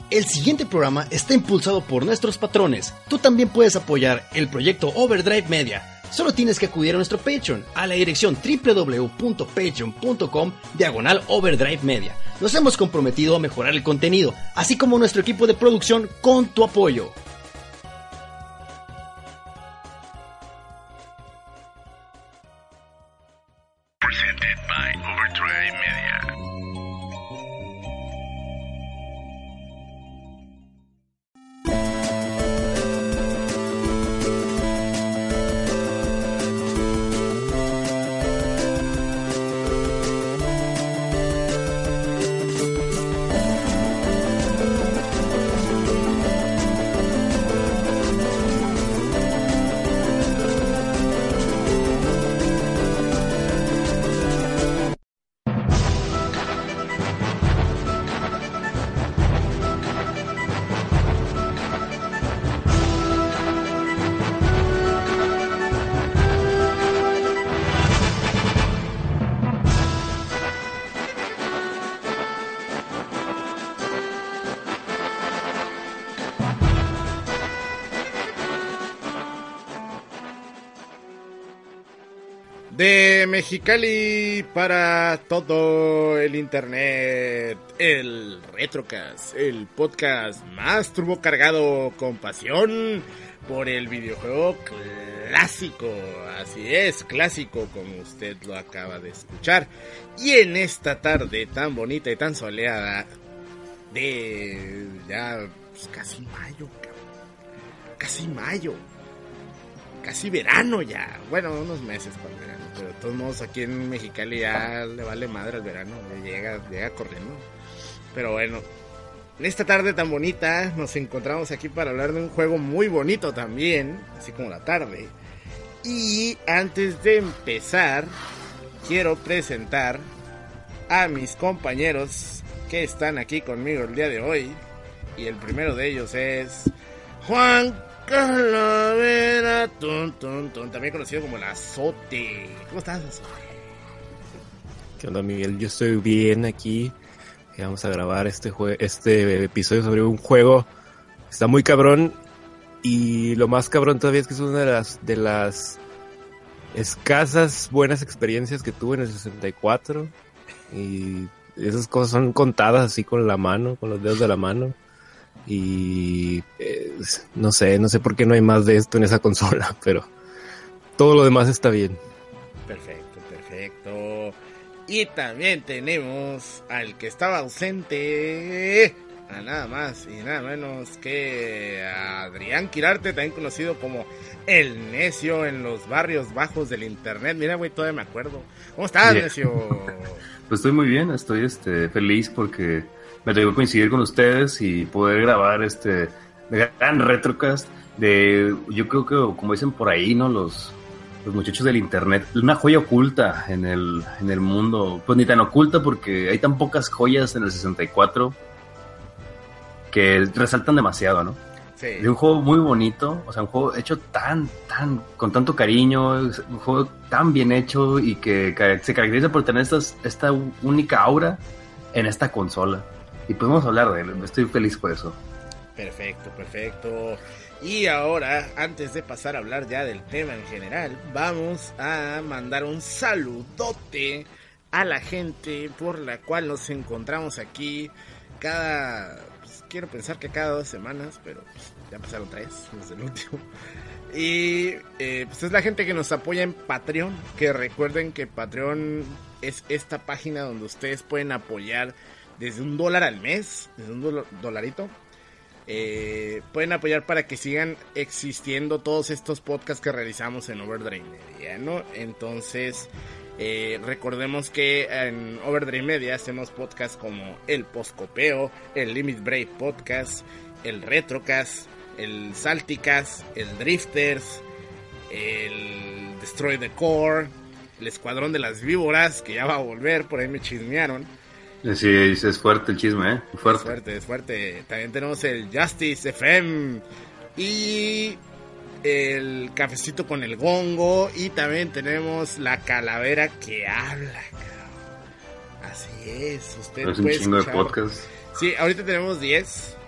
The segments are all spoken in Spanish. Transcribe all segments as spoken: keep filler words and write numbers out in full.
El siguiente programa está impulsado por nuestros patrones. Tú también puedes apoyar el proyecto Overdrive Media. Solo tienes que acudir a nuestro Patreon, a la dirección doble u doble u doble u punto patreon punto com diagonal Overdrive Media. Nos hemos comprometido a mejorar el contenido, así como nuestro equipo de producción, con tu apoyo. Presented by Overdrive Media. De Mexicali para todo el internet, el Retrocast, el podcast más turbocargado con pasión por el videojuego clásico. Así es, clásico, como usted lo acaba de escuchar. Y en esta tarde tan bonita y tan soleada de ya pues, casi mayo, cabrón. casi mayo. Casi verano ya, bueno, unos meses para el verano, pero de todos modos aquí en Mexicali ya le vale madre al verano, llega, llega corriendo. Pero bueno, en esta tarde tan bonita nos encontramos aquí para hablar de un juego muy bonito también, así como la tarde. Y antes de empezar, quiero presentar a mis compañeros que están aquí conmigo el día de hoy. Y el primero de ellos es Juan Calavera, tun, tun, tun, también conocido como el Azote. ¿Cómo estás, Azote? ¿Qué onda, Miguel? Yo estoy bien aquí. Vamos a grabar este jue- este episodio sobre un juego que está muy cabrón. Y lo más cabrón todavía es que es una de las, de las escasas buenas experiencias que tuve en el sesenta y cuatro. Y esas cosas son contadas así con la mano, con los dedos de la mano. Y eh, no sé, no sé por qué no hay más de esto en esa consola, pero todo lo demás está bien. Perfecto, perfecto. Y también tenemos al que estaba ausente, a nada más y nada menos que a Adrián Quirarte, también conocido como el Necio en los barrios bajos del internet. Mira, güey, todavía me acuerdo. ¿Cómo estás, Bien. Necio? Pues estoy muy bien, estoy este feliz porque me tocó coincidir con ustedes y poder grabar este gran Retrocast de, yo creo que como dicen por ahí, ¿no? Los, los muchachos del internet, una joya oculta en el, en el mundo, pues ni tan oculta porque hay tan pocas joyas en el sesenta y cuatro que resaltan demasiado, ¿no? Sí. De un juego muy bonito, o sea, un juego hecho tan, tan, con tanto cariño, un juego tan bien hecho y que se caracteriza por tener estas, esta única aura en esta consola. Y podemos hablar de él, estoy feliz por eso. Perfecto, perfecto. Y ahora, antes de pasar a hablar ya del tema en general, vamos a mandar un saludote a la gente por la cual nos encontramos aquí cada... Pues, quiero pensar que cada dos semanas, pero pues, ya pasaron tres desde el último. Y eh, pues es la gente que nos apoya en Patreon, que recuerden que Patreon es esta página donde ustedes pueden apoyar desde un dólar al mes, desde un do- dolarito, eh, pueden apoyar para que sigan existiendo todos estos podcasts que realizamos en Overdrive Media, ¿no? Entonces, eh, recordemos que en Overdrive Media hacemos podcasts como el Postcopeo, el Limit Break Podcast, el Retrocast, el Salticast, el Drifters, el Destroy the Core, el Escuadrón de las Víboras, que ya va a volver, por ahí me chismearon. Sí, es fuerte el chisme, ¿eh? Fuerte. Es fuerte, es fuerte. También tenemos el Justice F M y el Cafecito con el Gongo. Y también tenemos la Calavera que habla, cabrón. Así es, usted Es un puede chingo escuchar. de podcast. Sí, ahorita tenemos diez.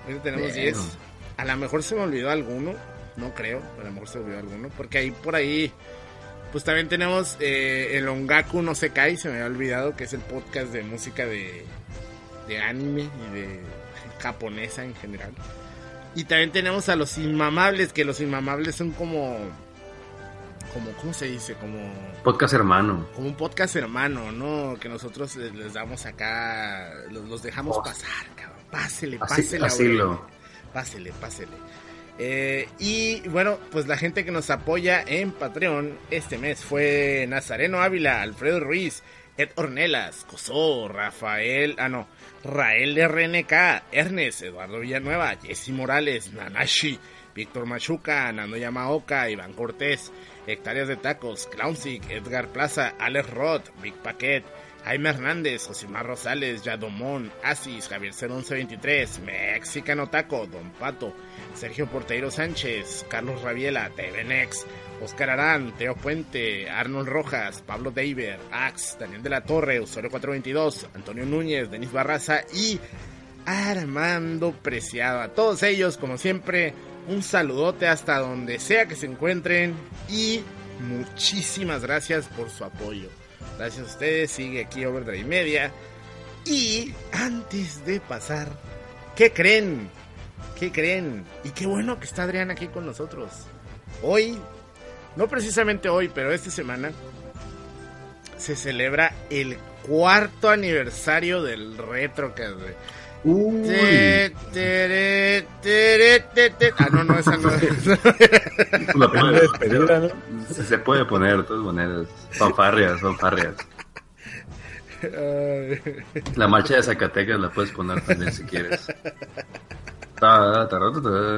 Ahorita tenemos diez. A lo mejor se me olvidó alguno. No creo, a lo mejor se me olvidó alguno. Porque ahí por ahí, pues también tenemos eh, el Ongaku no Sekai, se me había olvidado, que es el podcast de música de, de anime y de japonesa en general. Y también tenemos a los Inmamables, que los Inmamables son como... como ¿cómo se dice? Como... Podcast hermano. Como un podcast hermano, ¿no? Que nosotros les damos acá... Los, los dejamos oh. pasar, cabrón. Pásele, pásele. Así, así lo... Pásele, pásele. Eh, y bueno, pues la gente que nos apoya en Patreon este mes fue Nazareno Ávila, Alfredo Ruiz, Ed Ornelas, Cosó, Rafael... Ah, no... Rael R N K, Ernest, Eduardo Villanueva, Jesse Morales, Nanashi, Víctor Machuca, Nando Yamaoka, Iván Cortés, Hectáreas de Tacos, Clownsic, Edgar Plaza, Alex Roth, Big Paquet, Jaime Hernández, Josimar Rosales, Yadomón, Asis, Javier cero once veintitrés, Mexicano Taco, Don Pato, Sergio Porteiro Sánchez, Carlos Rabiela, T V Nex, Oscar Arán, Teo Puente, Arnold Rojas, Pablo Deiber, Ax, Daniel de la Torre, Usuario cuatro veintidós, Antonio Núñez, Denis Barraza y Armando Preciado. A todos ellos, como siempre, un saludote hasta donde sea que se encuentren y muchísimas gracias por su apoyo. Gracias a ustedes, sigue aquí Overdrive Media. Y antes de pasar, ¿qué creen? ¿Qué creen? Y qué bueno que está Adrián aquí con nosotros. Hoy, no precisamente hoy, pero esta semana se celebra el cuarto aniversario del Retrocast. Uy. Te, tere, tere, te, te. Ah, no, no, esa no es. La puede despedida, ¿no? Se, se puede poner de todas maneras. Fanfarrias, fanfarrias. La marcha de Zacatecas la puedes poner también si quieres. Ta, ta, ta,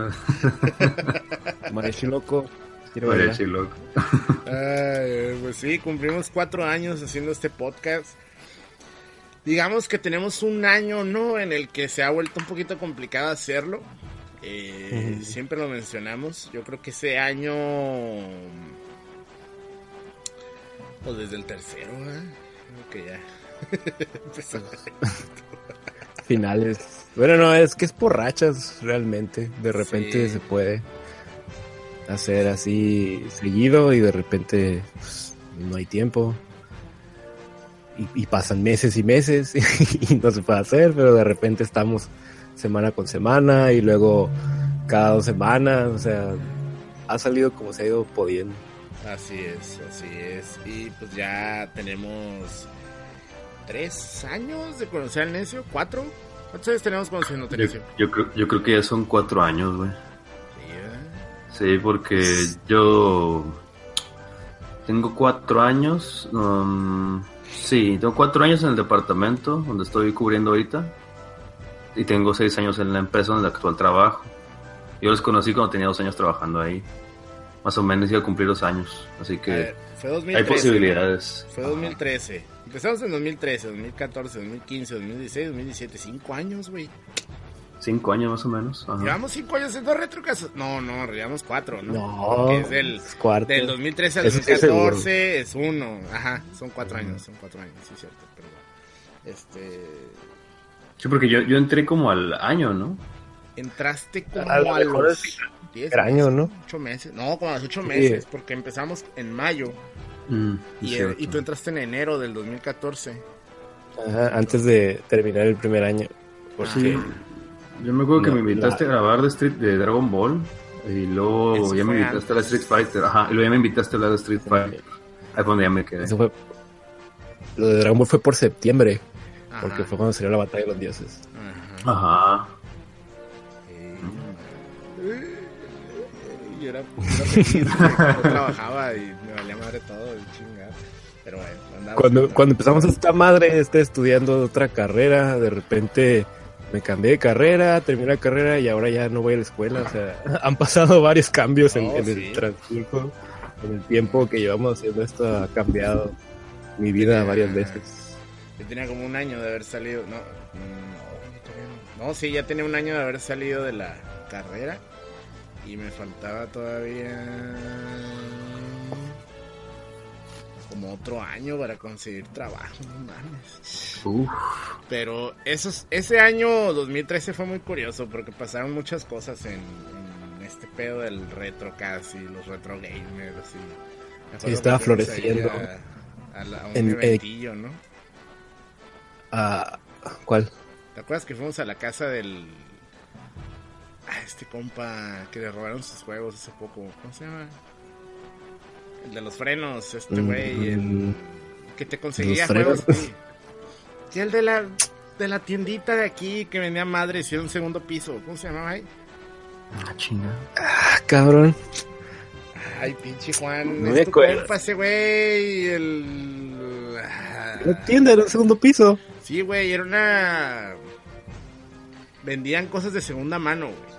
ta. Mariachi loco. Mariachi loco. Ay, pues sí, cumplimos cuatro años haciendo este podcast. Digamos que tenemos un año, ¿no?, en el que se ha vuelto un poquito complicado hacerlo. Eh, uh-huh. Siempre lo mencionamos. Yo creo que ese año, pues desde el tercero, ¿eh? Creo que ya empezó. Finales. Bueno, no, es que es por rachas realmente. De repente sí. Se puede hacer así seguido y de repente pues, no hay tiempo. Y, y pasan meses y meses y no se puede hacer, pero de repente estamos semana con semana y luego cada dos semanas, o sea, ha salido como se ha ido pudiendo. Así es, así es. Y pues ya tenemos tres años de conocer al Necio, cuatro. ¿Cuántos años tenemos conociendo al Necio? Yo, yo, creo, yo creo que ya son cuatro años, güey. Sí, ¿eh? Sí, porque yo tengo cuatro años. Um, Sí, tengo cuatro años en el departamento donde estoy cubriendo ahorita y tengo seis años en la empresa donde actual trabajo. Yo los conocí cuando tenía dos años trabajando ahí. Más o menos iba a cumplir dos años, así que ver, fue dos mil trece, hay posibilidades. Fue dos mil trece. Empezamos en dos mil trece, dos mil catorce, dos mil quince, dos mil dieciséis, dos mil diecisiete. Cinco años, güey. Cinco años más o menos. Ajá. ¿Llevamos cinco años en dos Retrocast? No, no, llevamos cuatro, ¿no? No, porque es del, cuarto. Del dos mil trece al dos mil catorce es, es uno. Ajá, son cuatro años, son cuatro años, sí, cierto. Pero bueno, este... Sí, porque yo, yo entré como al año, ¿no? Entraste como a, a los diez años, ¿no? ocho meses. No, como a los ocho meses, sí. Porque empezamos en mayo. Mm, y, el, y tú entraste en enero del dos mil catorce. Ajá, antes de terminar el primer año. Porque... Sí. Yo me acuerdo no, que me invitaste la... a grabar de Street de Dragon Ball y luego Eso ya me invitaste antes. a la Street Fighter, ajá, y luego ya me invitaste a la de Street Fighter. Ahí fue donde ya me quedé. Eso fue... Lo de Dragon Ball fue por septiembre, ajá. Porque fue cuando salió la batalla de los dioses. Ajá. Ajá. Yo era, yo era feliz, yo trabajaba y me valía madre todo, y chingada. Pero bueno, cuando, cuando empezamos esta madre, esté estudiando otra carrera, de repente me cambié de carrera, terminé la carrera y ahora ya no voy a la escuela. O sea, han pasado varios cambios en, oh, en sí. el transcurso, en el tiempo que llevamos haciendo esto, ha cambiado mi vida tenía, varias veces. Yo tenía como un año de haber salido, no, no, no, sí, ya tenía un año de haber salido de la carrera y me faltaba todavía como otro año para conseguir trabajo, no mames. Uf. Pero esos, ese año dos mil trece fue muy curioso porque pasaron muchas cosas en, en este pedo del retrocast y los retro gamers. Y sí, estaba floreciendo. A, a, la, a un en, eventillo, eh, ¿no? Ah, ¿cuál? ¿Te acuerdas que fuimos a la casa del... Ah, este compa que le robaron sus juegos hace poco? ¿Cómo se llama? El de los frenos, este güey, mm, el que te conseguía juegos. Sí. Y el de la de la tiendita de aquí que vendía madres y era un segundo piso. ¿Cómo se llamaba ahí? Ah, chinga. Ah, cabrón. Ay, pinche Juan. No es me tu acuerdo. compa ese güey. El... La tienda era un segundo piso. Sí, güey, era una... Vendían cosas de segunda mano, güey.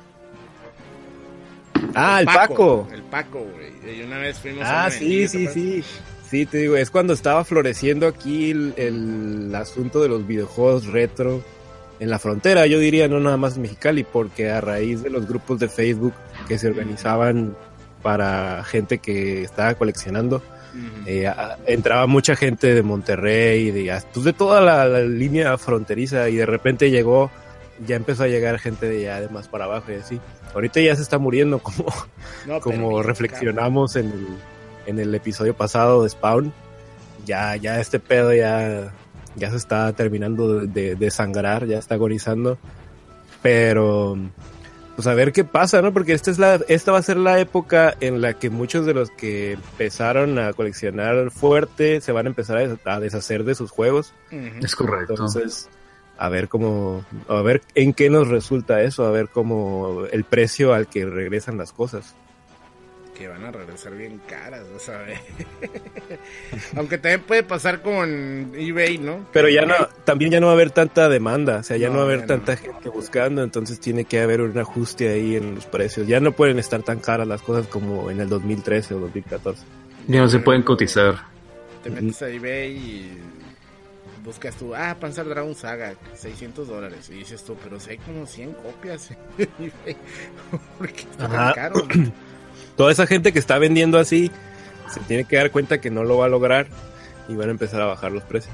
Ah, el Paco. El Paco, güey. Y una vez fuimos Ah, a una sí, vendilla, sí, ¿te sí. Sí, te digo, es cuando estaba floreciendo aquí el, el asunto de los videojuegos retro en la frontera, yo diría, no nada más en Mexicali, porque a raíz de los grupos de Facebook que se organizaban para gente que estaba coleccionando, Uh-huh. eh, a, entraba mucha gente de Monterrey, de, pues de toda la, la línea fronteriza, y de repente llegó, ya empezó a llegar gente de allá de más para abajo y así. Ahorita ya se está muriendo, como, No, como pero, reflexionamos en el, en el episodio pasado de Spawn. Ya, ya este pedo ya, ya se está terminando de, de, de sangrar, ya está agonizando. Pero pues a ver qué pasa, ¿no? Porque esta es la, esta va a ser la época en la que muchos de los que empezaron a coleccionar fuerte se van a empezar a, a deshacer de sus juegos. Uh-huh. Es correcto. Entonces, a ver cómo, a ver en qué nos resulta eso, a ver cómo el precio al que regresan las cosas. Que van a regresar bien caras, ¿no sabes? Aunque también puede pasar con eBay, ¿no? Pero ya no, también ya no va a haber tanta demanda, o sea, ya no, No, va a haber ya tanta no. gente buscando, entonces tiene que haber un ajuste ahí en los precios. Ya no pueden estar tan caras las cosas como en el dos mil trece o dos mil catorce. Ya no se pueden cotizar. Te metes a eBay y buscas tú, ah, Panzer Dragoon Saga, seiscientos dólares. Y dices tú, pero si hay como cien copias en eBay, ¿por qué está tan Ajá. caro? Toda esa gente que está vendiendo así se tiene que dar cuenta que no lo va a lograr y van a empezar a bajar los precios.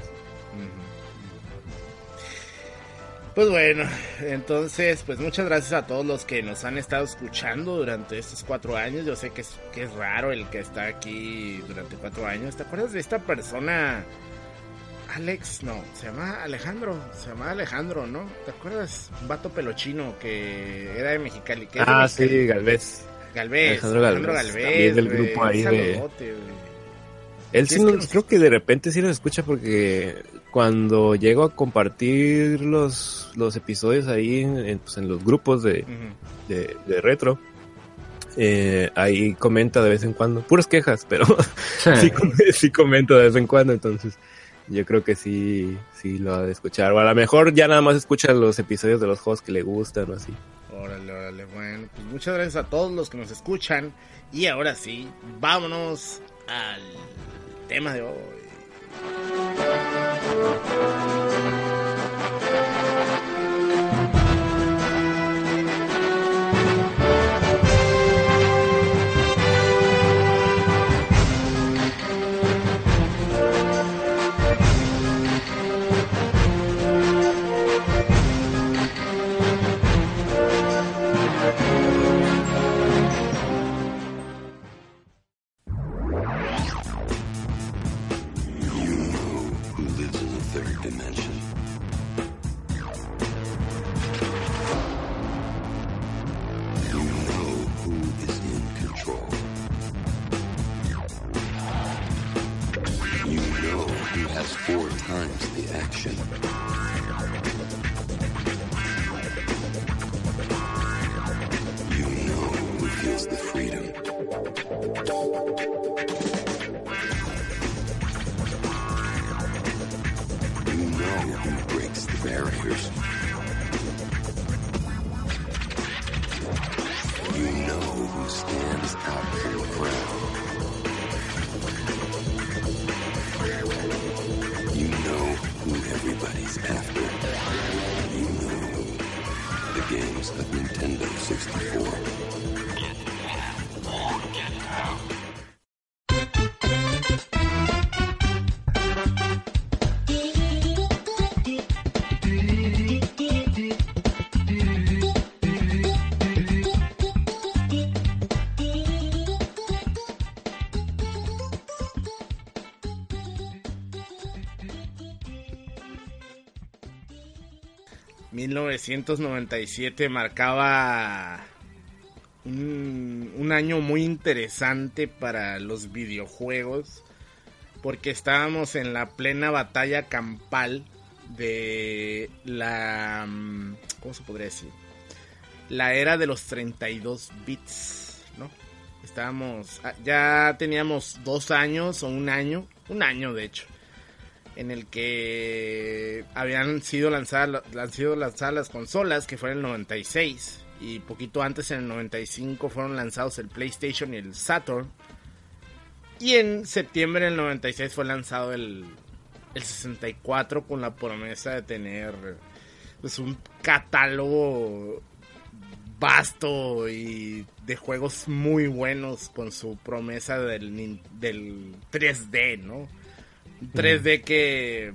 Pues bueno, entonces, pues muchas gracias a todos los que nos han estado escuchando durante estos cuatro años. Yo sé que es, que es raro el que está aquí durante cuatro años. ¿Te acuerdas de esta persona? Alex, no, se llama Alejandro, se llama Alejandro, ¿no? ¿Te acuerdas? Un vato pelochino que era de Mexicali. Que es de Ah, Mexicali. sí, Galvez. Galvez, Alejandro Alejandro Galvez, Galvez, también del güey, grupo ahí un de- saludote, güey. Él Sí, sí es que nos, nos- creo que de repente sí nos escucha porque cuando llego a compartir los, los episodios ahí en, en, pues, en los grupos de, Ujú. de, de retro, eh, ahí comenta de vez en cuando, puras quejas, pero sí, com- sí comento de vez en cuando, entonces yo creo que sí, sí lo ha de escuchar, o a lo mejor ya nada más escucha los episodios de los juegos que le gustan o así. Órale, órale, bueno, pues muchas gracias a todos los que nos escuchan. Y ahora sí, vámonos al tema de hoy. Who lives in the third dimension? You know who is in control. You know who has four times the action. You know who feels the freedom. You know who breaks the barriers. You know who stands out from the crowd. You know who everybody's after. You know the games of Nintendo sixty-four. mil novecientos noventa y siete marcaba un, un año muy interesante para los videojuegos, porque estábamos en la plena batalla campal de la... ¿cómo se podría decir? La era de los treinta y dos bits, ¿no? Estábamos... ya teníamos dos años o un año, un año de hecho, en el que habían sido lanzadas, han sido lanzadas las consolas, que fue en el noventa y seis, y poquito antes, en el noventa y cinco, fueron lanzados el PlayStation y el Saturn, y en septiembre del noventa y seis fue lanzado el, el sesenta y cuatro, con la promesa de tener pues un catálogo vasto y de juegos muy buenos, con su promesa del, del tres D, ¿no? tres D que...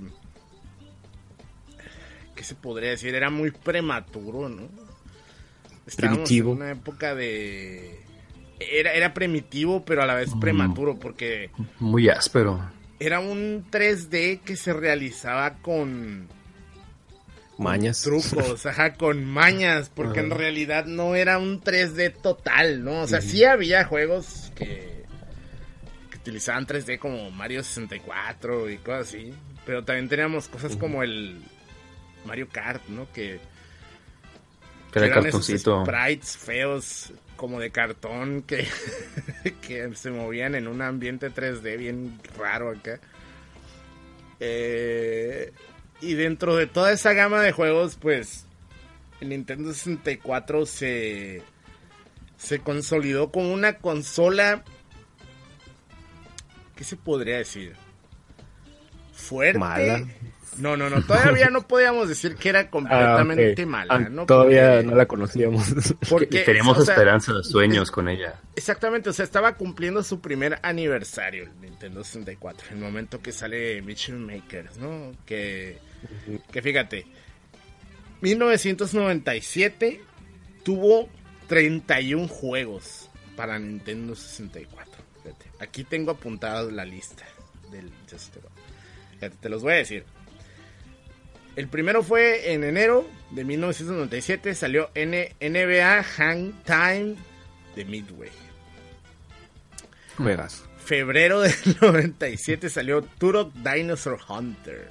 ¿qué se podría decir? Era muy prematuro, ¿no? Estábamos primitivo. En una época de... Era, era primitivo, pero a la vez prematuro, porque... Muy áspero. Era un tres D que se realizaba con... mañas. Con trucos, ajá, con mañas, porque uh-huh. en realidad no era un tres D total, ¿no? O sea, uh-huh. sí había juegos que... utilizaban tres D como Mario sesenta y cuatro y cosas así, pero también teníamos cosas uh-huh. como el Mario Kart, ¿no? Que, que era cartoncito, sprites feos como de cartón que, que se movían en un ambiente tres D bien raro acá. Eh, y dentro de toda esa gama de juegos, pues el Nintendo sesenta y cuatro se, se consolidó como una consola... ¿qué se podría decir? ¿Fuerte? ¿Mala? No, no, no. Todavía no podíamos decir que era completamente ah, okay. mala, ah, ¿no? Todavía porque, no la conocíamos. Porque teníamos o sea, esperanzas, sueños con ella. Exactamente, o sea, estaba cumpliendo su primer aniversario el Nintendo sesenta y cuatro, el momento que sale Mission Makers, ¿no? Que, uh-huh. que fíjate, mil novecientos noventa y siete tuvo treinta y uno juegos para Nintendo sesenta y cuatro. Fíjate, aquí tengo apuntada la lista del sesenta y cuatro. Fíjate, te los voy a decir. El primero fue en enero de mil novecientos noventa y siete, salió N- NBA Hang Time de Midway. Juegas. Febrero del noventa y siete salió Turok Dinosaur Hunter.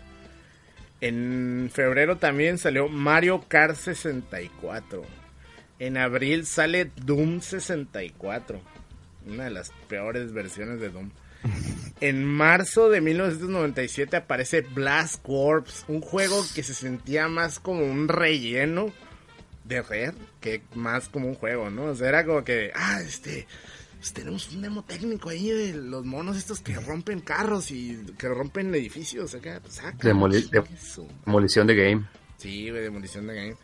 En febrero también salió Mario Kart sesenta y cuatro. En abril sale Doom sesenta y cuatro. Una de las peores versiones de Doom. En marzo de mil novecientos noventa y siete aparece Blast Corps, un juego que se sentía más como un relleno de Rare que más como un juego, ¿no? O sea, era como que, ah, este, pues tenemos un demo técnico ahí de los monos estos que rompen carros y que rompen edificios, acá, pues, ah, Demoli- de- demolición de game. Sí, güey, demolición de game.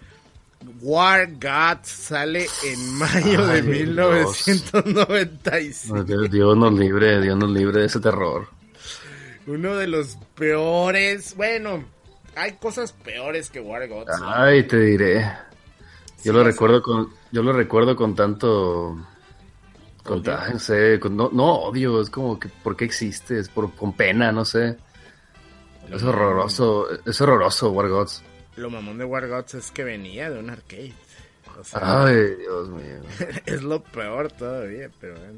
War Gods sale en mayo Ay, de mil novecientos noventa y siete. Dios, Dios nos libre, Dios nos libre de ese terror. Uno de los peores, bueno, hay cosas peores que War Gods. Ay, te diré. Yo sí, lo recuerdo sé. con, yo lo recuerdo con tanto, con, ¿Odio? no sé, con, no, no odio, es como que, ¿por qué existe? Es por, con pena, no sé. Lo es horroroso, mamón. es horroroso War Gods. Lo mamón de War Gods es que venía de un arcade. O sea, ay, Dios mío. Es lo peor todavía, pero bueno.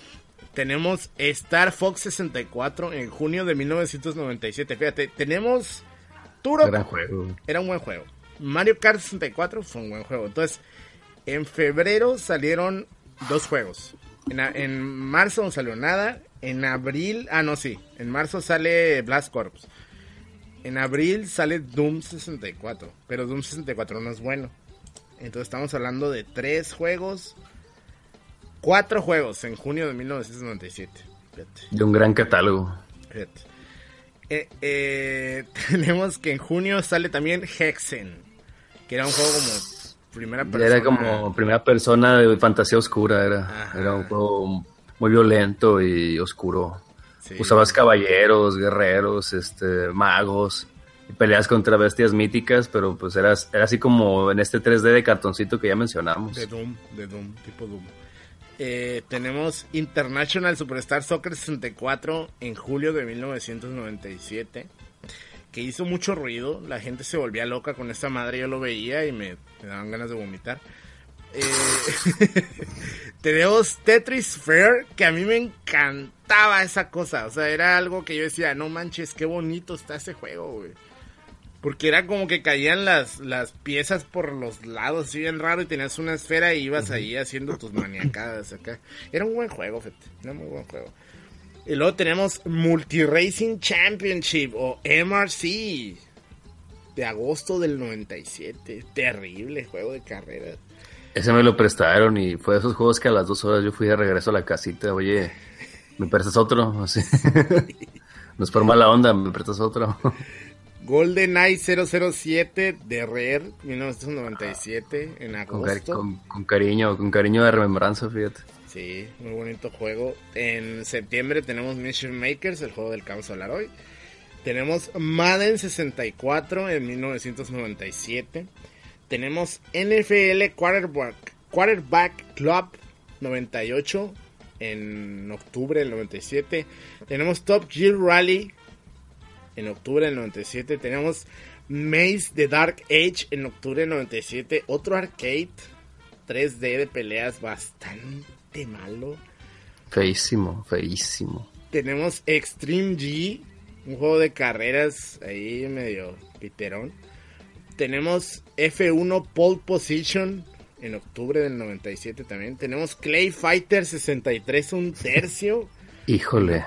Tenemos Star Fox sesenta y cuatro en junio de mil novecientos noventa y siete. Fíjate, tenemos Turok. Gran juego. Era un buen juego. Mario Kart sesenta y cuatro fue un buen juego. Entonces, en febrero salieron dos juegos. En, a, en marzo no salió nada. En abril, ah no, sí. En marzo sale Blast Corps. En abril sale Doom sesenta y cuatro, pero Doom sesenta y cuatro no es bueno. Entonces estamos hablando de tres juegos, cuatro juegos en junio de mil novecientos noventa y siete. Fíjate. De un gran catálogo. Fíjate. Eh, eh, tenemos que en junio sale también Hexen, que era un juego como primera persona. Era como primera persona de fantasía oscura, era, Ajá. era un juego muy violento y oscuro. Sí. Usabas caballeros, guerreros, este, magos, y peleas contra bestias míticas, pero pues eras, era así como en este tres D de cartoncito que ya mencionamos. De Doom, de Doom, tipo Doom. Eh, tenemos International Superstar Soccer sesenta y cuatro en julio de mil novecientos noventa y siete. que hizo mucho ruido. La gente se volvía loca con esta madre, yo lo veía y me, me daban ganas de vomitar. Eh, tenemos Tetris Fair, que a mí me encantaba esa cosa. O sea, era algo que yo decía, no manches, qué bonito está ese juego, güey. Porque era como que caían las, las piezas por los lados, así bien raro, y tenías una esfera y ibas uh-huh. ahí haciendo tus maniacadas acá. Era un buen juego, fíjate, era un muy buen juego. Y luego tenemos Multi Racing Championship, o M R C, de agosto del noventa y siete. Terrible juego de carreras. Ese me lo prestaron y fue de esos juegos que a las dos horas yo fui de regreso a la casita. Oye, ¿me prestas otro? Así. No es por mala onda, ¿me prestas otro? GoldenEye cero cero siete de Rare, mil novecientos noventa y siete, en agosto. Con, con, con cariño, con cariño de remembranza, fíjate. Sí, muy bonito juego. En septiembre tenemos Mission Makers, el juego del que vamos a hablar hoy. Tenemos Madden sesenta y cuatro en mil novecientos noventa y siete. Tenemos N F L Quarterback, Quarterback Club noventa y ocho en octubre del noventa y siete. Tenemos Top Gear Rally en octubre del noventa y siete. Tenemos Maze The Dark Age en octubre del noventa y siete. Otro arcade tres D de peleas bastante malo. Feísimo, feísimo. Tenemos Extreme G, un juego de carreras ahí medio piterón. Tenemos F uno Pole Position en octubre del noventa y siete también. Tenemos Clay Fighter sesenta y tres, un tercio. Híjole.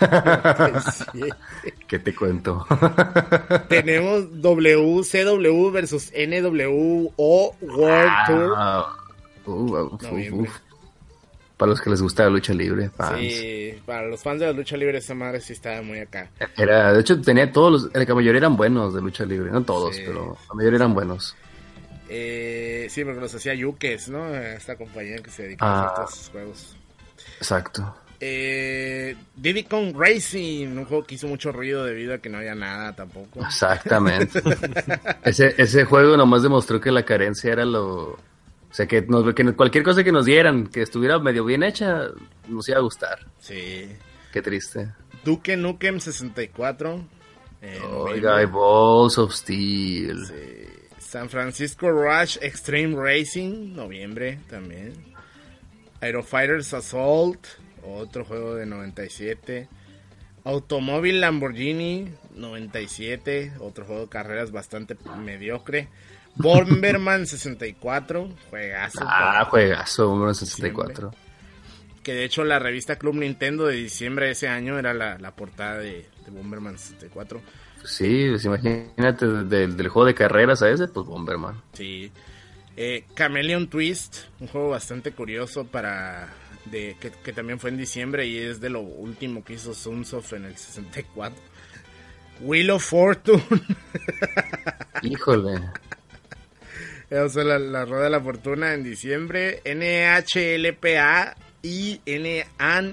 ¿Qué te cuento? Tenemos W C W versus N W O World ah, Tour. Uh, uf, uf, uf. Para los que les gusta la lucha libre, fans. Sí, para los fans de la lucha libre esa madre sí estaba muy acá. Era, de hecho tenía todos los, la mayoría eran buenos de lucha libre, no todos, sí. Pero la mayoría eran buenos. Eh, sí, porque los hacía Yukes, ¿no? Esta compañía que se dedica ah, a hacer todos sus juegos. Exacto. Eh, Diddy Kong Racing, un juego que hizo mucho ruido debido a que no había nada tampoco. Exactamente. ese, ese juego nomás demostró que la carencia era lo... O sea, que, nos, que cualquier cosa que nos dieran, que estuviera medio bien hecha, nos iba a gustar. Sí. Qué triste. Duke Nukem sesenta y cuatro. Eh, Oiga, Balls of Steel. Sí. San Francisco Rush Extreme Racing, noviembre también. Aerofighters Assault, otro juego de noventa y siete. Automóvil Lamborghini, noventa y siete, otro juego de carreras bastante mediocre. Bomberman sesenta y cuatro, juegazo. Ah, juegazo, Bomberman sesenta y cuatro. Diciembre. Que de hecho la revista Club Nintendo de diciembre de ese año era la, la portada de, de Bomberman sesenta y cuatro. Sí, pues imagínate, del, del juego de carreras a ese, pues Bomberman. Sí. Eh, Chameleon Twist, un juego bastante curioso para... de que, que también fue en diciembre y es de lo último que hizo Sunsoft en el sesenta y cuatro. Wheel of Fortune. Híjole. O sea, la, la Rueda de la Fortuna en diciembre. N H L P A y N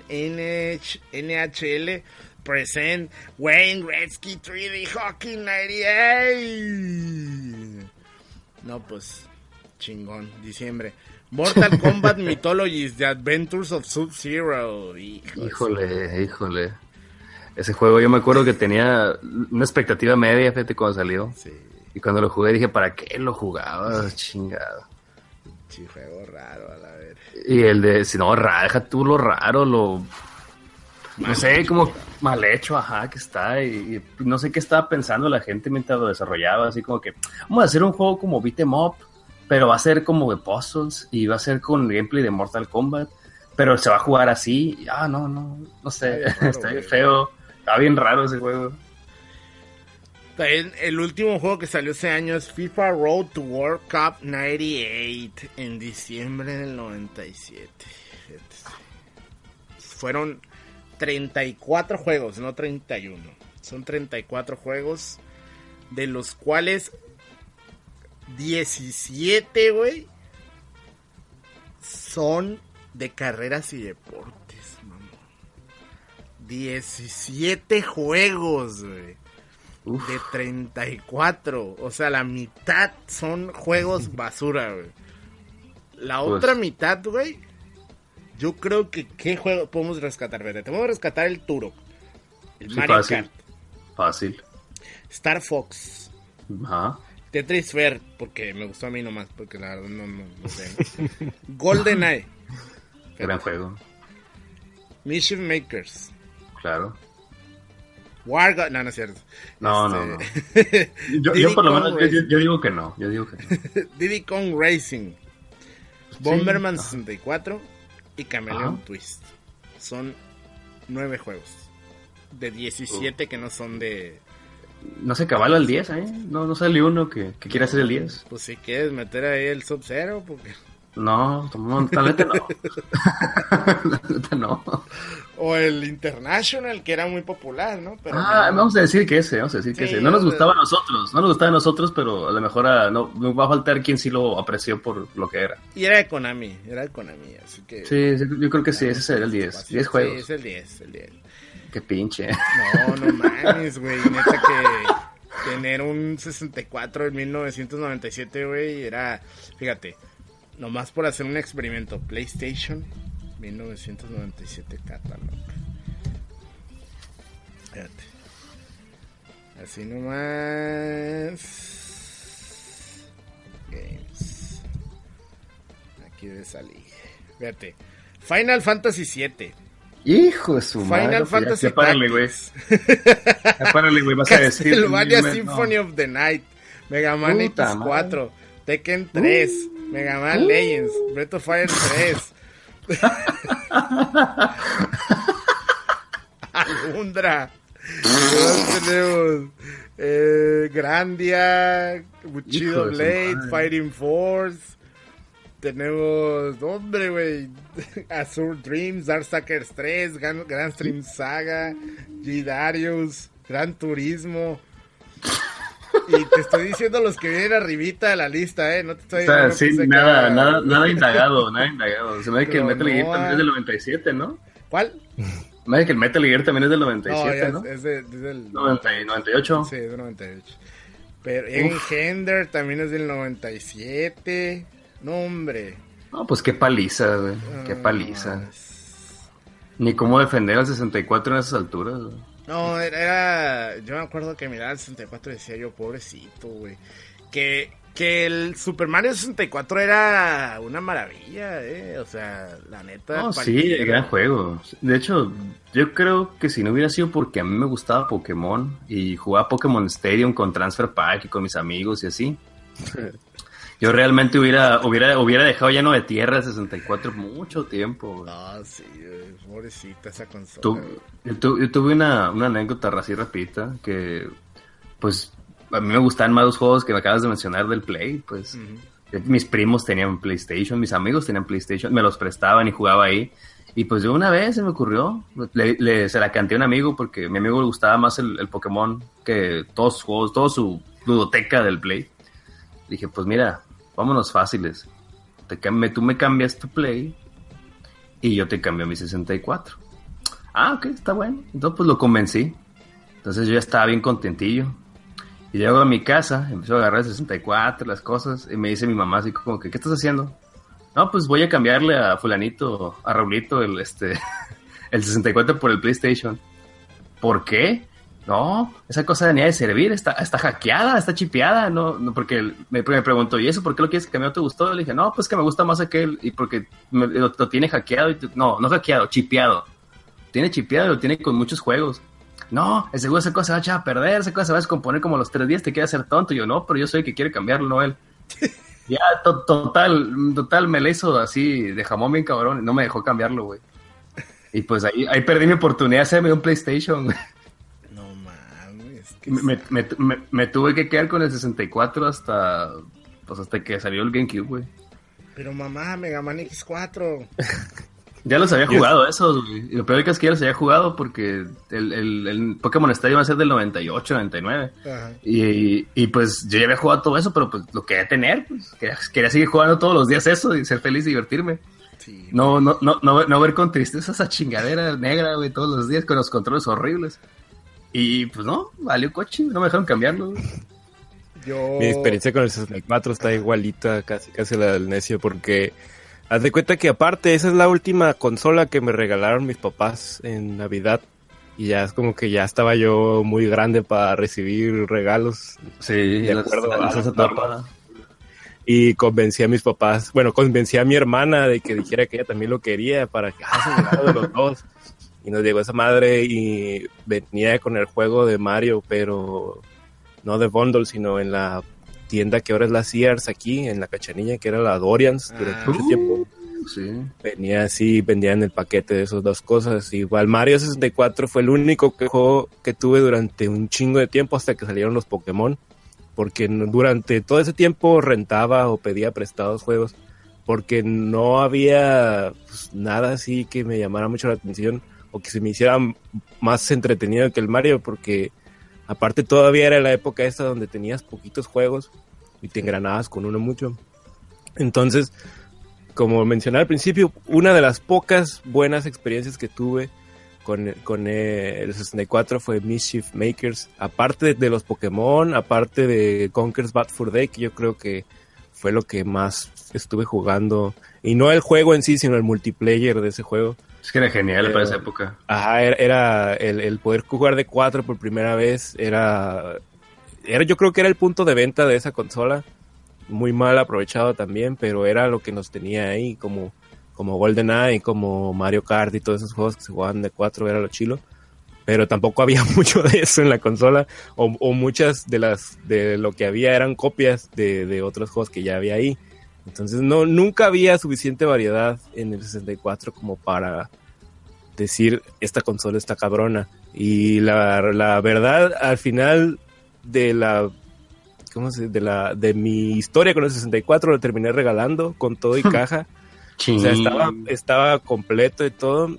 H L present Wayne Gretzky tres D Hockey noventa y ocho. No, pues, chingón, diciembre. Mortal Kombat Mythologies, The Adventures of Sub-Zero. Híjole. híjole, híjole. Ese juego yo me acuerdo que tenía una expectativa media, fíjate, cuando salió. Sí. Y cuando lo jugué dije, ¿para qué lo jugaba? Chingado. Sí, juego raro, a la ver. Y el de, si no, raro, deja tú lo raro, lo... No sé, como mal hecho, ajá, que está. Y, y no sé qué estaba pensando la gente mientras lo desarrollaba. Así como que, vamos a hacer un juego como beat 'em up, pero va a ser como de puzzles y va a ser con gameplay de Mortal Kombat, pero se va a jugar así. Ah, no, no, no sé, raro, está bien feo. Está bien raro ese juego. También el último juego que salió ese año es FIFA Road to World Cup noventa y ocho en diciembre del noventa y siete. Fueron treinta y cuatro juegos, no treinta y uno. Son treinta y cuatro juegos, de los cuales diecisiete, güey, son de carreras y deportes, mamá. diecisiete juegos, güey. Uf. De treinta y cuatro. O sea, la mitad son juegos basura, güey. La pues... otra mitad, güey, yo creo que ¿qué juego podemos rescatar? Vete, te vamos a rescatar el Turok, el sí, Mario fácil. Kart. Fácil. Star Fox. Ajá. Tetris Fair, porque me gustó a mí nomás, porque la verdad no, no, no sé. ¿no? GoldenEye. Gran juego. Mischief Makers. Claro. War God... No, no es cierto. No, Este... no, no. Yo, yo por lo menos, yo, yo, yo digo que no. Yo digo que no. Diddy Kong Racing. Bomberman sí. sesenta y cuatro y Chameleon Ajá. Twist. Son nueve juegos. De diecisiete uh. que no son de... No se cabala el diez, ¿eh? No, no sale uno que, que quiera hacer el diez. Pues si quieres meter ahí el Sub-Zero, porque... No, no, la neta no. La neta no. O el International, que era muy popular, ¿no? Pero ah, no. vamos a decir que ese, vamos a decir que sí, ese. No nos gustaba a nosotros, no nos gustaba a nosotros, pero a lo mejor a, no, nos va a faltar quien sí lo apreció por lo que era. Y era de Konami, era de Konami, así que... Sí, yo creo que sí, ese sería el diez. diez juegos. Sí, es el diez, el diez. Qué pinche. No, no mames, güey, neta que tener un sesenta y cuatro en mil novecientos noventa y siete, güey, era... Fíjate, nomás por hacer un experimento, PlayStation, mil novecientos noventa y siete catálogo. Fíjate. Así nomás. Games. Aquí debe salir. Fíjate. Final Fantasy siete. Hijo de su madre. Final Fantasy ya, ya párale, güey. Ya párale, güey. Vas a decir. Castlevania Symphony no. of the Night. Mega Man X cuatro. Madre. Tekken tres. Uh, Mega Man uh. Legends. Breath of Fire tres. Alundra. Tenemos eh, Grandia, Bushido Blade, Fighting Force. Tenemos, hombre, güey, Azure Dreams, Darkstalkers tres, Gran, Grand Stream Saga, G-Darius, Gran Turismo. Y te estoy diciendo los que vienen arribita de la lista, ¿eh? No te estoy diciendo. O sea, sí, nada, cada... nada, nada indagado, nada indagado. Se me ve que el Metal no, Gear también es del noventa y siete, ¿no? ¿Cuál? Me ve que el Metal Gear también es del noventa y siete, no, ¿no? Es, de, es del... noventa, noventa y ocho. Sí, es del noventa y ocho. Pero Engender también es del noventa y siete. No, hombre. No, pues qué paliza, güey. Qué paliza. No, es... Ni cómo defender al sesenta y cuatro en esas alturas, güey. No, era... Yo me acuerdo que miraba el sesenta y cuatro y decía yo, pobrecito, güey. Que, que el Super Mario sesenta y cuatro era una maravilla, eh. O sea, la neta... No, sí, gran juego. De hecho, yo creo que si no hubiera sido porque a mí me gustaba Pokémon y jugaba Pokémon Stadium con Transfer Pack y con mis amigos y así... Yo realmente hubiera hubiera hubiera dejado lleno de tierra el sesenta y cuatro mucho tiempo. Ah, sí, pobrecita esa consola. Tu, yo, tu, yo tuve una, una anécdota así rapidita que, pues, a mí me gustaban más los juegos que me acabas de mencionar del Play, pues. Uh-huh. Mis primos tenían PlayStation, mis amigos tenían PlayStation, me los prestaban y jugaba ahí. Y pues yo una vez se me ocurrió, le, le, se la canté a un amigo porque a mi amigo le gustaba más el, el Pokémon que todos sus juegos, toda su ludoteca del Play. Dije, pues mira... Vámonos fáciles. Te cambie, tú me cambias tu Play y yo te cambio mi sesenta y cuatro. Ah, ok, está bueno. Entonces pues lo convencí. Entonces yo ya estaba bien contentillo. Y llego a mi casa, empiezo a agarrar el sesenta y cuatro, las cosas, y me dice mi mamá así como que, ¿qué estás haciendo? No, pues voy a cambiarle a fulanito, a Raulito, el, este, el sesenta y cuatro por el PlayStation. ¿Por qué? No, esa cosa venía de servir, está, está hackeada, está chipeada, no, no porque me, me preguntó, ¿y eso por qué lo quieres que no te gustó? Le dije, no, pues que me gusta más aquel, y porque me, lo, lo tiene hackeado, y te, no, no hackeado, chipeado. Tiene chipeado y lo tiene con muchos juegos. No, el seguro esa cosa se va a echar a perder, esa cosa se va a descomponer como a los tres días, te quiere hacer tonto. Y yo, no, pero yo soy el que quiere cambiarlo, no él. Ya, to, total, total, me la hizo así, de jamón bien cabrón, y no me dejó cambiarlo, güey. Y pues ahí, ahí perdí mi oportunidad de hacerme un PlayStation, güey. Me, me, me, me tuve que quedar con el sesenta y cuatro hasta pues hasta que salió el GameCube, güey. Pero mamá, Mega Man X cuatro. Ya los había jugado esos, güey. Y lo peor es que ya los había jugado porque el, el, el Pokémon Stadium va a ser del noventa y ocho, noventa y nueve. Ajá. Y, y pues yo ya había jugado todo eso, pero pues lo quería tener, pues quería, quería seguir jugando todos los días eso y ser feliz y divertirme. Sí, no, no, no, no, no ver con tristeza esa chingadera negra, güey, todos los días con los controles horribles. Y pues no, valió coche, no me dejaron cambiarlo. Yo... Mi experiencia con el sesenta y cuatro está igualita, casi casi la del necio, porque haz de cuenta que aparte esa es la última consola que me regalaron mis papás en Navidad. y ya es como que ya estaba yo muy grande para recibir regalos. Sí, de las- acuerdo las- a esa las normas. etapa. Y convencí a mis papás, bueno, convencí a mi hermana de que dijera que ella también lo quería para que hagan un regalo de los dos. Y nos llegó esa madre y venía con el juego de Mario, pero no de bundle, sino en la tienda que ahora es la Sears aquí, en la Cachanilla, que era la Dorians durante Ah. mucho tiempo. Sí. Venía así, vendían el paquete de esas dos cosas. Igual Mario sesenta y cuatro fue el único que juego que tuve durante un chingo de tiempo hasta que salieron los Pokémon. Porque no- durante todo ese tiempo rentaba o pedía prestados juegos. Porque no había pues, nada así que me llamara mucho la atención o que se me hiciera m- más entretenido que el Mario. Porque aparte todavía era la época esta donde tenías poquitos juegos y te engranabas con uno mucho. Entonces, como mencioné al principio, una de las pocas buenas experiencias que tuve con, con eh, el sesenta y cuatro fue Mischief Makers. Aparte de, de los Pokémon, aparte de Conker's Bad Fur Day, que yo creo que fue lo que más estuve jugando. Y no el juego en sí, sino el multiplayer de ese juego. Es que era genial Pero- para esa época. Ajá, era, era el, el poder jugar de cuatro por primera vez. Era, era, yo creo que era el punto de venta de esa consola. Muy mal aprovechado también, pero era lo que nos tenía ahí, como, como GoldenEye, como Mario Kart y todos esos juegos que se jugaban de cuatro, era lo chilo. Pero tampoco había mucho de eso en la consola, o, o muchas de las de lo que había eran copias de, de otros juegos que ya había ahí. Entonces no, nunca había suficiente variedad en el sesenta y cuatro como para decir esta consola está cabrona. Y la, la verdad, al final de la ¿cómo se de la de mi historia con el sesenta y cuatro lo terminé regalando con todo y caja. O sea, estaba, estaba completo y todo.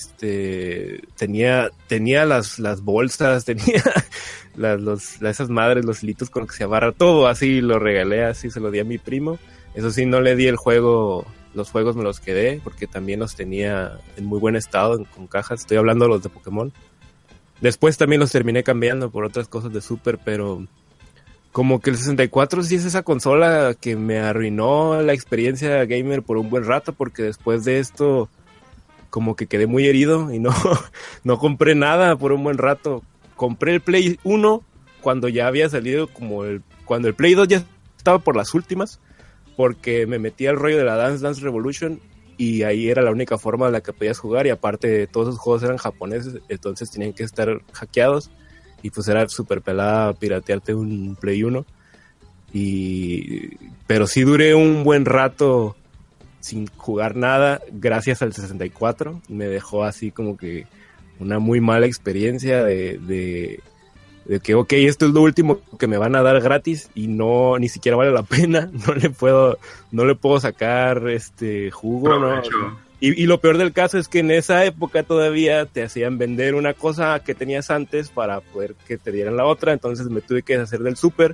Este tenía, tenía las, las bolsas, tenía las, los, esas madres, los hilitos con los que se amarra, todo así, lo regalé, así se lo di a mi primo. Eso sí, no le di el juego, los juegos me los quedé, porque también los tenía en muy buen estado, en- con cajas. Estoy hablando de los de Pokémon. Después también los terminé cambiando por otras cosas de Super, pero como que el sesenta y cuatro sí es esa consola que me arruinó la experiencia gamer por un buen rato, porque después de esto como que quedé muy herido y no, no compré nada por un buen rato. Compré el Play uno cuando ya había salido como el, cuando el Play dos ya estaba por las últimas, porque me metí al rollo de la Dance Dance Revolution y ahí era la única forma en la que podías jugar, y aparte todos esos juegos eran japoneses, entonces tenían que estar hackeados. Y pues era súper pelada piratearte un Play uno. Y... Pero sí duré un buen rato sin jugar nada gracias al sesenta y cuatro. Me dejó así como que una muy mala experiencia de, de, de que, ok, esto es lo último que me van a dar gratis y no, ni siquiera vale la pena. No le puedo, no le puedo sacar este jugo, ¿no? Provecho. Y, y lo peor del caso es que en esa época todavía te hacían vender una cosa que tenías antes para poder que te dieran la otra, entonces me tuve que deshacer del Super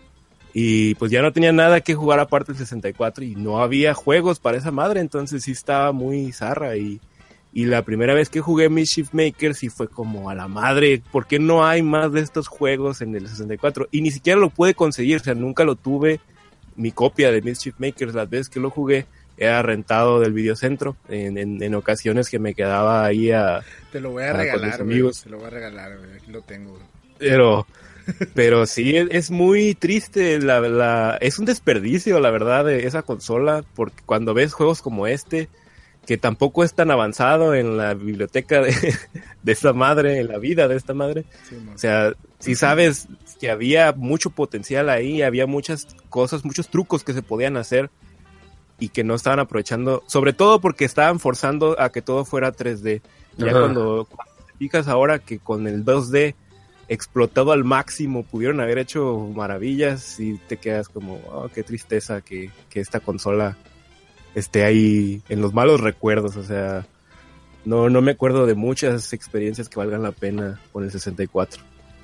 y pues ya no tenía nada que jugar aparte del sesenta y cuatro y no había juegos para esa madre, entonces sí estaba muy zarra. Y, y la primera vez que jugué Mischief Makers sí fue como a la madre, ¿por qué no hay más de estos juegos en el sesenta y cuatro? Y ni siquiera lo pude conseguir, o sea, nunca lo tuve, mi copia de Mischief Makers. Las veces que lo jugué era rentado del videocentro, en, en, en ocasiones que me quedaba ahí a... Te lo voy a Ah, con regalar, mis güey. amigos. Te lo voy a regalar, güey. Aquí lo tengo, güey. Pero, pero sí, es, es muy triste, la, la, es un desperdicio, la verdad, de esa consola, porque cuando ves juegos como este, que tampoco es tan avanzado en la biblioteca de, de esta madre, en la vida de esta madre, Sí, mo. o sea, si sabes que había mucho potencial ahí, había muchas cosas, muchos trucos que se podían hacer y que no estaban aprovechando, sobre todo porque estaban forzando a que todo fuera tres D. Ya Ajá. cuando, cuando te fijas ahora que con el dos D explotado al máximo pudieron haber hecho maravillas, y te quedas como, oh, qué tristeza que, que esta consola esté ahí en los malos recuerdos. O sea, no, no me acuerdo de muchas experiencias que valgan la pena con el sesenta y cuatro.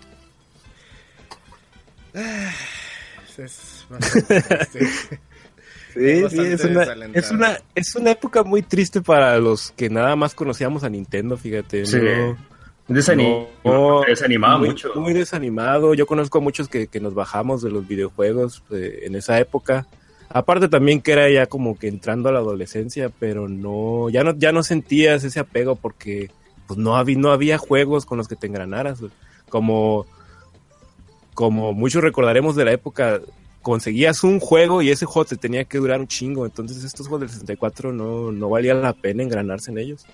Es bastante triste. Sí, bastante sí, es una, desalentado. es una, es una época muy triste para los que nada más conocíamos a Nintendo, fíjate. Sí. ¿no? Desani- No, me desanimaba muy, mucho. Muy desanimado. Yo conozco a muchos que, que nos bajamos de los videojuegos eh, en esa época. Aparte también que era ya como que entrando a la adolescencia, pero no, ya no, ya no sentías ese apego porque pues no había, no había juegos con los que te engranaras, güey. Como, como muchos recordaremos de la época, conseguías un juego y ese juego te tenía que durar un chingo. Entonces estos juegos del sesenta y cuatro no, no valía la pena engranarse en ellos.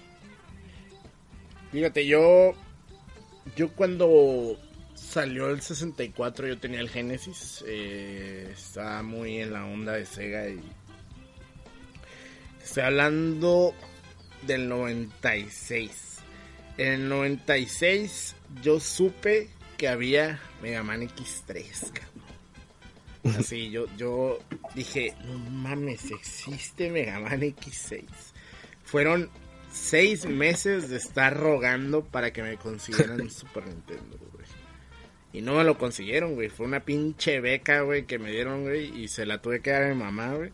Fíjate, yo, yo cuando salió el sesenta y cuatro, yo tenía el Genesis, eh, estaba muy en la onda de Sega y estoy hablando del noventa y seis. En el noventa y seis yo supe que había Mega Man equis tres, cabrón. Así, yo, yo dije, no mames, existe Mega Man equis seis. Fueron seis meses de estar rogando para que me consiguieran un Super Nintendo, güey. Y no me lo consiguieron, güey. Fue una pinche beca, güey, que me dieron, güey. Y se la tuve que dar a mi mamá, güey.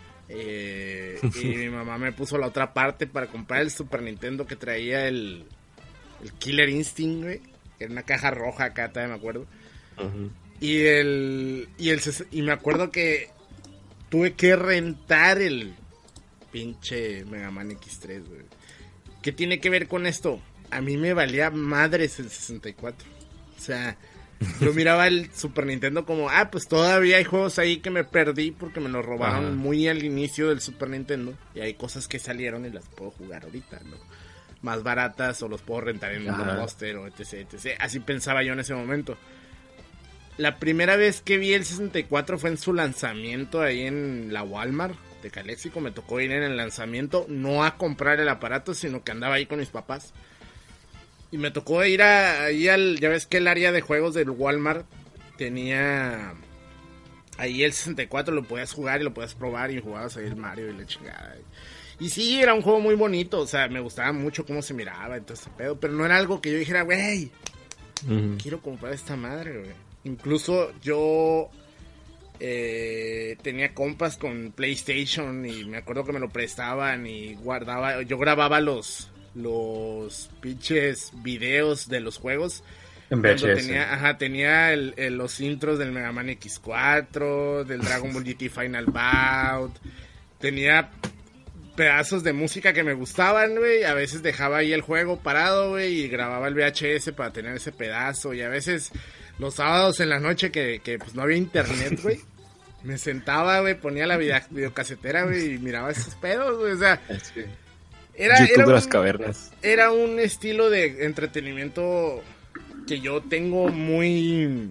Eh, y mi mamá me puso la otra parte para comprar el Super Nintendo que traía el, el Killer Instinct, güey. Que era una caja roja acá, todavía me acuerdo. Uh-huh. Y el, y el... Y me acuerdo que tuve que rentar el pinche Mega Man equis tres, güey. ¿Qué tiene que ver con esto? A mí me valía madres el sesenta y cuatro. O sea, yo miraba el Super Nintendo como, ah, pues todavía hay juegos ahí que me perdí porque me los robaron Ajá. muy al inicio del Super Nintendo. Y hay cosas que salieron y las puedo jugar ahorita, ¿no? Más baratas o los puedo rentar en un Blockbuster o etc, etcétera. Así pensaba yo en ese momento. La primera vez que vi el sesenta y cuatro fue en su lanzamiento ahí en la Walmart de Calexico. Me tocó ir en el lanzamiento, no a comprar el aparato, sino que andaba ahí con mis papás. Y me tocó ir a, ahí al... Ya ves que el área de juegos del Walmart tenía... Ahí el sesenta y cuatro lo podías jugar y lo podías probar y jugabas ahí el Mario y la chingada. Y sí, era un juego muy bonito, o sea, me gustaba mucho cómo se miraba y todo ese pedo. Pero no era algo que yo dijera, güey, uh-huh. quiero comprar esta madre, güey. Incluso yo... Eh, tenía compas con PlayStation y me acuerdo que me lo prestaban y guardaba, yo grababa los los pinches videos de los juegos en V H S. Tenía, ajá, tenía el, el, los intros del Mega Man equis cuatro, del Dragon Ball G T Final Bout, tenía pedazos de música que me gustaban, güey, a veces dejaba ahí el juego parado, güey, y grababa el V H S para tener ese pedazo, y a veces los sábados en la noche que, que pues no había internet, güey, me sentaba, güey, ponía la video, videocasetera, güey, y miraba esos pedos, güey, o sea, era, YouTube era de las un, cavernas. Era un estilo de entretenimiento que yo tengo muy...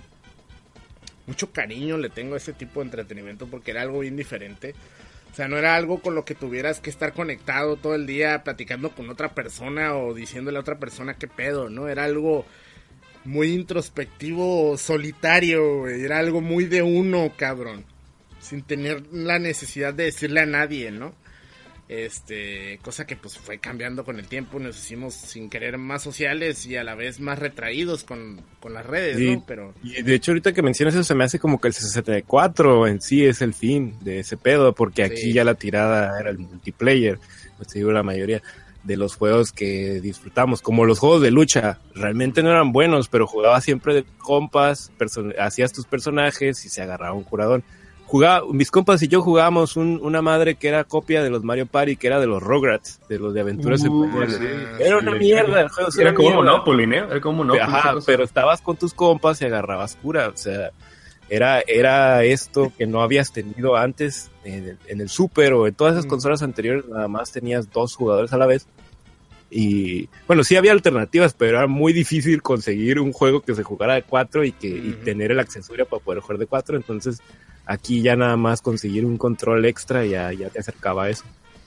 mucho cariño le tengo a ese tipo de entretenimiento porque era algo bien diferente. O sea, no era algo con lo que tuvieras que estar conectado todo el día platicando con otra persona o diciéndole a otra persona qué pedo, ¿no? Era algo muy introspectivo, solitario, güey. Era algo muy de uno, cabrón. Sin tener la necesidad de decirle a nadie, ¿no? Este, cosa que pues fue cambiando con el tiempo, nos hicimos sin querer más sociales y a la vez más retraídos con, con las redes, y, ¿no? Pero... y de hecho ahorita que mencionas eso se me hace como que el sesenta y cuatro en sí es el fin de ese pedo, porque aquí sí. ya la tirada era el multiplayer, pues te digo la mayoría de los juegos que disfrutamos, como los juegos de lucha, realmente no eran buenos, pero jugabas siempre de compas, person- hacías tus personajes y se agarraba un curador. Jugaba, mis compas y yo jugábamos un, una madre que era copia de los Mario Party, que era de los Rugrats, de los de aventuras uh, españolas. Sí, era sí, una mierda el juego. Era, era como Monopoly, ¿no? Era como Monopoly. Ajá, pero estabas con tus compas y agarrabas cura, o sea, era, era esto que no habías tenido antes en el, en el Super o en todas esas mm. consolas anteriores, nada más tenías dos jugadores a la vez. Y bueno, sí había alternativas, pero era muy difícil conseguir un juego que se jugara de cuatro y que uh-huh. y tener el accesorio para poder jugar de cuatro. Entonces aquí ya nada más conseguir un control extra ya, ya te acercaba a eso.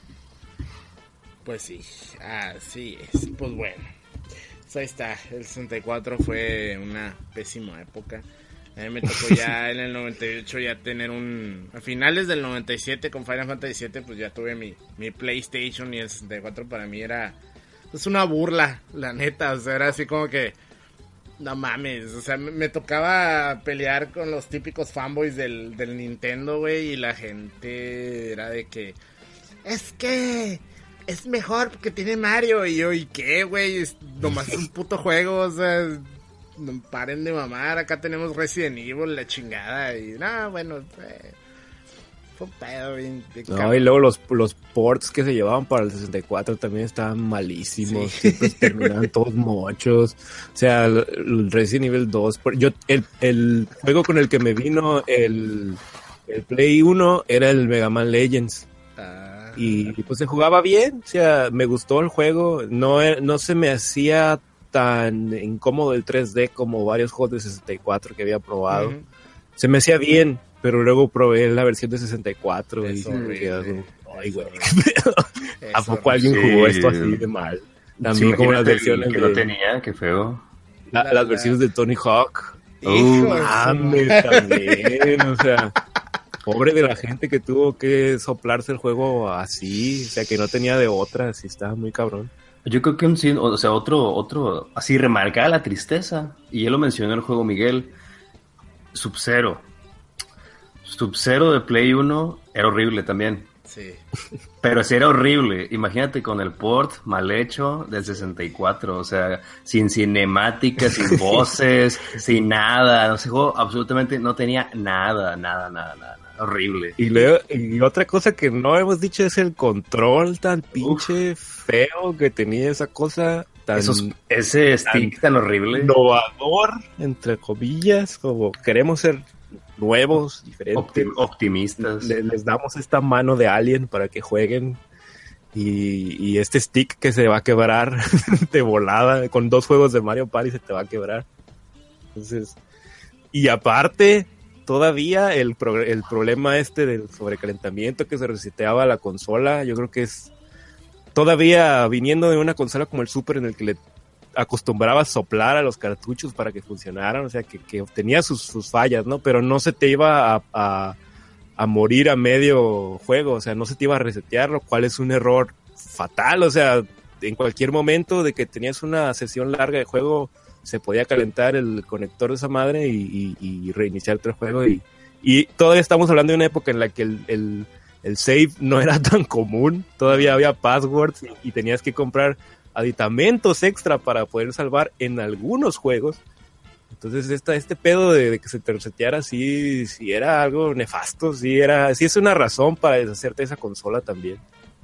Pues sí, así es. Pues bueno, pues ahí está. El sesenta y cuatro fue una pésima época. A mí me tocó ya en el noventa y ocho ya tener un... A finales del noventa y siete con Final Fantasy siete pues ya tuve mi, mi PlayStation y el sesenta y cuatro para mí era... Es una burla, la neta, o sea, era así como que... No mames, o sea, me, me tocaba pelear con los típicos fanboys del, del Nintendo, güey, y la gente era de que... Es que... Es mejor porque tiene Mario, y yo, ¿y qué, güey? Es nomás un puto juego, o sea... No paren de mamar, acá tenemos Resident Evil, la chingada, y... No, bueno, eh, Fue un pedo bien, bien No, cabrón. y luego los, los ports que se llevaban para el sesenta y cuatro también estaban malísimos. Sí. Siempre terminaban todos mochos. O sea, el, el Resident Evil dos. Yo, el, el juego con el que me vino el, el Play uno era el Mega Man Legends. Ah. Y, y pues se jugaba bien. O sea, me gustó el juego. No, no se me hacía tan incómodo el tres D como varios juegos de sesenta y cuatro que había probado. Uh-huh. Se me hacía bien. Pero luego probé la versión de sesenta y cuatro es y horrible, ay, güey. ¿A poco alguien jugó sí. esto así de mal? También sí, como las versiones que de... no tenía, qué feo. La, la, las la... versiones de Tony Hawk. Uh, mames, también, o sea... Pobre de la gente que tuvo que soplarse el juego así, o sea, que no tenía de otra, así estaba muy cabrón. Yo creo que un sí, o sea, otro, otro, así remarcaba la tristeza, y ya lo mencionó en el juego Miguel, Sub-Zero. Sub-Zero de Play uno era horrible también. Sí. Pero sí era horrible. Imagínate con el port mal hecho del sesenta y cuatro. O sea, sin cinemática, sin voces, sin nada. No sé, juego absolutamente no tenía nada, nada, nada, nada. Horrible. Y, luego, y otra cosa que no hemos dicho es el control tan pinche Uf. feo que tenía esa cosa. Tan, Esos, ese stick tan, tan horrible. Innovador, entre comillas, como queremos ser nuevos, diferentes, Optim- optimistas. Les, les damos esta mano de Alien para que jueguen y, y este stick que se va a quebrar de volada, con dos juegos de Mario Party se te va a quebrar. Entonces, y aparte, todavía el, pro, el problema este del sobrecalentamiento que se reseteaba la consola, yo creo que es todavía viniendo de una consola como el Super en el que le acostumbraba a soplar a los cartuchos para que funcionaran, o sea, que, que tenía sus, sus fallas, ¿no? Pero no se te iba a, a, a morir a medio juego, o sea, no se te iba a resetear, lo cual es un error fatal, o sea, en cualquier momento de que tenías una sesión larga de juego, se podía calentar el conector de esa madre y, y, y reiniciarte el juego, y, y todavía estamos hablando de una época en la que el, el, el save no era tan común, todavía había passwords y, y tenías que comprar aditamentos extra para poder salvar en algunos juegos. Entonces esta, este pedo de, de que se te reseteara sí, sí era algo nefasto, sí era, sí es una razón para deshacerte de esa consola también.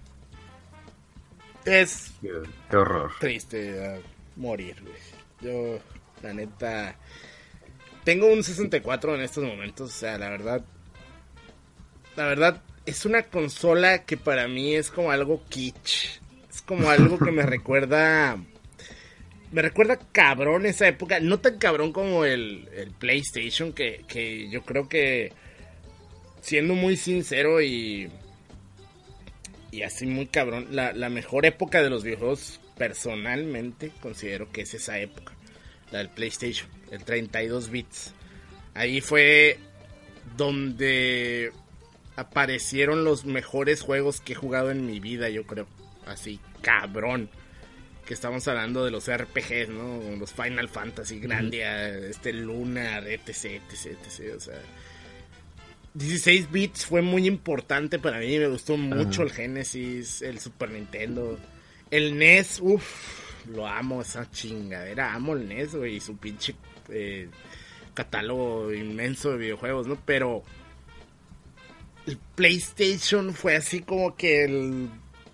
Es qué, qué horror. Triste uh, morir, güey. Yo, la neta, tengo un sesenta y cuatro en estos momentos, o sea, la verdad, la verdad es una consola que para mí es como algo kitsch. Es como algo que me recuerda... Me recuerda cabrón esa época. No tan cabrón como el, el PlayStation, que, que yo creo que... Siendo muy sincero y... Y así muy cabrón, la, la mejor época de los videojuegos, personalmente, considero que es esa época. La del PlayStation, el treinta y dos bits. Ahí fue donde aparecieron los mejores juegos que he jugado en mi vida, yo creo. Así, cabrón. Que estamos hablando de los R P Gs, ¿no? Los Final Fantasy, Grandia, uh-huh. este Lunar, etc, etc, etc. O sea, dieciséis bits fue muy importante para mí. Me gustó mucho uh-huh. el Genesis, el Super Nintendo. El N E S, uff, lo amo, esa chingadera. Amo el N E S, güey, y su pinche eh, catálogo inmenso de videojuegos, ¿no? Pero el PlayStation fue así como que el...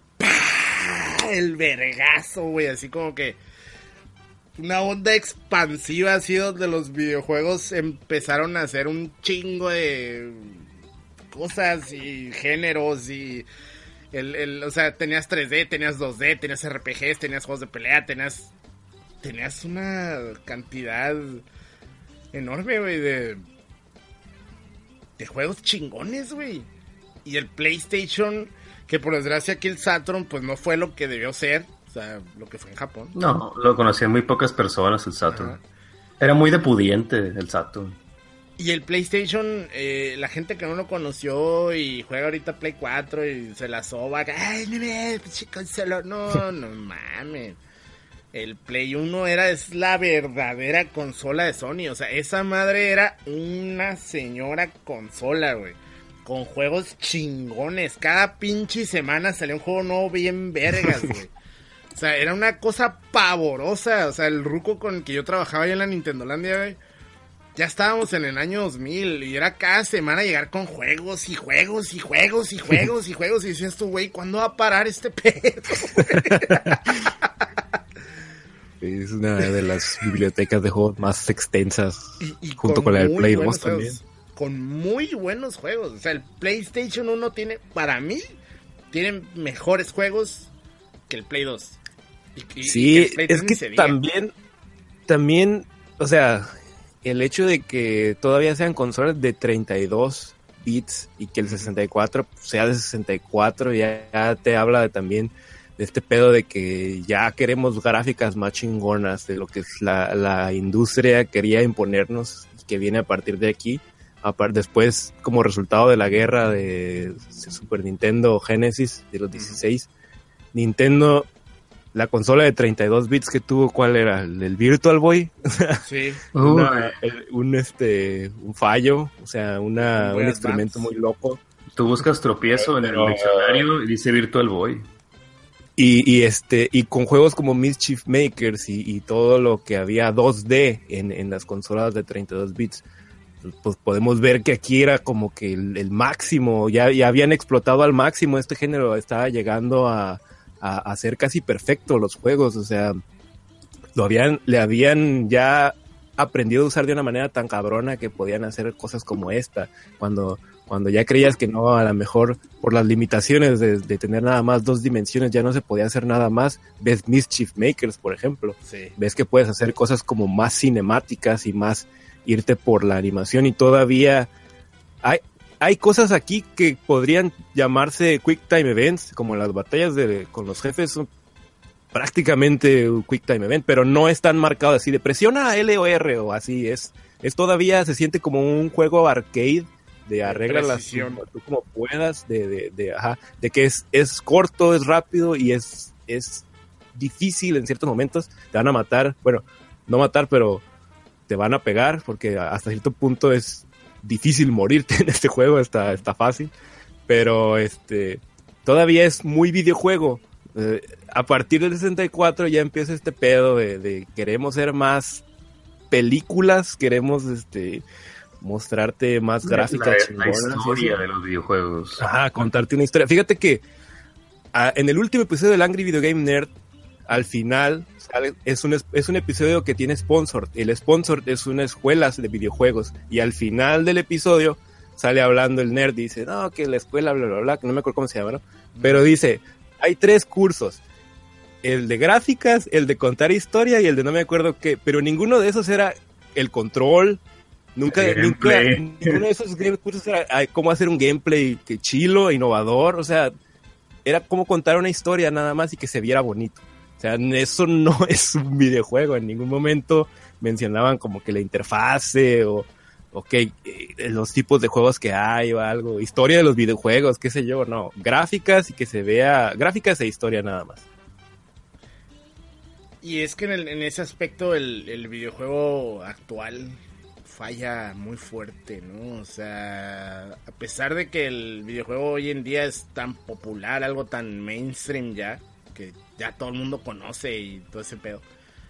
el vergazo, güey, así como que una onda expansiva, así donde los videojuegos empezaron a hacer un chingo de cosas y géneros y el, el, o sea, tenías tres D, tenías dos D, tenías R P Gs, tenías juegos de pelea, tenías tenías una cantidad enorme, güey, de de juegos chingones, güey. Y el PlayStation, que por desgracia aquí el Saturn pues no fue lo que debió ser, o sea, lo que fue en Japón. No, lo conocían muy pocas personas el Saturn. Ajá. Era muy de pudiente el Saturn. Y el PlayStation, eh, la gente que no lo conoció y juega ahorita Play cuatro y se la soba, ay, no me, consola, no, no mames. El Play uno era, es la verdadera consola de Sony, o sea, esa madre era una señora consola, güey. Con juegos chingones. Cada pinche semana salía un juego nuevo bien vergas, güey. O sea, era una cosa pavorosa. O sea, el ruco con el que yo trabajaba ahí en la Nintendolandia, güey. ya estábamos en el año dos mil y era cada semana llegar con juegos y juegos y juegos y juegos y juegos y decías tú, güey, ¿cuándo va a parar este pedo? Es una de las bibliotecas de juegos más extensas, y, y junto con, con la del Play dos también. Juegos, con muy buenos juegos. O sea, el PlayStation uno tiene, para mí, tiene mejores juegos que el Play dos. Y, y, sí, y que es que también, también, o sea, el hecho de que todavía sean consolas de treinta y dos bits y que el sesenta y cuatro sea de sesenta y cuatro, ya, ya te habla de también de este pedo de que ya queremos gráficas más chingonas, de lo que la, la industria quería imponernos y que viene a partir de aquí. Después, como resultado de la guerra de Super Nintendo Genesis de los dieciséis, Nintendo, la consola de treinta y dos bits que tuvo, ¿cuál era? ¿El, el Virtual Boy? Sí. Una, el, un este un fallo, o sea, una, un experimento muy loco. Tú buscas tropiezo en el diccionario y dice Virtual Boy. Y, y este y con juegos como Mischief Makers y, y todo lo que había dos D en, en las consolas de treinta y dos bits, pues podemos ver que aquí era como que el, el máximo, ya, ya habían explotado al máximo este género, estaba llegando a, a, a ser casi perfecto los juegos, o sea, lo habían, le habían ya aprendido a usar de una manera tan cabrona que podían hacer cosas como esta, cuando, cuando ya creías que no, a lo mejor por las limitaciones de, de tener nada más dos dimensiones ya no se podía hacer nada más, ves Mischief Makers, por ejemplo, sí. Ves que puedes hacer cosas como más cinemáticas y más irte por la animación, y todavía hay, hay cosas aquí que podrían llamarse Quick Time Events, como las batallas de, con los jefes son prácticamente un Quick Time Event, pero no es tan marcado así de presiona L o R o así, es, es todavía se siente como un juego arcade de arreglarlas como, tú como puedas, de, de, de, ajá, de que es, es corto, es rápido y es, es difícil en ciertos momentos, te van a matar, bueno, no matar, pero te van a pegar, porque hasta cierto punto es difícil morirte en este juego, está, está fácil, pero este todavía es muy videojuego. Eh, a partir del sesenta y cuatro ya empieza este pedo de, de queremos ser más películas, queremos este mostrarte más gráficas la, la historia de los videojuegos. Ajá, contarte una historia. Fíjate que a, en el último episodio del Angry Video Game Nerd, al final sale, es un es un episodio que tiene sponsor. El sponsor es una escuela de videojuegos y al final del episodio sale hablando el nerd y dice, no, que la escuela bla bla bla, que no me acuerdo cómo se llama, ¿no? Pero dice, hay tres cursos, el de gráficas, el de contar historia y el de no me acuerdo qué, pero ninguno de esos era el control, nunca, nunca ninguno de esos cursos era ay, cómo hacer un gameplay que chilo, innovador, o sea, era cómo contar una historia nada más y que se viera bonito. O sea, eso no es un videojuego. En ningún momento mencionaban como que la interfase o, o que eh, los tipos de juegos que hay o algo. Historia de los videojuegos, qué sé yo, no. Gráficas y que se vea... Gráficas e historia nada más. Y es que en, el, en ese aspecto el, el videojuego actual falla muy fuerte, ¿no? O sea, a pesar de que el videojuego hoy en día es tan popular, algo tan mainstream ya, que ya todo el mundo conoce y todo ese pedo.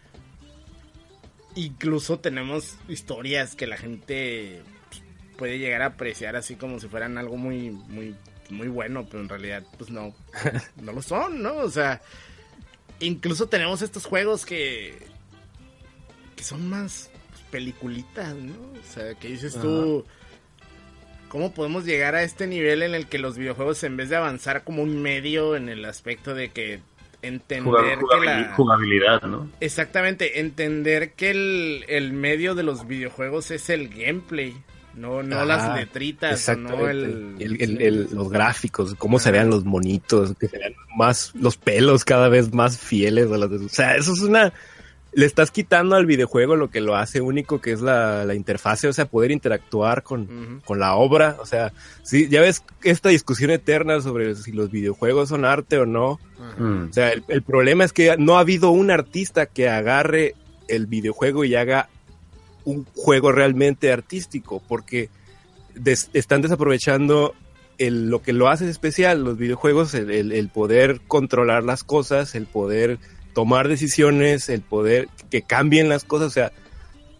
Incluso tenemos historias que la gente puede llegar a apreciar así como si fueran algo muy, muy, muy bueno, pero en realidad, pues no, no lo son, ¿no? O sea, incluso tenemos estos juegos que, que son más pues, peliculitas, ¿no? O sea, que dices uh-huh. tú, ¿cómo podemos llegar a este nivel en el que los videojuegos, en vez de avanzar como un medio en el aspecto de que entender Jugabil- que la jugabilidad, ¿no? Exactamente, entender que el, el medio de los videojuegos es el gameplay, no, no Ajá, las letritas, no el, el, el, el los gráficos, cómo Ajá. se vean los monitos, que se vean más los pelos cada vez más fieles a los de, o sea, eso es una le estás quitando al videojuego lo que lo hace único, que es la, la interfase, o sea, poder interactuar con, uh-huh. con la obra, o sea, sí, ya ves esta discusión eterna sobre si los videojuegos son arte o no, uh-huh. o sea, el, el problema es que no ha habido un artista que agarre el videojuego y haga un juego realmente artístico, porque des, están desaprovechando el, lo que lo hace especial, los videojuegos, el, el, el poder controlar las cosas, el poder tomar decisiones, el poder que cambien las cosas, o sea,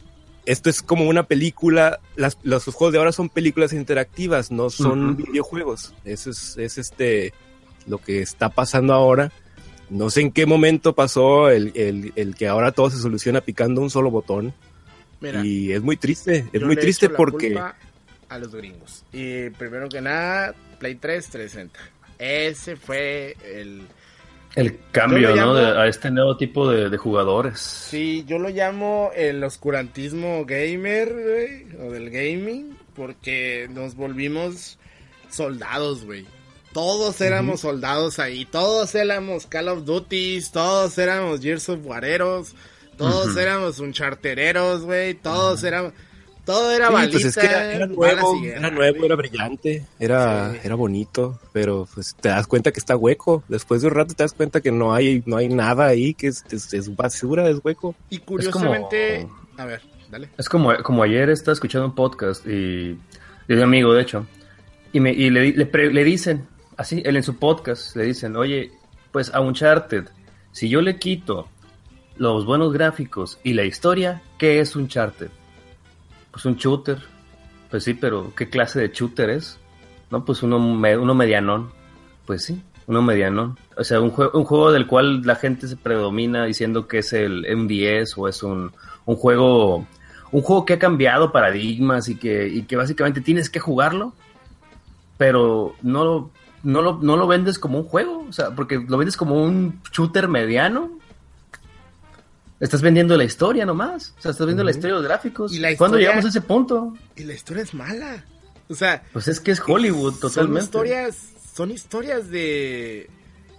esto es como una película, las, los juegos de ahora son películas interactivas, no son uh-huh. videojuegos. Eso es, es este lo que está pasando ahora. No sé en qué momento pasó el, el, el que ahora todo se soluciona picando un solo botón. Mira, y es muy triste, es muy triste porque... a los gringos. Y primero que nada, Play tres, trescientos sesenta. Ese fue el... El cambio, llamo, ¿no? De, a este nuevo tipo de, de jugadores. Sí, yo lo llamo el oscurantismo gamer, güey, o del gaming, porque nos volvimos soldados, güey. Todos éramos uh-huh. soldados ahí, todos éramos Call of Duty, todos éramos Gears of Wareros, todos uh-huh. éramos Unchartereros, güey, todos uh-huh. éramos... Todo era sí, balita, pues es que era, era nuevo, era nuevo, era brillante, era, sí. era bonito, pero pues te das cuenta que está hueco. Después de un rato te das cuenta que no hay, no hay nada ahí, que es, es, es basura, es hueco. Y curiosamente, como, a ver, dale. Es como, como ayer estaba escuchando un podcast y de un amigo, de hecho, y me y le, le, le dicen, así, él en su podcast, le dicen, oye, pues a Uncharted, si yo le quito los buenos gráficos y la historia, ¿qué es Uncharted? Pues un shooter, pues sí, pero ¿qué clase de shooter es? No, pues uno, uno medianón, pues sí, uno medianón. O sea, un juego, un juego del cual la gente se predomina diciendo que es el M diez o es un, un juego, un juego que ha cambiado paradigmas y que, y que básicamente tienes que jugarlo, pero no lo, no lo, no lo vendes como un juego, o sea, porque lo vendes como un shooter mediano. Estás vendiendo la historia nomás. O sea, estás viendo uh-huh. la historia de los gráficos. ¿Y la historia, ¿cuándo llegamos a ese punto? Y la historia es mala. O sea... Pues es que es Hollywood, es, totalmente. Son historias... Son historias de...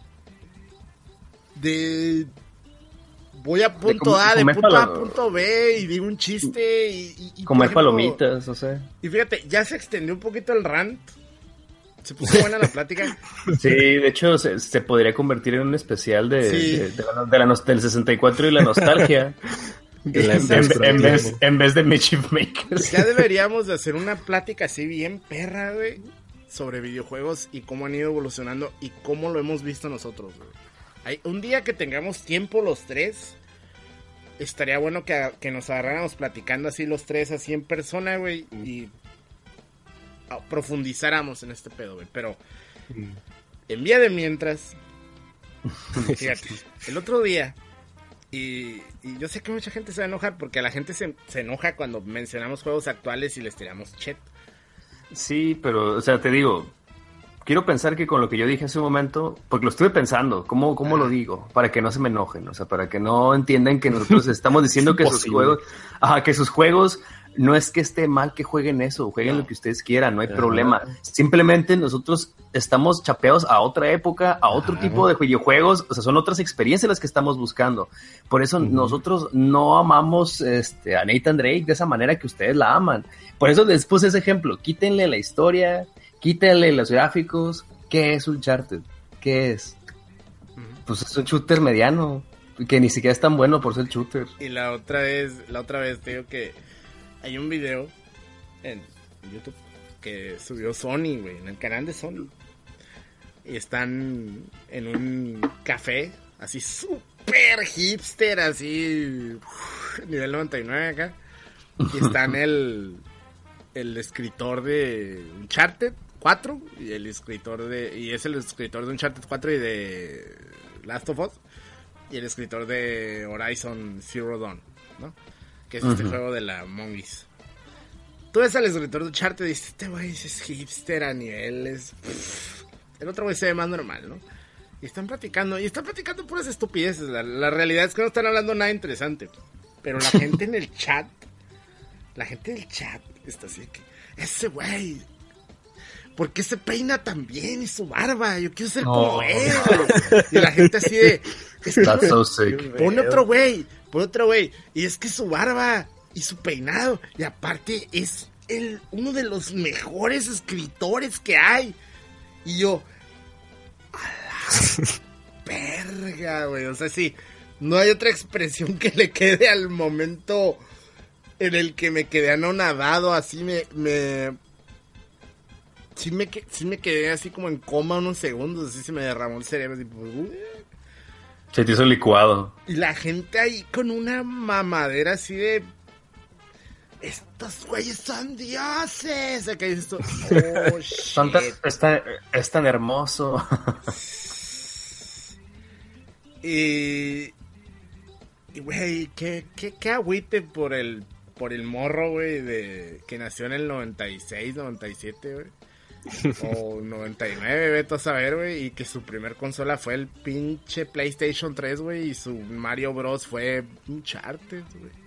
De... Voy a punto de com- A, de punto palo- A a punto B, y digo un chiste, y... y, y comer ejemplo, palomitas, o sea... Y fíjate, ya se extendió un poquito el rant. Se puso buena la plática. Sí, de hecho se, se podría convertir en un especial de, sí. de, de, la, de la nos, del sesenta y cuatro y la nostalgia. De la en, en, en, vez, en vez de Mischief Makers. Ya deberíamos de hacer una plática así bien perra, güey, sobre videojuegos y cómo han ido evolucionando y cómo lo hemos visto nosotros, güey. Hay, un día que tengamos tiempo los tres, estaría bueno que, que nos agarráramos platicando así los tres, así en persona, güey, y... profundizáramos en este pedo, güey, pero en vía de mientras, fíjate, el otro día, y, y yo sé que mucha gente se va a enojar porque la gente se, se enoja cuando mencionamos juegos actuales y les tiramos chet. Sí, pero, o sea, te digo, quiero pensar que con lo que yo dije hace un momento, porque lo estuve pensando, ¿cómo, cómo ah. lo digo? Para que no se me enojen, o sea, para que no entiendan que nosotros estamos diciendo que sus juegos, ajá, que sus juegos no es que esté mal que jueguen eso, jueguen no. lo que ustedes quieran, no hay Ajá. problema. Simplemente nosotros estamos chapeados a otra época, a otro Ajá. tipo de videojuegos, o sea, son otras experiencias las que estamos buscando. Por eso uh-huh. nosotros no amamos este, a Nathan Drake de esa manera que ustedes la aman. Por eso les puse ese ejemplo, quítenle la historia, quítenle los gráficos. ¿Qué es Uncharted? ¿Qué es? Uh-huh. Pues es un shooter mediano, que ni siquiera es tan bueno por ser shooter. Y la otra vez, la otra vez te digo que hay un video en YouTube que subió Sony, güey, en el canal de Sony. Y están en un café, así súper hipster, así, uf, nivel noventa y nueve acá. Y están el, el escritor de Uncharted cuatro, y el escritor de, y es el escritor de Uncharted cuatro y de Last of Us, y el escritor de Horizon Zero Dawn, ¿no? Que es este uh-huh. juego de la Mongoose. Tú ves al escritor de Uncharted y dices, este güey es hipster a niveles. Pff. El otro güey se ve más normal, ¿no? Y están platicando, y están platicando puras estupideces. La, la realidad es que no están hablando nada interesante. Pero la gente en el chat, la gente del chat está así que, ese güey, ¿por qué se peina tan bien y su barba? Yo quiero ser oh. como él. Y la gente así de, es que That's so sick. Pone otro güey. Por otro güey, y es que su barba y su peinado, y aparte es el uno de los mejores escritores que hay. Y yo, a la verga, güey, o sea, sí, no hay otra expresión que le quede al momento en el que me quedé anonadado, así me, me, sí me, sí me quedé así como en coma unos segundos, así se me derramó el cerebro, tipo, uy. Se te hizo licuado. Y la gente ahí con una mamadera así de... estos güeyes son dioses. Acá dices tú, oh, Son tan- shit. es, tan, es tan hermoso. Y, y güey, qué, qué, qué agüite por el, por el morro, güey, de, que nació en el noventa y seis, noventa y siete, güey. O noventa y nueve, vete a saber, güey. Y que su primer consola fue el pinche PlayStation tres, güey. Y su Mario Bros. Fue Uncharted,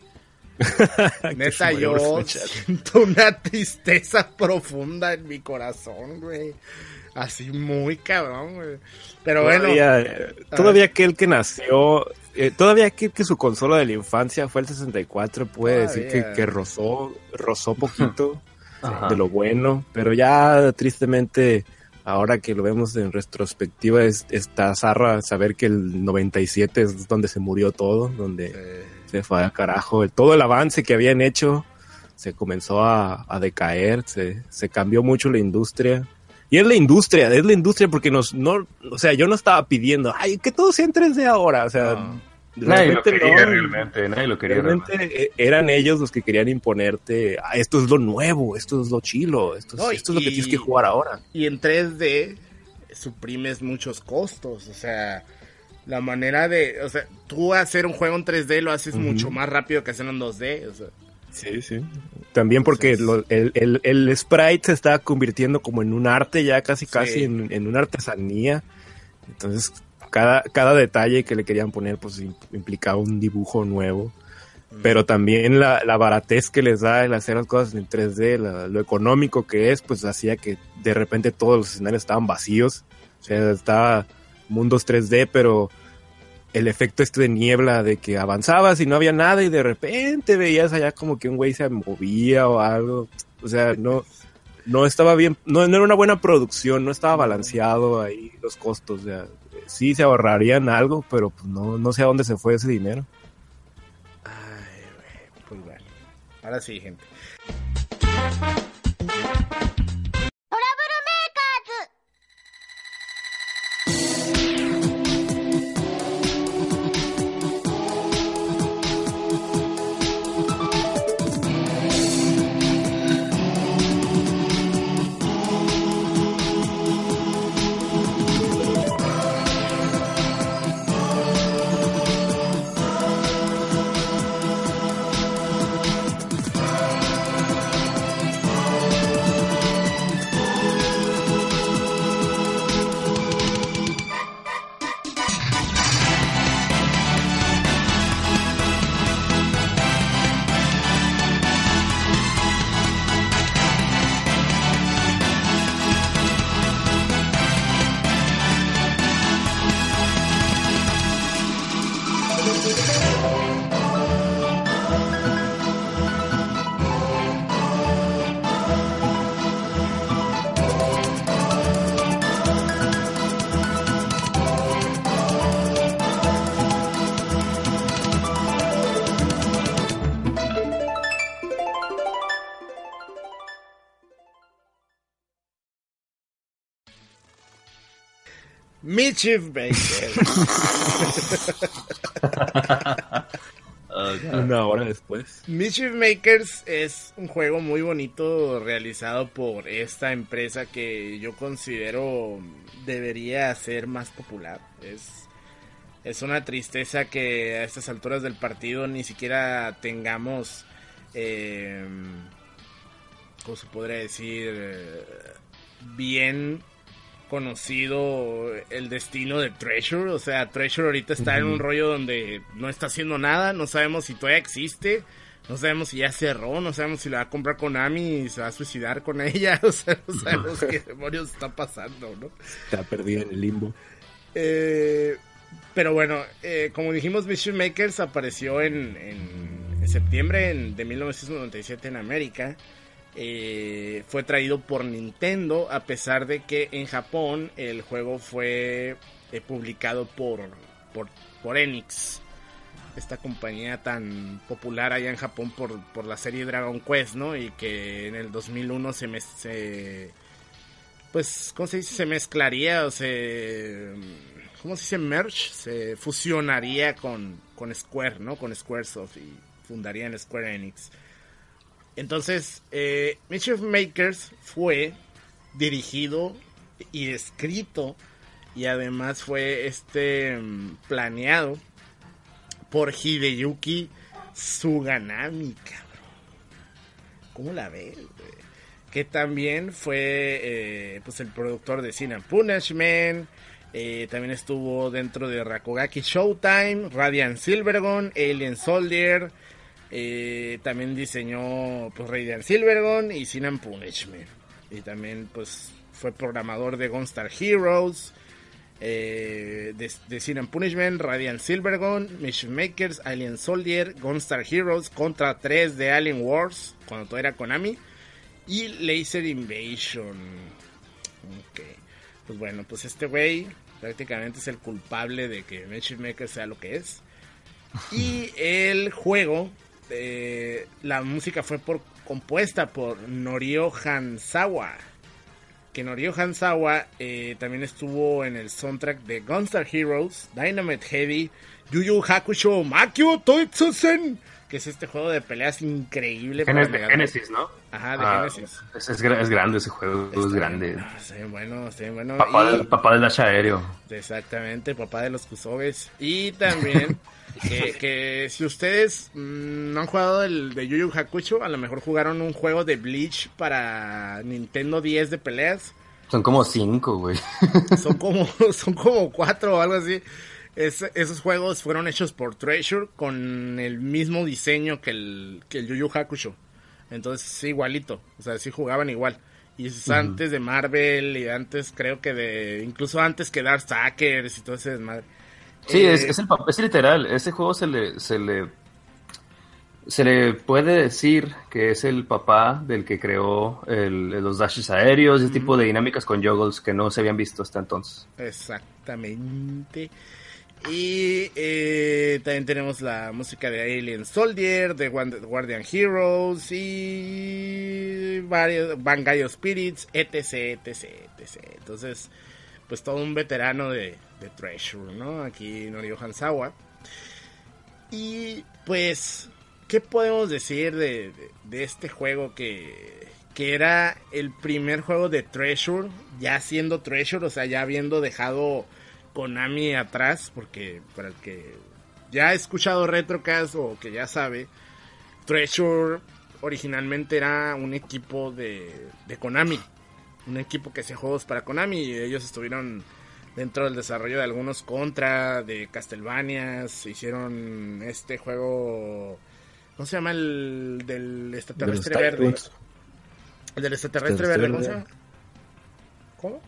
güey. Neta, yo siento una tristeza profunda en mi corazón, güey. Así muy cabrón, güey. Pero Todavía, bueno. eh, todavía aquel que nació, eh, todavía aquel que su consola de la infancia fue el sesenta y cuatro, puede Todavía. decir que, que rozó, rozó poquito Ajá. de lo bueno, pero ya tristemente, ahora que lo vemos en retrospectiva, es, está zarra saber que el noventa y siete es donde se murió todo, donde Eh, se fue al carajo. El- todo el avance que habían hecho se comenzó a, a decaer, se, se cambió mucho la industria. Y es la industria, es la industria porque nos, no, o sea, yo no estaba pidiendo, ay, que todo sea en tres D ahora, o sea, No. Nadie lo realmente quería no. realmente, nadie lo quería realmente. Realmente eh, eran ellos los que querían imponerte, ah, esto es lo nuevo, esto es lo chilo, esto es, No, esto es lo que y- tienes que jugar ahora. Y en tres D suprimes muchos costos, o sea, la manera de, o sea, tú hacer un juego en tres D lo haces Ujú. mucho más rápido que hacerlo en dos D, o sea. Sí, sí. También porque Entonces- lo- el, el, el sprite se está convirtiendo como en un arte ya casi Sí. casi en, en una artesanía. Entonces cada, cada detalle que le querían poner pues im- implicaba un dibujo nuevo. Pero también la, la baratez que les da el hacer las cosas en tres D, la- lo económico que es, pues hacía que de repente todos los escenarios estaban vacíos. O sea, estaba mundos tres D, pero el efecto este de niebla de que avanzabas y no había nada y de repente veías allá como que un güey se movía o algo. O sea, no, no estaba bien, no, no era una buena producción, no estaba balanceado ahí los costos. O sea, sí se ahorrarían algo, pero pues no, no sé a dónde se fue ese dinero. Ay, güey, pues bueno. Ahora sí, gente. Mischief Maker. Una hora después. Mischief Makers es un juego muy bonito realizado por esta empresa que yo considero debería ser más popular. Es, es una tristeza que a estas alturas del partido ni siquiera tengamos, eh, ¿cómo se podría decir? Eh, bien conocido el destino de Treasure. O sea, Treasure ahorita está en un rollo donde no está haciendo nada, no sabemos si todavía existe, no sabemos si ya cerró, no sabemos si la va a comprar Konami y se va a suicidar con ella. O sea, no sabemos qué demonios está pasando, ¿no? Está perdida en el limbo. Eh, pero bueno, eh, como dijimos, Mischief Makers apareció en, en, en septiembre en- de mil novecientos noventa y siete en América. Eh, fue traído por Nintendo, a pesar de que en Japón el juego fue eh, publicado por, por, por Enix, esta compañía tan popular allá en Japón por, por la serie Dragon Quest, ¿no? Y que en el dos mil uno se, mez- se pues, ¿cómo se dice? Se mezclaría o se, ¿cómo se dice? Merge, se fusionaría con, con Square, ¿no? Con Squaresoft y fundarían Square Enix. Entonces, eh, Mischief Makers fue dirigido y escrito y además fue este planeado por Hideyuki Suganami, cabrón. ¿Cómo la ves, güey? Que también fue eh, pues el productor de Sin and Punishment. Eh, también estuvo dentro de Rakugaki Showtime, Radiant Silvergun, Alien Soldier. Eh, también diseñó pues Radiant Silvergun y Sin and Punishment. Y también pues fue programador de Gunstar Heroes, eh, de, de Sin and Punishment, Radiant Silvergun, Mischief Makers, Alien Soldier, Gunstar Heroes, Contra tres de Alien Wars, cuando todo era Konami, y Laser Invasion. Ok, pues bueno, pues este güey prácticamente es el culpable de que Mischief Makers sea lo que es. Y el juego, eh, la música fue por, compuesta por Norio Hanzawa. Que Norio Hanzawa eh, también estuvo en el soundtrack de Gunstar Heroes, Dynamite Heavy, Yu Yu Hakusho Makyo Toitsusen, que es este juego de peleas increíble. Genes, de Genesis, ¿no? Ajá, de ah, Genesis. Es, es, es grande ese juego, está es grande. Bien, está bien bueno, está bien bueno. Papá, y, del, papá del hacha aéreo. Exactamente, papá de los Kusobes. Y también... Que, que si ustedes mmm, no han jugado el de Yu Yu Hakusho, a lo mejor jugaron un juego de Bleach para Nintendo diez de peleas. Son como cinco, güey. Son como, son como cuatro o algo así. Es, esos juegos fueron hechos por Treasure con el mismo diseño que el, que el Yu Yu Hakusho. Entonces, sí, igualito. O sea, sí jugaban igual. Y es uh-huh. antes de Marvel y antes, creo que de... Incluso antes que Darkstalkers y todo ese desmadre. Sí, eh, es, es, el, es literal. Ese juego se le, se le se le puede decir que es el papá del que creó el, los dashes aéreos y ese mm. tipo de dinámicas con juggles que no se habían visto hasta entonces. Exactamente. Y eh, también tenemos la música de Alien Soldier, de Guardian Heroes y varios Bangayo Spirits, etc, etc, etc. Entonces, pues todo un veterano de de Treasure, ¿no? Aquí Norio Hanzawa. Y pues, ¿qué podemos decir de, de, de este juego que, que era el primer juego de Treasure, ya siendo Treasure, o sea, ya habiendo dejado Konami atrás? Porque para el que ya ha escuchado Retrocast o que ya sabe, Treasure originalmente era un equipo de, de Konami, un equipo que hacía juegos para Konami, y ellos estuvieron dentro del desarrollo de algunos Contra, de Castlevanias, hicieron este juego, ¿cómo se llama? El del extraterrestre de verde. El del extraterrestre verde, ¿cómo se llama? ¿Cómo?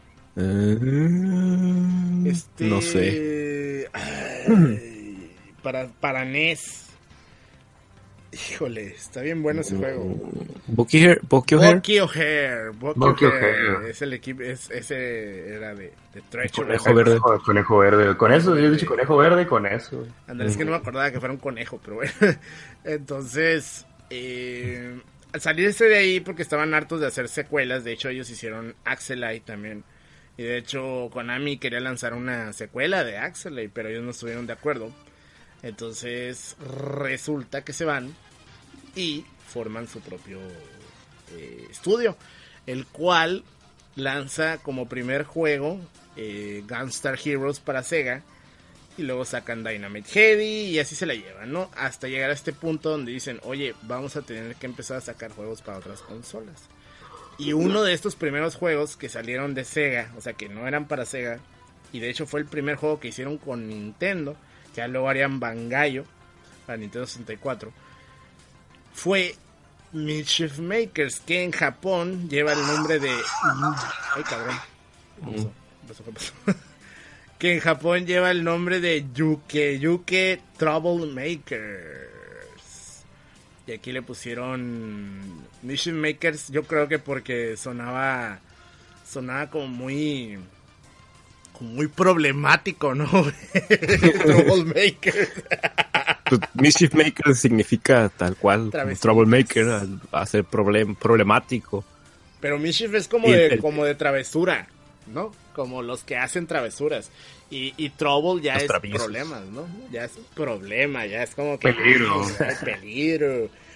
Uh, este... No sé. Ay, para, para N E S. Híjole, está bien bueno ese juego. Bucky O'Hare. Bucky O'Hare. Bucky O'Hare. Bucky O'Hare. Es el equipo, es, ese era de, de Treasure. Conejo verde. Conejo verde. Con eso, yo he dicho conejo verde y con eso. Andrés, es que no me acordaba que fuera un conejo, pero bueno. Entonces, eh, al salirse de ahí, porque estaban hartos de hacer secuelas, de hecho ellos hicieron Axelite también. Y de hecho, Konami quería lanzar una secuela de Axelite, pero ellos no estuvieron de acuerdo. Entonces resulta que se van y forman su propio eh, estudio, el cual lanza como primer juego eh, Gunstar Heroes para Sega, y luego sacan Dynamite Heavy y así se la llevan, ¿no? Hasta llegar a este punto donde dicen, oye, vamos a tener que empezar a sacar juegos para otras consolas. Y uno de estos primeros juegos que salieron de Sega, o sea que no eran para Sega, y de hecho fue el primer juego que hicieron con Nintendo, ya luego harían Bangayo para Nintendo sesenta y cuatro, fue Mischief Makers, que en Japón lleva el nombre de... Ay, cabrón. ¿Qué pasó? ¿Qué pasó? Que en Japón lleva el nombre de Yuke Yuke Troublemakers. Y aquí le pusieron Mischief Makers, yo creo que porque sonaba sonaba como muy... muy problemático, ¿no? Troublemaker. Mischief Maker significa tal cual, Troublemaker, hacer problem, problemático. Pero Mischief es como de, el, como de travesura, ¿no? Como los que hacen travesuras. Y, y Trouble ya es traviesos. Problemas, ¿no? Ya es un problema, ya es como que... Peligro. Peligro.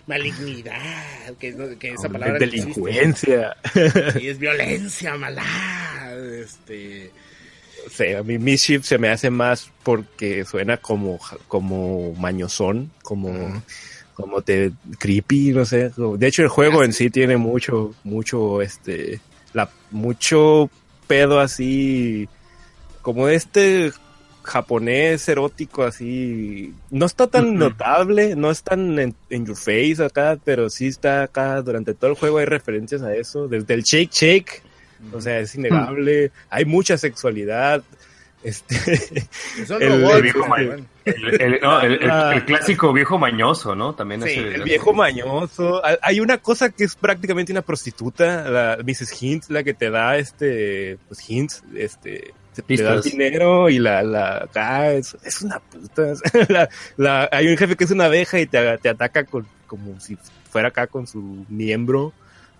malignidad, que, que esa No, palabra es delincuencia. Sí, es violencia, maldad, este... O sea, a mí Mischief se me hace más porque suena como, como mañosón, como, uh-huh. como te creepy, no sé. De hecho, el juego en sí tiene mucho, mucho, este, la, mucho pedo así, como este japonés erótico así. No está tan uh-huh. notable, no es tan en, en your face acá, pero sí está acá. Durante todo el juego hay referencias a eso, desde el shake shake. O sea, es innegable. Hay mucha sexualidad. Este, Son el, robots, el viejo el, el, el, no, el, el, el clásico viejo mañoso, ¿no? También sí, ese, el viejo mañoso. Hay una cosa que es prácticamente una prostituta, la missus Hintz, la que te da este, pues Hintz, este, te da dinero y la, la, acá es, es una puta. la, la, hay un jefe que es una abeja y te, te ataca con, como si fuera acá con su miembro.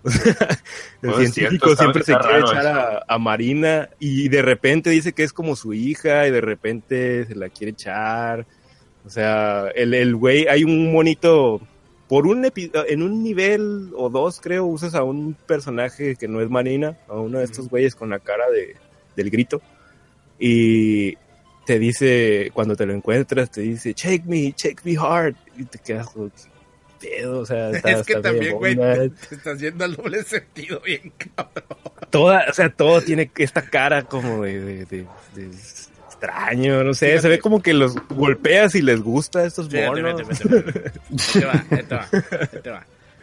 El oh, científico cierto, siempre se quiere echar a, a Marina y de repente dice que es como su hija y de repente se la quiere echar. O sea, el, el güey, hay un monito, por un epi- en un nivel o dos creo, usas a un personaje que no es Marina, a uno de estos güeyes con la cara de, del grito y te dice, cuando te lo encuentras, te dice, shake me, shake me hard, y te quedas como... Pedo, o sea, está, es que está también, güey, te, te estás yendo al doble sentido bien cabrón. Toda, o sea, todo tiene esta cara como de, de, de, de extraño, no sé, fíjate. Se ve como que los golpeas y les gusta a estos monos. Fíjate, vete, vete, vete. Ahí te va, ahí te va, ahí te va.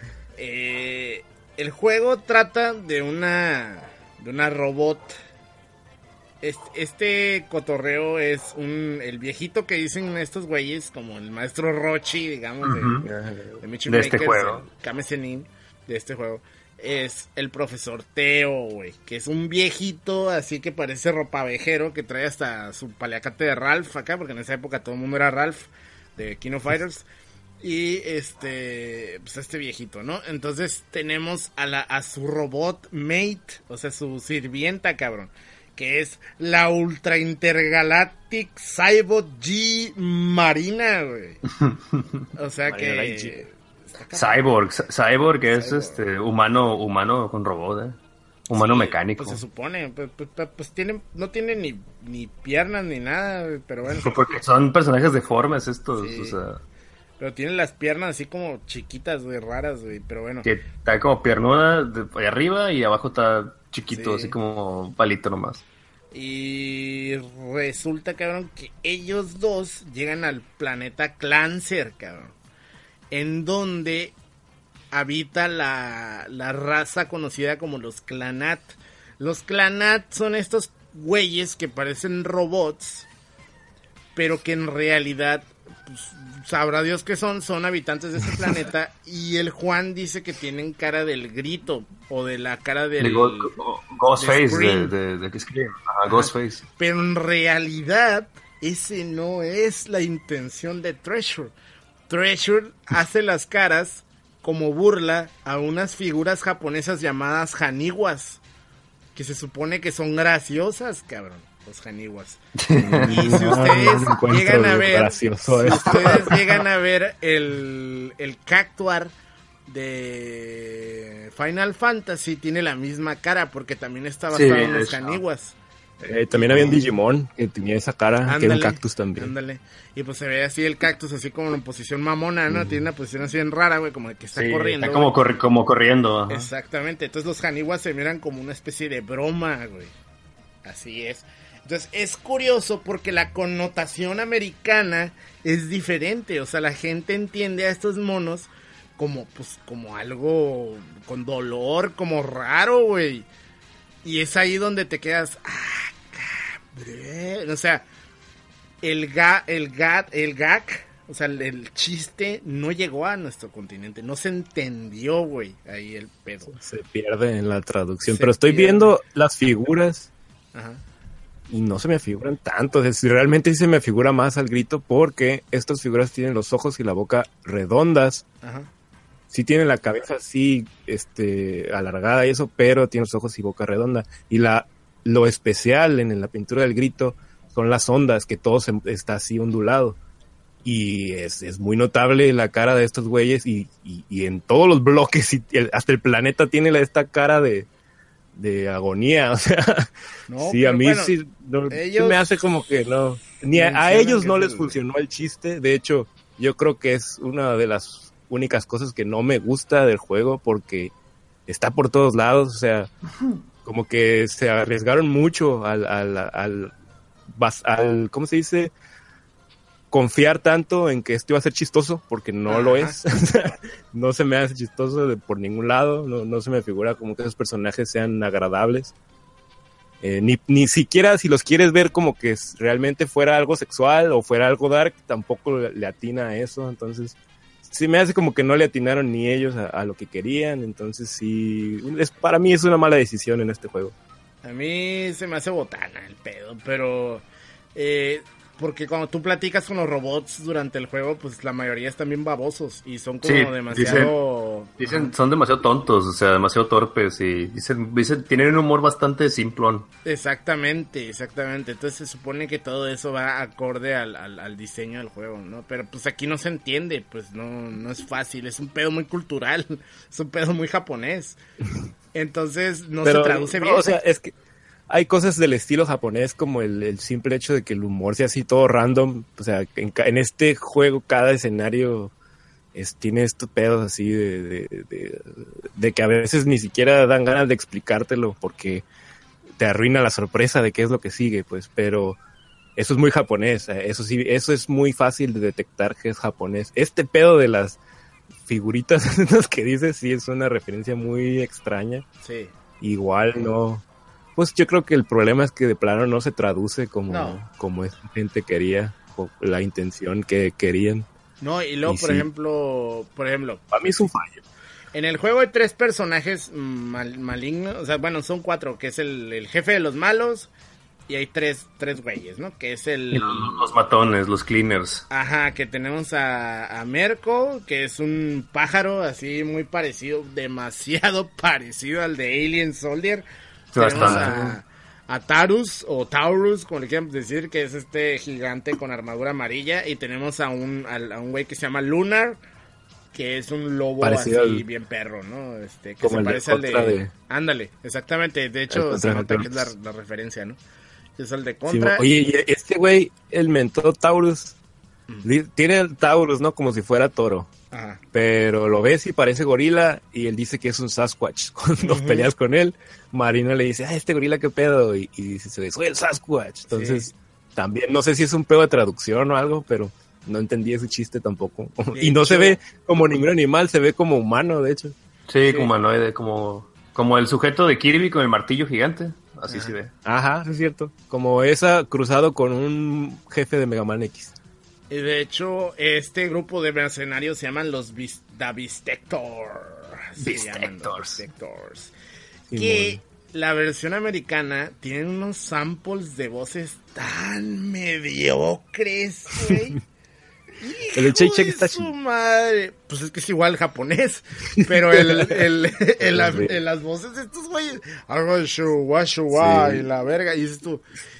Eh, el juego trata de una, de una robot. Este, este cotorreo es un el viejito que dicen estos güeyes, como el maestro Rochi, digamos, uh-huh. de, de, Mitchell de Makers, este juego. Kame Sennin, de este juego, es el profesor Teo, güey, que es un viejito así que parece ropavejero, que trae hasta su paliacate de Ralph acá, porque en esa época todo el mundo era Ralph, de King of Fighters, y este, pues este viejito, ¿no? Entonces tenemos a, la, a su robot mate, o sea, su sirvienta, cabrón, que es la Ultra Intergalactic Cybot G Marina, güey. O sea que... Cyborg, Cyborg que es este humano humano con robot, ¿eh? Humano sí, mecánico. Pues se supone, pues, pues, pues tiene, no tiene ni, ni piernas ni nada, pero bueno. Porque son personajes deformes estos, sí. O sea... Pero tiene las piernas así como chiquitas, güey, raras, güey, pero bueno. Que está como piernuda de, de arriba y abajo está... chiquito, sí. Así como palito nomás. Y resulta, cabrón, que ellos dos llegan al planeta Clancer, cabrón. En donde habita la, la raza conocida como los Clanat. Los Clanat son estos güeyes que parecen robots, pero que en realidad... pues, sabrá Dios que son, son habitantes de ese planeta. Y el Juan dice que tienen cara del grito o de la cara del... De Go- Go- Ghostface, de, de, de, de Scream. Ajá, Ghostface. Pero en realidad, ese no es la intención de Treasure. Treasure hace las caras como burla a unas figuras japonesas llamadas Haniwas, que se supone que son graciosas, cabrón. Los Haniwas. Y si ustedes no, llegan a ver, si ustedes llegan a ver el, el Cactuar de Final Fantasy, tiene la misma cara, porque también está basado sí, en los Haniwas. Eh, también había un Digimon que tenía esa cara, ándale, que era un cactus también. Ándale. Y pues se ve así el cactus, así como en posición mamona, ¿no? Mm. Tiene una posición así bien rara, güey, como de que está sí, corriendo. Está como, corri- como corriendo. Ajá. Exactamente. Entonces los Haniwas se miran como una especie de broma, güey. Así es. Entonces es curioso porque la connotación americana es diferente, o sea, la gente entiende a estos monos como, pues, como algo con dolor, como raro, güey. Y es ahí donde te quedas, ah, cabrón. O sea, el ga, el gat, el gag, o sea, el, el chiste no llegó a nuestro continente, no se entendió, güey, ahí el pedo. Se pierde en la traducción, se pero estoy pierde. Viendo las figuras. Ajá. Y no se me figuran tanto, es decir, realmente sí se me figura más al grito porque estas figuras tienen los ojos y la boca redondas. Ajá. Sí tienen la cabeza así, este, alargada y eso, pero tiene los ojos y boca redonda. Y la, lo especial en la pintura del grito son las ondas, que todo se, está así ondulado. y es, es muy notable la cara de estos güeyes y, y, y en todos los bloques y el, hasta el planeta tiene la, esta cara de, de agonía, o sea, No, sí, a pero mí bueno, sí, no, sí ellos me hace como que no, ni a, a mencionan ellos que no es les el- funcionó el chiste, de hecho, yo creo que es una de las únicas cosas que no me gusta del juego porque está por todos lados, o sea, como que se arriesgaron mucho al, al, al, bas- al ¿cómo se dice? Confiar tanto en que esto iba a ser chistoso, porque no lo Ajá. es. No se me hace chistoso de, por ningún lado, no, no se me figura como que esos personajes sean agradables. Eh, ni, ni siquiera si los quieres ver como que es- realmente fuera algo sexual o fuera algo dark, tampoco le, le atina a eso, entonces sí me hace como que no le atinaron ni ellos a, a lo que querían, entonces sí, es, para mí es una mala decisión en este juego. A mí se me hace botana el pedo, pero... Eh, porque cuando tú platicas con los robots durante el juego, pues la mayoría están bien babosos y son como Sí, demasiado... Dicen, Ajá. son demasiado tontos, o sea, demasiado torpes y dicen, dicen, tienen un humor bastante simplón. Exactamente, exactamente. Entonces se supone que todo eso va acorde al, al, al diseño del juego, ¿no? Pero pues aquí no se entiende, pues no, no es fácil, es un pedo muy cultural, es un pedo muy japonés. Entonces no Pero, se traduce no, bien. o sea, es que hay cosas del estilo japonés como el, el simple hecho de que el humor sea así todo random. O sea, en, ca- en este juego cada escenario es, tiene estos pedos así de, de, de, de que a veces ni siquiera dan ganas de explicártelo porque te arruina la sorpresa de qué es lo que sigue, pues. Pero eso es muy japonés. eh, Eso sí, eso es muy fácil de detectar que es japonés. Este pedo de las figuritas esas que dices sí es una referencia muy extraña. Sí. Igual no. Pues yo creo que el problema es que de plano no se traduce como, No. como esa gente quería, o la intención que querían. No, y luego, Y por sí. ejemplo, por ejemplo, Para mí es un fallo. en el juego hay tres personajes mal- malignos, o sea, bueno, son cuatro, que es el, el jefe de los malos, y hay tres, tres güeyes, ¿no? Que es el... Y los, los matones, los cleaners. Ajá, que tenemos a, a Merco, que es un pájaro así muy parecido, demasiado parecido al de Alien Soldier. Sí, Tenemos bastante. a, a Tarus, o Taurus, como le quieran decir, que es este gigante con armadura amarilla. Y tenemos a un a, a un güey que se llama Lunar, que es un lobo Parecido así al- bien perro, ¿no? Este, que como se el de parece al de... Contra de- Ándale, exactamente. De El hecho, Contra se de nota que es la, Taurus. la referencia, ¿no? Es el de Sí, Contra. oye, y este güey, el mentó Taurus, li- tiene el Taurus, ¿no? Como si fuera toro. Ajá. Pero lo ves y parece gorila y él dice que es un Sasquatch. Cuando Ujú. peleas con él, Marina le dice, ah, este gorila qué pedo. Y, y dice, soy el Sasquatch. Entonces, Sí. también, no sé si es un pedo de traducción o algo, pero no entendí ese chiste tampoco. De Y no se hecho- ve como ningún animal, se ve como humano, de hecho. Sí, Sí. como humanoide, como, como el sujeto de Kirby con el martillo gigante. Así Ajá. se ve. Ajá, es cierto. Como esa cruzado con un jefe de Mega Man X. Y de hecho, este grupo de mercenarios se llaman los Vis- The Vistector. Se llaman los Vistectors. Vistectors. Sí, Que la versión americana tiene unos samples de voces tan mediocres, güey. El de Shake Hijo Shake de está su chido. madre. Pues es que es igual japonés. Pero el, el, el- la- Sí. en las voces de estos güeyes. Agashu, washu, wa, Sí. y la verga. Y dices tú.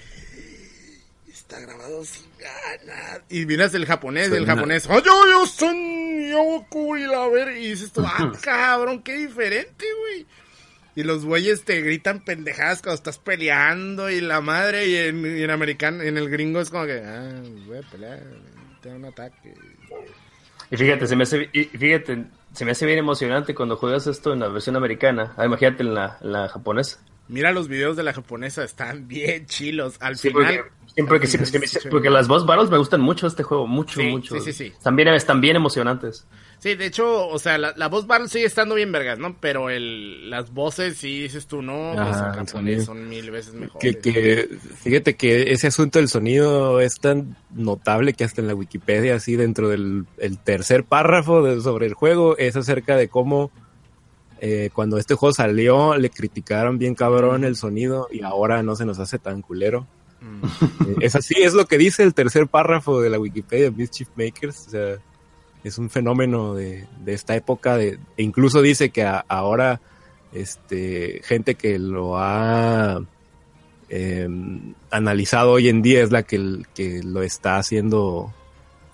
Está grabado sin ganas. Y miras el japonés, el Suena- japonés. "Ay, yo, yo, son, yoku", y la verga. Y dices tú, ah, cabrón, qué diferente, güey. Y los güeyes te gritan pendejadas cuando estás peleando y la madre. Y en, y en americano, en el gringo es como que, ah, voy a pelear, tengo un ataque. Y fíjate, se me hace, y fíjate, se me hace bien emocionante cuando juegas esto en la versión americana. Ah, imagínate en la, en la japonesa. Mira los videos de la japonesa, están bien chilos. Al Sí, final. porque, siempre que, al final siempre- es porque, porque las boss battles me gustan mucho de este juego, mucho, Sí, mucho. sí, sí, sí. Están bien, están bien emocionantes. Sí, de hecho, o sea, la, la voz battle sigue estando bien vergas, ¿no? Pero el, las voces, sí dices tú, no, pues Ajá, en el japonés sonido. son mil veces mejores. Que, que, fíjate que ese asunto del sonido es tan notable que hasta en la Wikipedia, así dentro del el tercer párrafo de- sobre el juego, es acerca de cómo eh, cuando este juego salió le criticaron bien cabrón el sonido y ahora no se nos hace tan culero. Mm. Eh, es así, es lo que dice el tercer párrafo de la Wikipedia, Mischief Makers. O sea, es un fenómeno de, de esta época. De, e incluso dice que a- ahora este, gente que lo ha eh, analizado hoy en día es la que, que lo está haciendo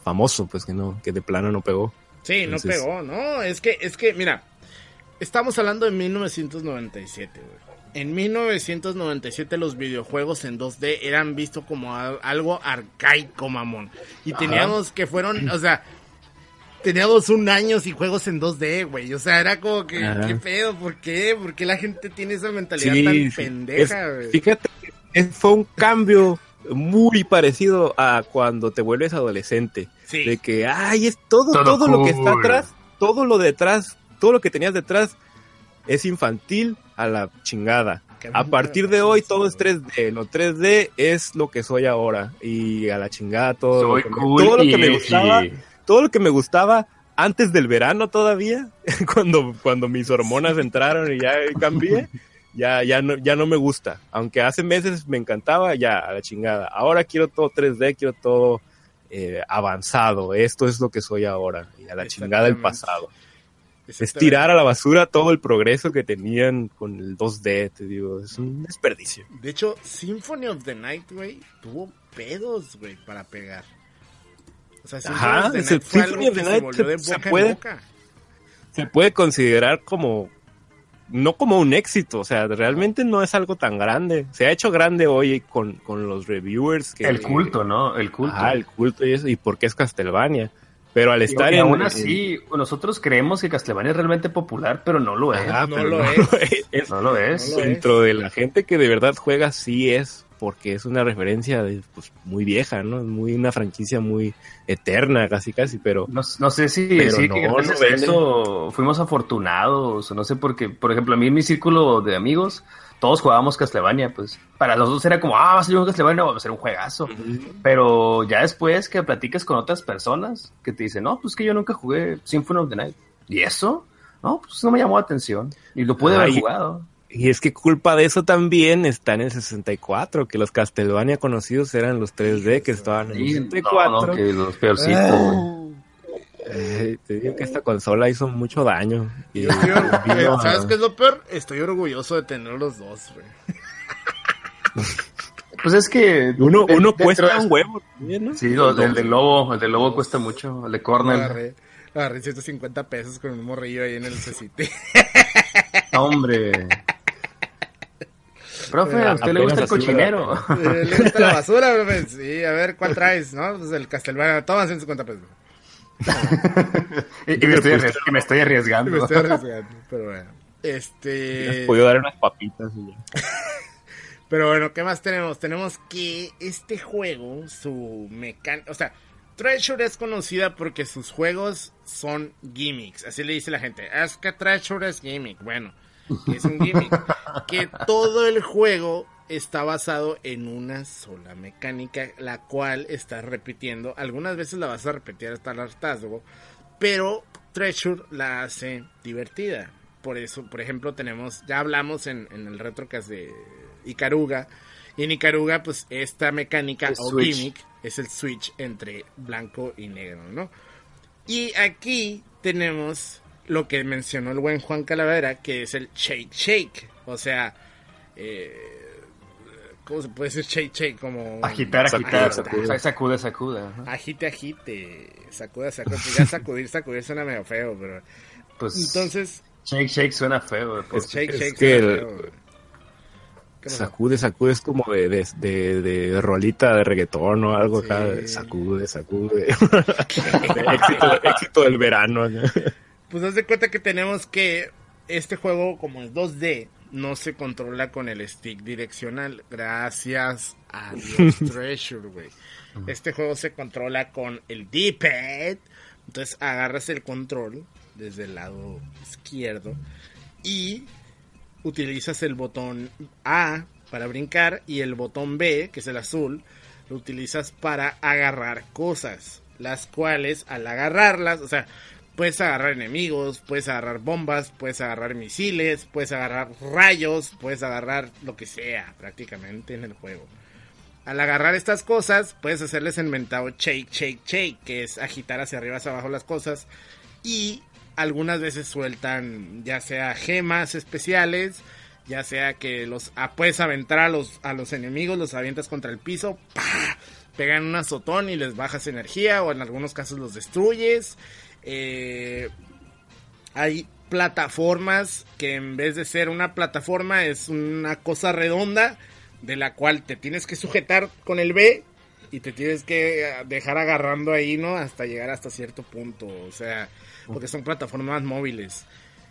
famoso, pues que no, que de plano no pegó. Sí, Entonces... no pegó, no, es que, es que, mira, estamos hablando de mil novecientos noventa y siete, güey. En mil novecientos noventa y siete los videojuegos en dos D eran vistos como a, algo arcaico, mamón. Y teníamos Ajá. que fueron, o sea, teníamos un año sin juegos en dos D, güey. O sea, era como que, Ajá. ¿qué pedo? ¿Por qué? ¿Por qué la gente tiene esa mentalidad sí, tan sí. pendeja, es, güey? Fíjate, es, fue un cambio muy parecido a cuando te vuelves adolescente. Sí. De que, ay, es todo, todo, todo cool. Lo que está atrás, todo lo detrás, todo lo que tenías detrás es infantil a la chingada. A partir de hoy todo es tres D. Lo tres D es lo que soy ahora. Y a la chingada todo, soy lo, que cool me, todo lo que me y... gustaba, todo lo que me gustaba antes del verano todavía, cuando, cuando mis hormonas entraron y ya cambié, ya, ya no, ya no me gusta. Aunque hace meses me encantaba, ya a la chingada. Ahora quiero todo tres D, quiero todo eh, avanzado. Esto es lo que soy ahora. Y a la chingada el pasado. Es tirar a la basura todo el progreso que tenían con el dos D, te digo, es un desperdicio. De hecho, Symphony of the Night, güey, tuvo pedos, güey, para pegar. O sea, Symphony Ajá, of the Night fue Symphony algo of the que Night se volvió de se, boca se puede, en boca. Se puede considerar como, no como un éxito, o sea, realmente no es algo tan grande. Se ha hecho grande hoy con, con los reviewers. Que, el culto, ¿no? El culto. Ah, el culto y eso, y porque es Castlevania. Pero al estar y, y en... aún así, en... nosotros creemos que Castlevania es realmente popular, pero no lo es. Ah, no, pero lo no, es. lo es. no lo es. No lo Dentro es. de la gente que de verdad juega, sí es, porque es una referencia de, pues, muy vieja, ¿no? Muy una franquicia muy eterna, casi, casi, pero... No, no sé si pero decir no, que gracias no a eso fuimos afortunados, o no sé, porque, por ejemplo, a mí en mi círculo de amigos... Todos jugábamos Castlevania, pues. Para los dos era como, ah, va a ser un Castlevania, va a ser un juegazo. Uh-huh. Pero ya después que platicas con otras personas que te dicen, no, pues que yo nunca jugué Symphony of the Night. ¿Y eso? No, pues no me llamó la atención. Y lo pude Ay, haber jugado. Y es que culpa de eso también está en el sesenta y cuatro, que los Castlevania conocidos eran los tres D que estaban en el sesenta y cuatro. No, no, que los peorcitos. Ah. Eh, te digo que esta consola hizo mucho daño. Y Estoy, eh, ¿Sabes qué es lo peor? Estoy orgulloso de tener los dos, güey. Pues es que uno, de, uno de, cuesta de, un huevo también, ¿no? Sí, lo, el del lobo, el del lobo cuesta mucho, el de Cornell. Agarré, agarré ciento cincuenta pesos con un morrillo ahí en el C C T. Hombre. Profe, ¿a usted le gusta el cochinero? ¿Le gusta la basura, profe? Sí, a ver, ¿cuál traes? ¿No? Pues el Castlevania, toma ciento cincuenta pesos. y, y, me estoy arries- y me estoy arriesgando. Me estoy arriesgando, pero bueno. Este... Me has podido dar unas papitas y ya. Pero bueno, ¿qué más tenemos? Tenemos que este juego, su mecánica... O sea, Treasure es conocida porque sus juegos son gimmicks. Así le dice la gente. Es que Treasure es gimmick. Bueno, es un gimmick. Que todo el juego está basado en una sola mecánica, la cual estás repitiendo. Algunas veces la vas a repetir hasta el hartazgo, pero Treasure la hace divertida. Por eso, por ejemplo, tenemos, ya hablamos en, en el retrocast de Ikaruga, y en Ikaruga, pues, esta mecánica el o switch. Gimmick es el switch entre blanco y negro, ¿no? Y aquí tenemos lo que mencionó el buen Juan Calavera, que es el shake shake, o sea, eh... ¿cómo se puede decir shake shake? Como agitar, agitar, sacude, sacude, sacude. Agite, agite, sacuda, sacuda. Pues ya sacudir, sacudir suena medio feo, pero... Pues entonces... Shake, shake suena feo. Pues shake, shake es que suena el... feo. Sacude, sacude es como de, de, de, de rolita de reggaetón o algo sí. acá. Sacude, sacude. éxito, éxito del verano. Pues haz de cuenta que tenemos que este juego, como es dos D, no se controla con el stick direccional. Gracias a Dios Treasure, güey. Este juego se controla con el D-pad. Entonces agarras el control desde el lado izquierdo y utilizas el botón A para brincar y el botón B, que es el azul, lo utilizas para agarrar cosas, las cuales al agarrarlas, o sea, puedes agarrar enemigos, puedes agarrar bombas, puedes agarrar misiles, puedes agarrar rayos, puedes agarrar lo que sea prácticamente en el juego. Al agarrar estas cosas, puedes hacerles el mentado shake, shake, shake, que es agitar hacia arriba, hacia abajo las cosas, y algunas veces sueltan ya sea gemas especiales, ya sea que los ah, puedes aventar a los, a los enemigos, los avientas contra el piso, ¡pah! pegan un azotón y les bajas energía, o en algunos casos los destruyes. Eh, hay plataformas que en vez de ser una plataforma es una cosa redonda de la cual te tienes que sujetar con el B y te tienes que dejar agarrando ahí, ¿no? Hasta llegar hasta cierto punto, o sea, porque son plataformas móviles.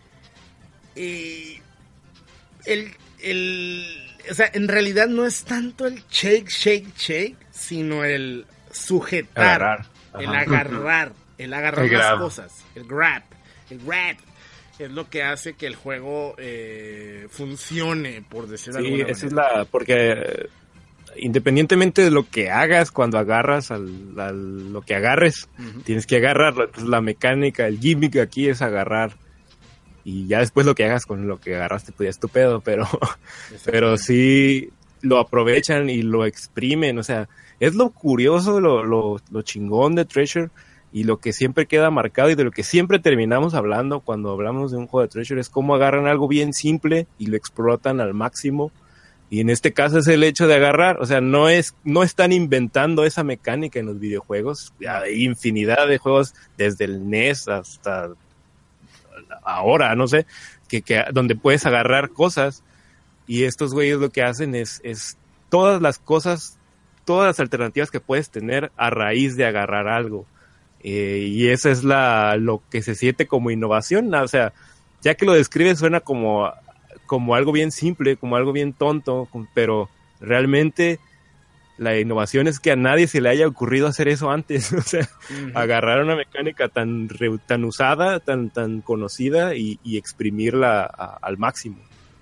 Y el, el, o sea, en realidad no es tanto el shake, shake, shake, sino el sujetar, agarrar. el agarrar, el agarrar El las grab. cosas, el grab, el grab. Es lo que hace que el juego eh, funcione, por decirlo de Sí, alguna esa es manera. la... Porque eh, independientemente de lo que hagas cuando agarras al, al- lo que agarres, Ujú. tienes que agarrarlo. Entonces la mecánica, el gimmick aquí es agarrar. Y ya después lo que hagas con lo que agarraste, pues ya es tu pedo, pero, pero sí lo aprovechan y lo exprimen. O sea, es lo curioso, lo, lo, lo chingón de Treasure y lo que siempre queda marcado y de lo que siempre terminamos hablando cuando hablamos de un juego de Treasure es cómo agarran algo bien simple y lo explotan al máximo. Y en este caso es el hecho de agarrar, o sea, no es, no están inventando esa mecánica en los videojuegos. Hay infinidad de juegos desde el N E S hasta ahora, no sé, que, que donde puedes agarrar cosas. Y estos güeyes lo que hacen es, es todas las cosas, todas las alternativas que puedes tener a raíz de agarrar algo. Eh, y eso es la, lo que se siente como innovación, ¿no? O sea, ya que lo describes suena como, como algo bien simple, como algo bien tonto, pero realmente la innovación es que a nadie se le haya ocurrido hacer eso antes. O sea, Ujú. agarrar una mecánica tan, re- tan usada, tan, tan conocida y, y exprimirla a- al máximo.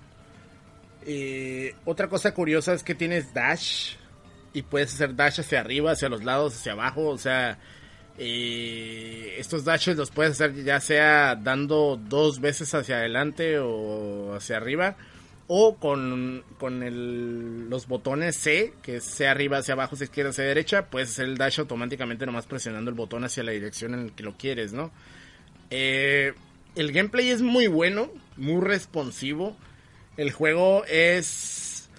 Eh, otra cosa curiosa es que tienes dash y puedes hacer dash hacia arriba, hacia los lados, hacia abajo. O sea, eh, estos dashes los puedes hacer ya sea dando dos veces hacia adelante o hacia arriba, o con, con el, los botones C, que es C arriba, hacia abajo, C izquierda, C derecha. Puedes hacer el dash automáticamente nomás presionando el botón hacia la dirección en la que lo quieres, ¿no? Eh, el gameplay es muy bueno, muy responsivo. El juego es...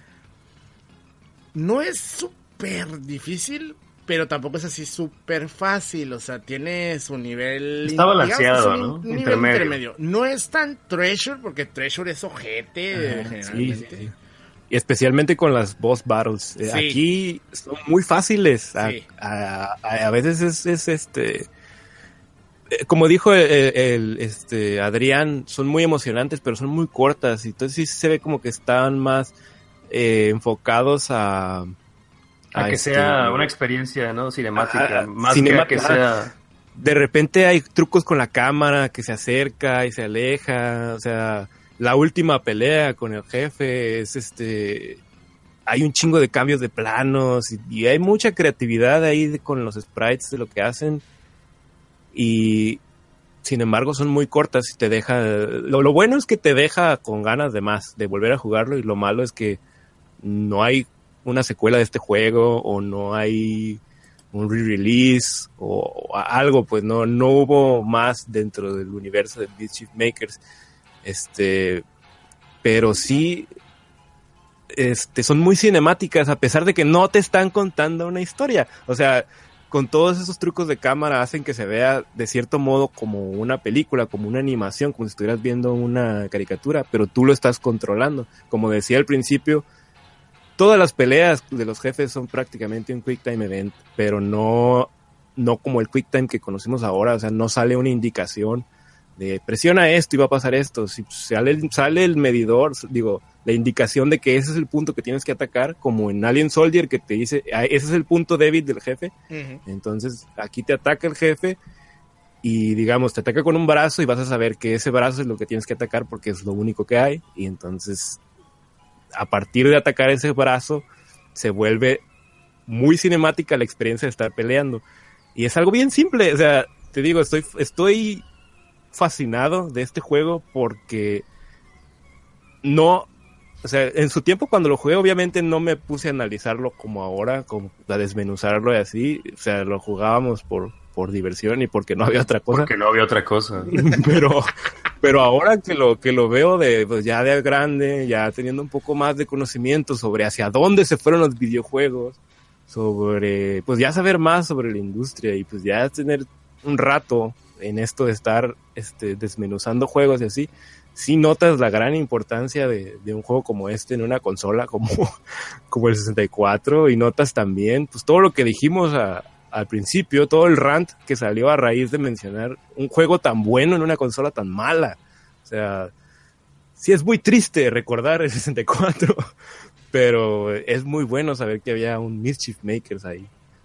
No es súper difícil, pero tampoco es así súper fácil. O sea, tiene su nivel... Está balanceado, digamos, ¿no? un nivel Intermedio. intermedio. No es tan Treasure, porque Treasure es ojete, Sí, generalmente. sí, sí. Y especialmente con las boss battles. Eh, Sí. Aquí son muy fáciles. A, Sí. a- a- a veces es, es este... eh, Como dijo el, el- este Adrián, son muy emocionantes, pero son muy cortas. Y entonces sí se ve como que están más eh, enfocados a... A que este, sea una experiencia, ¿no? Cinemática. Ah, más cinema- que a que sea... de repente hay trucos con la cámara que se acerca y se aleja, o sea, la última pelea con el jefe es este, hay un chingo de cambios de planos y, y hay mucha creatividad ahí de- con los sprites de lo que hacen y sin embargo son muy cortas y te deja, lo, lo bueno es que te deja con ganas de más, de volver a jugarlo, y lo malo es que no hay una secuela de este juego o no hay un re-release o, o algo, pues no, no hubo más dentro del universo de Mischief Makers, este, pero sí, este, son muy cinemáticas a pesar de que no te están contando una historia, o sea, con todos esos trucos de cámara hacen que se vea de cierto modo como una película, como una animación, como si estuvieras viendo una caricatura, pero tú lo estás controlando, como decía al principio. Todas las peleas de los jefes son prácticamente un Quick Time Event, pero no, no como el Quick Time que conocemos ahora, o sea, no sale una indicación de presiona esto y va a pasar esto. Si sale, sale el medidor, digo, la indicación de que ese es el punto que tienes que atacar, como en Alien Soldier que te dice, ah, ese es el punto débil del jefe, Ujú. entonces aquí te ataca el jefe y digamos, te ataca con un brazo y vas a saber que ese brazo es lo que tienes que atacar porque es lo único que hay, y entonces a partir de atacar ese brazo se vuelve muy cinemática la experiencia de estar peleando. Y es algo bien simple, o sea, te digo, estoy, estoy fascinado de este juego porque no, o sea, en su tiempo cuando lo jugué obviamente no me puse a analizarlo como ahora, como a desmenuzarlo y así, o sea, lo jugábamos por, por diversión y porque no había otra cosa. Porque no había otra cosa. pero pero ahora que lo que lo veo de pues ya de grande, ya teniendo un poco más de conocimiento sobre hacia dónde se fueron los videojuegos, sobre, pues ya saber más sobre la industria y pues ya tener un rato en esto de estar este, desmenuzando juegos y así, sí notas la gran importancia de, de un juego como este en una consola como, como el sesenta y cuatro, y notas también pues todo lo que dijimos a, al principio, todo el rant que salió a raíz de mencionar un juego tan bueno en una consola tan mala. O sea, sí es muy triste recordar el sesenta y cuatro, pero es muy bueno saber que había un Mischief Makers ahí.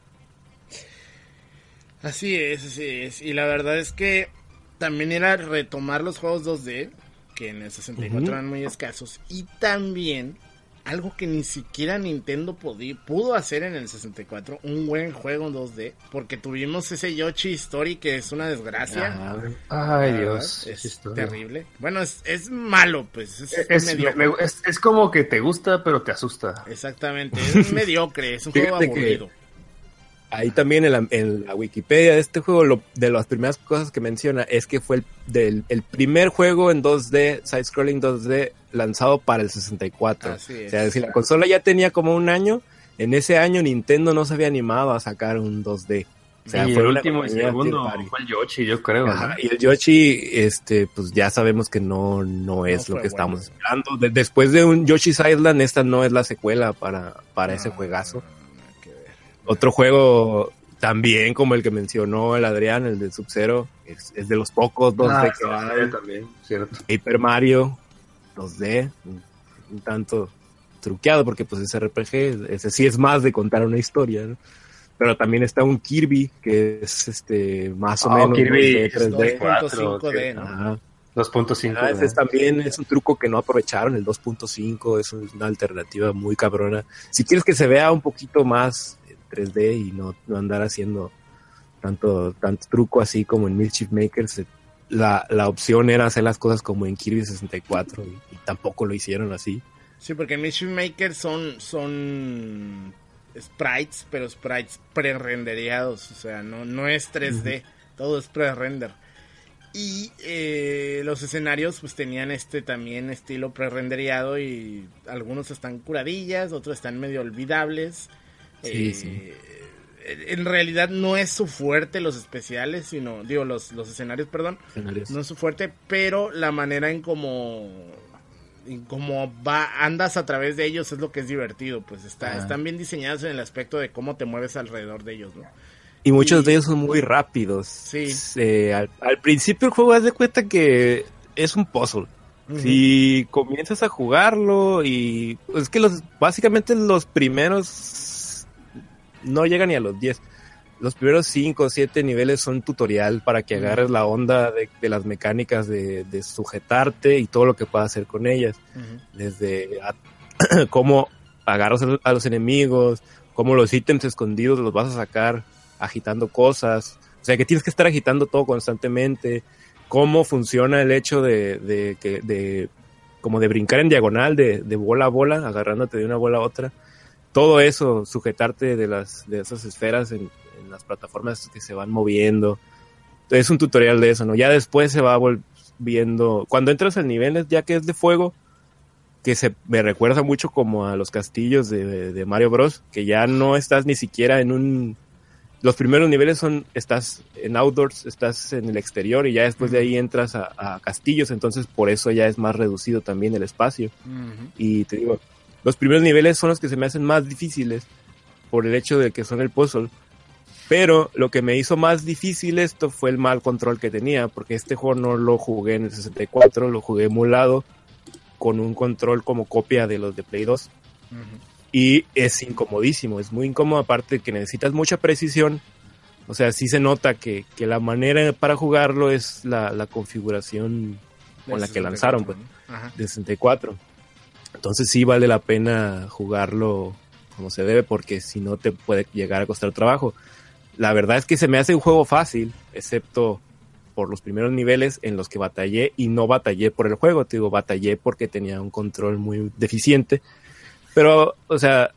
Así es, así es. Y la verdad es que también era retomar los juegos dos D, que en el sesenta y cuatro uh-huh. eran muy escasos. Y también, algo que ni siquiera Nintendo podí, pudo hacer en el sesenta y cuatro, un buen juego en dos D. Porque tuvimos ese Yoshi Story que es una desgracia. Ah, ay, Dios. Es historia. Terrible. Bueno, es, es malo, pues. Es, es, mediocre. Me, es, es como que te gusta, pero te asusta. Exactamente. Es mediocre, es un juego aburrido. Ahí también en la, en la Wikipedia de este juego, lo, de las primeras cosas que menciona es que fue el, del, el primer juego en dos D, side-scrolling dos D, lanzado para el sesenta y cuatro. Así es. O sea, si la consola ya tenía como un año, en ese año Nintendo no se había animado a sacar un dos D. O sea, y fue el una último y segundo fue el Yoshi, yo creo. Ajá, ¿no? y el Yoshi, este, pues ya sabemos que no, no es no lo que bueno. estamos esperando. De, después de un Yoshi's Island, esta no es la secuela para, para no, ese juegazo. No, no, que ver. Otro juego también como el que mencionó el Adrián, el de Sub-Zero, es, es de los pocos dos D ah, que hay. También, cierto. Paper Mario dos D, un, un tanto truqueado porque pues es R P G, ese sí es más de contar una historia, ¿no? Pero también está un Kirby que es este más o oh, menos Kirby tres D, dos punto cinco D, ¿no? dos punto cinco. Ah, ese también es un truco que no aprovecharon, el dos punto cinco es una alternativa muy cabrona. Si quieres que se vea un poquito más tres D y no, no andar haciendo tanto, tanto truco así como en Mischief Makers, la, la opción era hacer las cosas como en Kirby sesenta y cuatro y, y tampoco lo hicieron así. Sí, porque en Mischief Makers son, son sprites, pero sprites pre-rendereados, o sea, no, no es tres D, uh-huh. todo es pre-render. Y eh, los escenarios pues tenían este también estilo pre-rendereado y algunos están curadillas, otros están medio olvidables. Sí, eh, sí. En realidad no es su fuerte los especiales, sino, digo, los, los escenarios, perdón, escenarios. No es su fuerte, pero la manera en cómo en cómo va, andas a través de ellos es lo que es divertido, pues está, ah. están bien diseñados en el aspecto de cómo te mueves alrededor de ellos, ¿no? Y muchos y, de ellos son muy rápidos. Sí. Eh, al, al principio el juego, haz de cuenta que es un puzzle. Uh-huh. Si comienzas a jugarlo y pues es que los básicamente los primeros no llegan ni a los diez. Los primeros cinco o siete niveles son tutorial para que agarres uh-huh. la onda de, de las mecánicas de, de sujetarte y todo lo que puedas hacer con ellas. Uh-huh. Desde a, cómo agarras a los enemigos, cómo los ítems escondidos los vas a sacar agitando cosas. O sea que tienes que estar agitando todo constantemente. Cómo funciona el hecho de, de, de, de como de brincar en diagonal, de, de bola a bola, agarrándote de una bola a otra. Todo eso, sujetarte de las de esas esferas en, en las plataformas que se van moviendo. Es un tutorial de eso, ¿no? Ya después se va volviendo... Cuando entras al nivel, ya que es de fuego, que se me recuerda mucho como a los castillos de, de, de Mario Bros, que ya no estás ni siquiera en un... Los primeros niveles son, estás en outdoors, estás en el exterior y ya después de ahí entras a, a castillos, entonces por eso ya es más reducido también el espacio. Uh-huh. Y te digo, los primeros niveles son los que se me hacen más difíciles por el hecho de que son el puzzle, pero lo que me hizo más difícil esto fue el mal control que tenía, porque este juego no lo jugué en el sesenta y cuatro, lo jugué emulado con un control como copia de los de Play dos. Uh-huh. Y es incomodísimo, es muy incómodo, aparte que necesitas mucha precisión. O sea, sí se nota que, que la manera para jugarlo es la, la configuración con la que lanzaron, pues, de sesenta y cuatro. Entonces sí vale la pena jugarlo como se debe, porque si no te puede llegar a costar trabajo. La verdad es que se me hace un juego fácil, excepto por los primeros niveles en los que batallé, y no batallé por el juego, te digo, batallé porque tenía un control muy deficiente. Pero, o sea,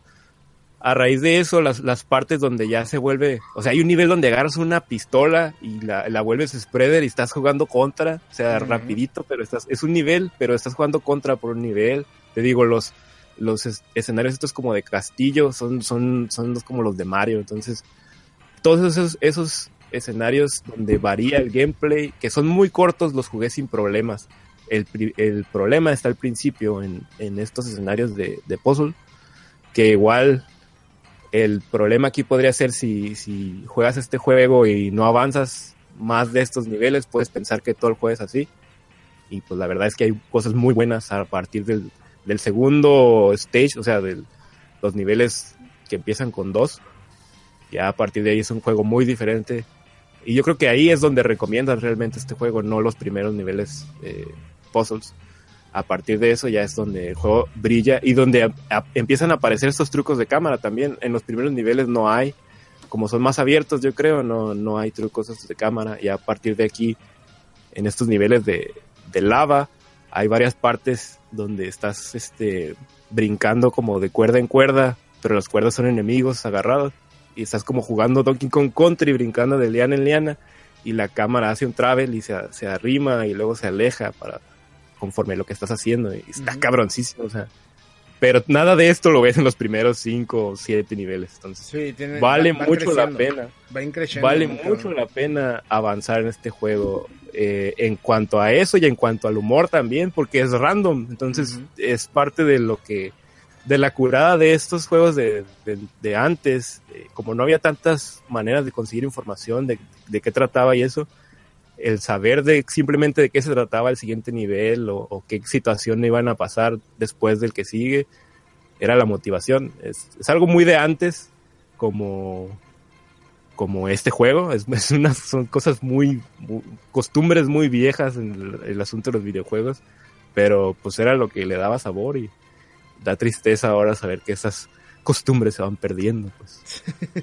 a raíz de eso, las, las partes donde ya se vuelve... O sea, hay un nivel donde agarras una pistola y la, la vuelves spreader y estás jugando contra. O sea, uh-huh. rapidito, pero estás... Es un nivel, pero estás jugando contra por un nivel. Te digo, los los es- escenarios estos como de castillo son, son, son los, como los de Mario. Entonces, todos esos, esos escenarios donde varía el gameplay, que son muy cortos, los jugué sin problemas. El, pri- el problema está al principio en, en estos escenarios de, de puzzle, que igual el problema aquí podría ser si, si juegas este juego y no avanzas más de estos niveles, puedes pensar que todo el juego es así. Y pues la verdad es que hay cosas muy buenas a partir del, del segundo stage, o sea, de los niveles que empiezan con dos. Ya a partir de ahí es un juego muy diferente. Y yo creo que ahí es donde recomiendas realmente este juego, no los primeros niveles eh, puzzles. A partir de eso ya es donde el juego brilla y donde a, a, empiezan a aparecer estos trucos de cámara también. En los primeros niveles no hay, como son más abiertos yo creo, no, no hay trucos estos de cámara. Y a partir de aquí, en estos niveles de, de lava, hay varias partes donde estás este, brincando como de cuerda en cuerda, pero las cuerdas son enemigos agarrados. Y estás como jugando Donkey Kong Country, brincando de liana en liana, y la cámara hace un travel y se, se arrima y luego se aleja para conforme lo que estás haciendo, y está uh-huh. cabroncísimo, o sea, pero nada de esto lo ves en los primeros cinco o siete niveles, entonces sí, tiene, vale va, va mucho creciendo. la pena, va vale mucho, mucho la pena avanzar en este juego, eh, en cuanto a eso y en cuanto al humor también, porque es random, entonces uh-huh. es parte de lo que de la curada de estos juegos de, de, de antes, eh, como no había tantas maneras de conseguir información de, de qué trataba y eso, el saber de simplemente de qué se trataba el siguiente nivel o, o qué situación iban a pasar después del que sigue, era la motivación. Es, es algo muy de antes, como, como este juego, es, es una, son cosas muy, muy, costumbres muy viejas en el, el asunto de los videojuegos, pero pues era lo que le daba sabor y da tristeza ahora saber que esas costumbres se van perdiendo, pues.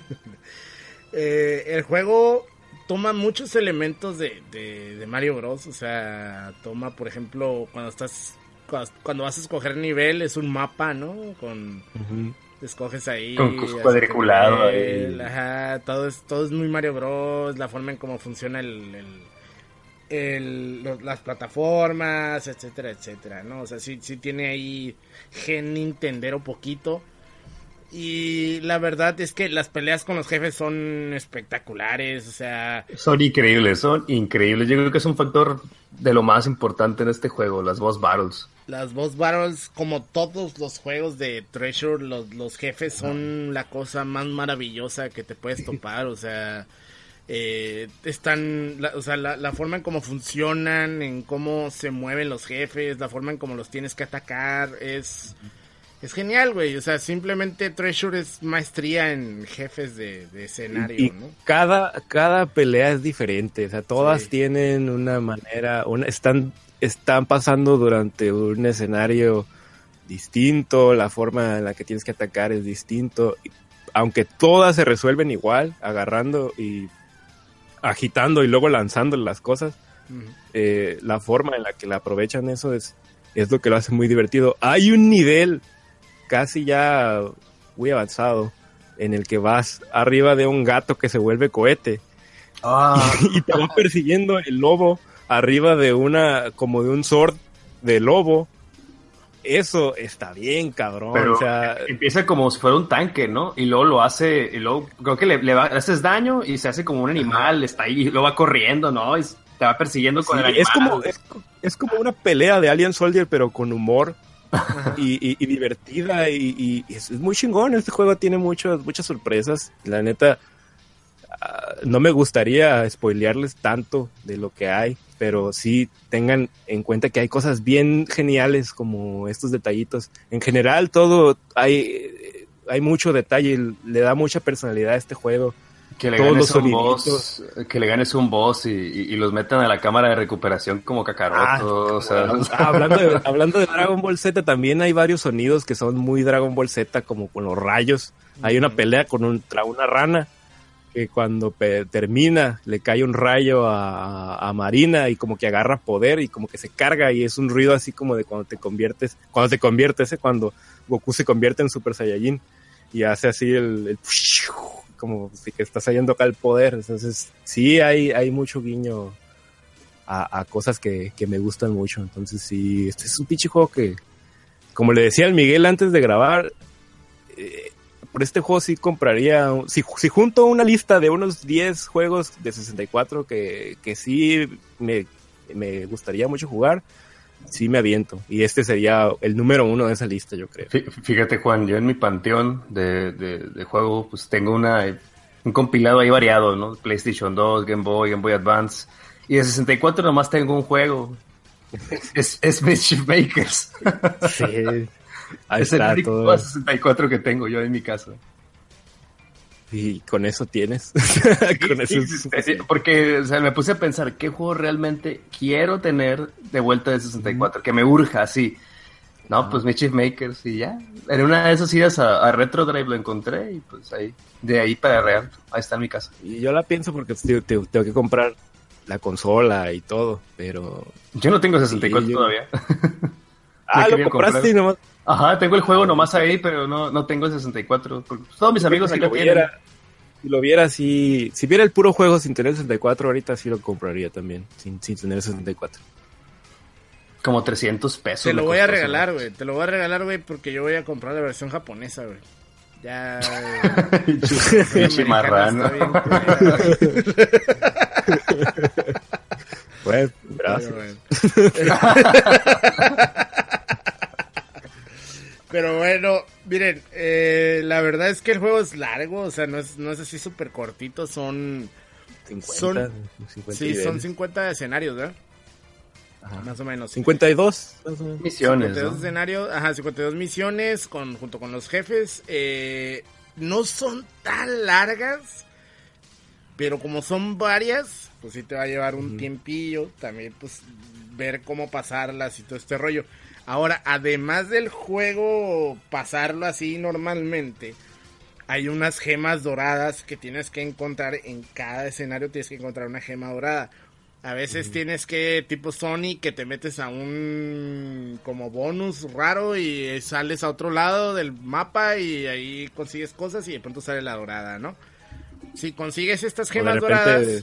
eh, el juego toma muchos elementos de, de, de Mario Bros. O sea, toma, por ejemplo, cuando estás cuando, cuando vas a escoger nivel, es un mapa, ¿no? Con uh-huh. escoges ahí con cuadriculado ahí. Ajá, todo es todo es muy Mario Bros. La forma en cómo funciona el, el El, los, las plataformas, etcétera, etcétera, ¿no? O sea, sí, sí tiene ahí gen Nintendero poquito. Y la verdad es que las peleas con los jefes son espectaculares, o sea... Son increíbles, son increíbles. Yo creo que es un factor de lo más importante en este juego, las boss battles. Las boss battles, como todos los juegos de Treasure, los, los jefes son la cosa más maravillosa que te puedes topar, o sea... Eh, están, la, o sea, la, la forma en cómo funcionan, en cómo se mueven los jefes, la forma en cómo los tienes que atacar, es, es genial, güey. O sea, simplemente Treasure es maestría en jefes de, de escenario, y, y ¿no? Cada, cada pelea es diferente, o sea, todas sí. tienen una manera, una, están, están pasando durante un escenario distinto, la forma en la que tienes que atacar es distinto, aunque todas se resuelven igual, agarrando y agitando y luego lanzando las cosas, uh-huh. eh, la forma en la que la aprovechan eso es, es lo que lo hace muy divertido. Hay un nivel casi ya muy avanzado en el que vas arriba de un gato que se vuelve cohete ah. y, y te va persiguiendo el lobo arriba de una, como de un sword de lobo. Eso está bien, cabrón. Pero o sea, empieza como si fuera un tanque, ¿no? Y luego lo hace, y luego creo que le, le, va, le haces daño y se hace como un animal, está ahí y luego va corriendo, ¿no? Y te va persiguiendo con sí, el animal. Es como, es, es como una pelea de Alien Soldier, pero con humor y, y, y divertida. Y, y, y es muy chingón. Este juego tiene muchas, muchas sorpresas. La neta, uh, no me gustaría spoilearles tanto de lo que hay, pero sí tengan en cuenta que hay cosas bien geniales como estos detallitos. En general todo hay, hay mucho detalle, le da mucha personalidad a este juego. Que le, ganes un boss, que le ganes un boss y, y, y los metan a la cámara de recuperación como Kakaroto. Ah, o sea. ah, hablando, de, hablando de Dragon Ball Z, también hay varios sonidos que son muy Dragon Ball Z, como con los rayos. Hay una pelea contra una rana que cuando pe- termina le cae un rayo a, a, a Marina y como que agarra poder y como que se carga y es un ruido así como de cuando te conviertes, cuando te conviertes, ¿eh? Cuando Goku se convierte en Super Saiyajin y hace así el, el como si que está saliendo acá el poder. Entonces sí hay, hay mucho guiño a, a cosas que, que me gustan mucho. Entonces sí, este es un pinche juego que, como le decía al Miguel antes de grabar, eh, por este juego sí compraría, si, si junto una lista de unos diez juegos de sesenta y cuatro que, que sí me, me gustaría mucho jugar, sí me aviento. Y este sería el número uno de esa lista, yo creo. Fíjate, Juan, yo en mi panteón de, de, de juego, pues tengo una un compilado ahí variado, ¿no? PlayStation dos, Game Boy, Game Boy Advance. Y de sesenta y cuatro nomás tengo un juego. Es, es Mischief Makers. Sí. Ahí es está el único todo. sesenta y cuatro que tengo yo en mi casa. Y con eso tienes. Con eso es... Sí, sí, porque o sea, me puse a pensar qué juego realmente quiero tener de vuelta de sesenta y cuatro, mm. que me urja así. No, ah. pues Mischief Makers y ya. En una de esas idas a, a Retro Drive lo encontré y pues ahí, de ahí para real, ahí está en mi casa. Y yo la pienso porque tengo, tengo, tengo que comprar la consola y todo, pero... Yo no tengo sesenta y cuatro yo... todavía. Ah, lo compraste comprar. Y nomás... Ajá, tengo el juego nomás ahí, pero no, no tengo el sesenta y cuatro. Todos mis amigos si aquí lo viera, si lo viera, si, si viera el puro juego sin tener el sesenta y cuatro, ahorita sí lo compraría también, sin, sin tener el sesenta y cuatro. Como trescientos pesos. Te lo voy a regalar, güey. Te lo voy a regalar, güey, porque yo voy a comprar la versión japonesa, güey. Ya. Chimarrano. Bueno, gracias. Pero bueno, miren, eh, la verdad es que el juego es largo, o sea, no es, no es así súper cortito, son... cincuenta, son cincuenta sí, son cincuenta escenarios, ¿verdad? Ajá. Más o menos. cincuenta y dos misiones, cincuenta y dos ¿no? escenarios, ajá, cincuenta y dos misiones con, junto con los jefes. Eh, no son tan largas, pero como son varias, pues sí te va a llevar un uh-huh. tiempillo. También, pues, ver cómo pasarlas y todo este rollo. Ahora, además del juego, pasarlo así normalmente, hay unas gemas doradas que tienes que encontrar en cada escenario. Tienes que encontrar una gema dorada. A veces uh-huh. tienes que, tipo Sonic, que te metes a un como bonus raro y sales a otro lado del mapa y ahí consigues cosas y de pronto sale la dorada, ¿no? Si consigues estas gemas de repente, doradas...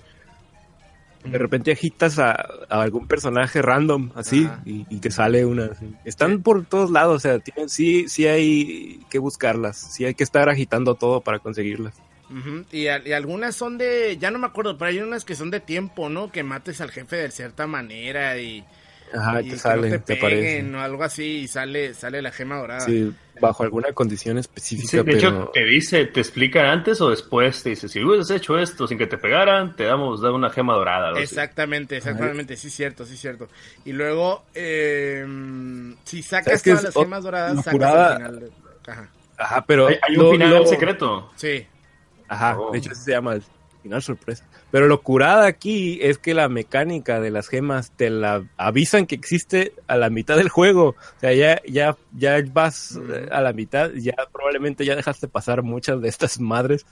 De repente agitas a, a algún personaje random, así, y, y te sale una... Están sí. por todos lados, o sea, tienen, sí, sí hay que buscarlas, sí hay que estar agitando todo para conseguirlas. Uh-huh. Y, a, y algunas son de, ya no me acuerdo, pero hay unas que son de tiempo, ¿no? Que mates al jefe de cierta manera y, Ajá, y te sale, no te te peguen aparece. o algo así y sale, sale la gema dorada. Sí, bajo alguna condición específica. Sí, de pero... hecho, te dice, te explica antes o después, te dice, si hubieras hecho esto sin que te pegaran, te damos da una gema dorada. Algo exactamente, así. exactamente, sí cierto, sí cierto. Y luego, eh, si sacas todas las gemas doradas, sacas curada... al final. De... Ajá. Ajá, pero... ¿Hay, hay un lo, final lo... secreto? Sí. Ajá, oh. de hecho así se llama el final sorpresa. Pero lo curada aquí es que la mecánica de las gemas te la avisan que existe a la mitad del juego. O sea, ya, ya, ya vas mm. a la mitad, ya probablemente ya dejaste pasar muchas de estas madres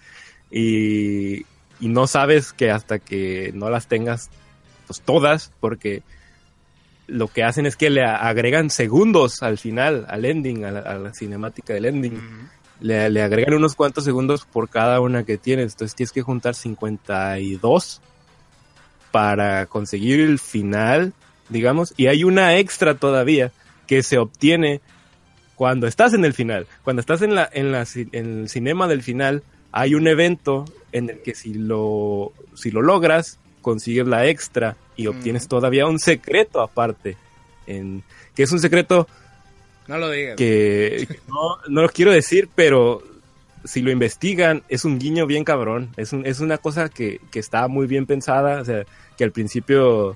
y, y no sabes que hasta que no las tengas pues todas, porque lo que hacen es que le agregan segundos al final, al ending, a la, a la cinemática del ending. Mm. Le, le agregan unos cuantos segundos por cada una que tienes. Entonces tienes que juntar cincuenta y dos para conseguir el final, digamos. Y hay una extra todavía que se obtiene cuando estás en el final. Cuando estás en la en la en el cinema del final, hay un evento en el que si lo si lo logras, consigues la extra y obtienes mm. todavía un secreto aparte. En, que es un secreto... No lo digas. Que, que no, no lo quiero decir, pero si lo investigan, es un guiño bien cabrón. Es, un, es una cosa que, que está muy bien pensada. O sea, que al principio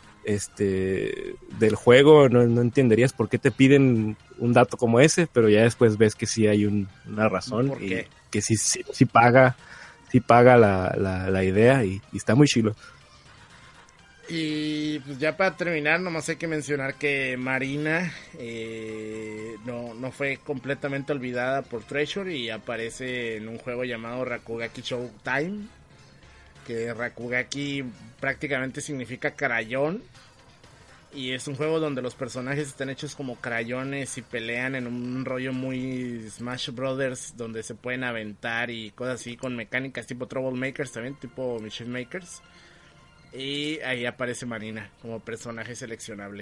este del juego no, no entenderías por qué te piden un dato como ese, pero ya después ves que sí hay un, una razón. ¿Por qué? Y que sí, sí, sí paga, sí paga la, la, la idea y, y está muy chilo. Y pues ya para terminar, nomás hay que mencionar que Marina eh, no, no fue completamente olvidada por Treasure y aparece en un juego llamado Rakugaki Showtime, que Rakugaki prácticamente significa crayón, y es un juego donde los personajes están hechos como crayones y pelean en un rollo muy Smash Brothers, donde se pueden aventar y cosas así, con mecánicas tipo Troublemakers también, tipo Mischief Makers. Y ahí aparece Marina como personaje seleccionable.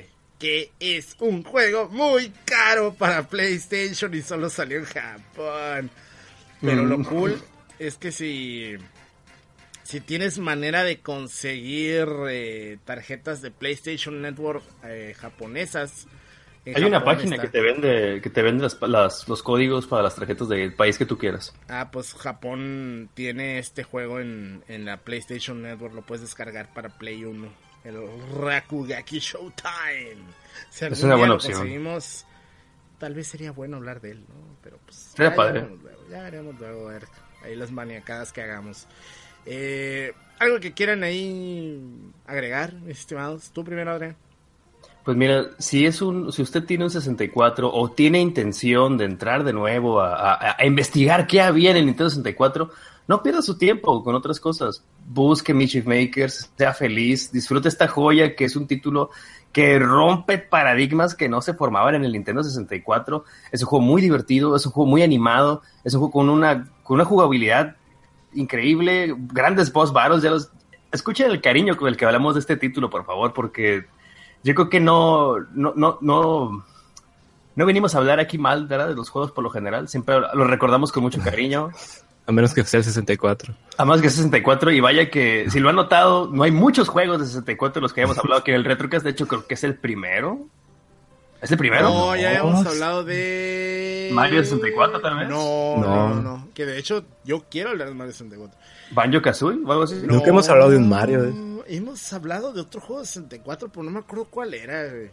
que es un juego muy caro para PlayStation y solo salió en Japón. Pero mm. lo cool es que si, si tienes manera de conseguir eh, tarjetas de PlayStation Network eh, japonesas, hay Japón una página está. que te vende que te vende las, las, los códigos para las tarjetas del país que tú quieras. Ah, pues Japón tiene este juego en, en la PlayStation Network, lo puedes descargar para Play uno, el Rakugaki Showtime. Si es una buena opción. Conseguimos, tal vez sería bueno hablar de él, ¿no? Pero pues sería ya padre. Veremos luego, ya veremos luego, a ver, ahí las maniacadas que hagamos. Eh, ¿Algo que quieran ahí agregar, mis estimados? Tú primero, Adrián. Pues mira, si es un, si usted tiene un sesenta y cuatro o tiene intención de entrar de nuevo a, a, a investigar qué había en el Nintendo sesenta y cuatro, no pierda su tiempo con otras cosas. Busque Mischief Makers, sea feliz, disfrute esta joya que es un título que rompe paradigmas que no se formaban en el Nintendo sesenta y cuatro. Es un juego muy divertido, es un juego muy animado, es un juego con una, con una jugabilidad increíble, grandes boss battles. Ya los, escuchen el cariño con el que hablamos de este título, por favor, porque yo creo que no, no, no, no, no venimos a hablar aquí mal, ¿verdad? De los juegos por lo general. Siempre los recordamos con mucho cariño. A menos que sea el sesenta y cuatro. A menos que sea el sesenta y cuatro. Y vaya que, si lo han notado, no hay muchos juegos de sesenta y cuatro de los que hayamos hablado aquí en el Retrocast. De hecho, creo que es el primero. ¿Es el primero? No, ya habíamos hablado de... Mario sesenta y cuatro también. No, no, no, no. Que de hecho, yo quiero hablar de Mario sesenta y cuatro. ¿Banjo-Kazooie o algo así? No, nunca hemos hablado de un Mario. ¿eh? Hemos hablado de otro juego de sesenta y cuatro, pero no me acuerdo cuál era, güey.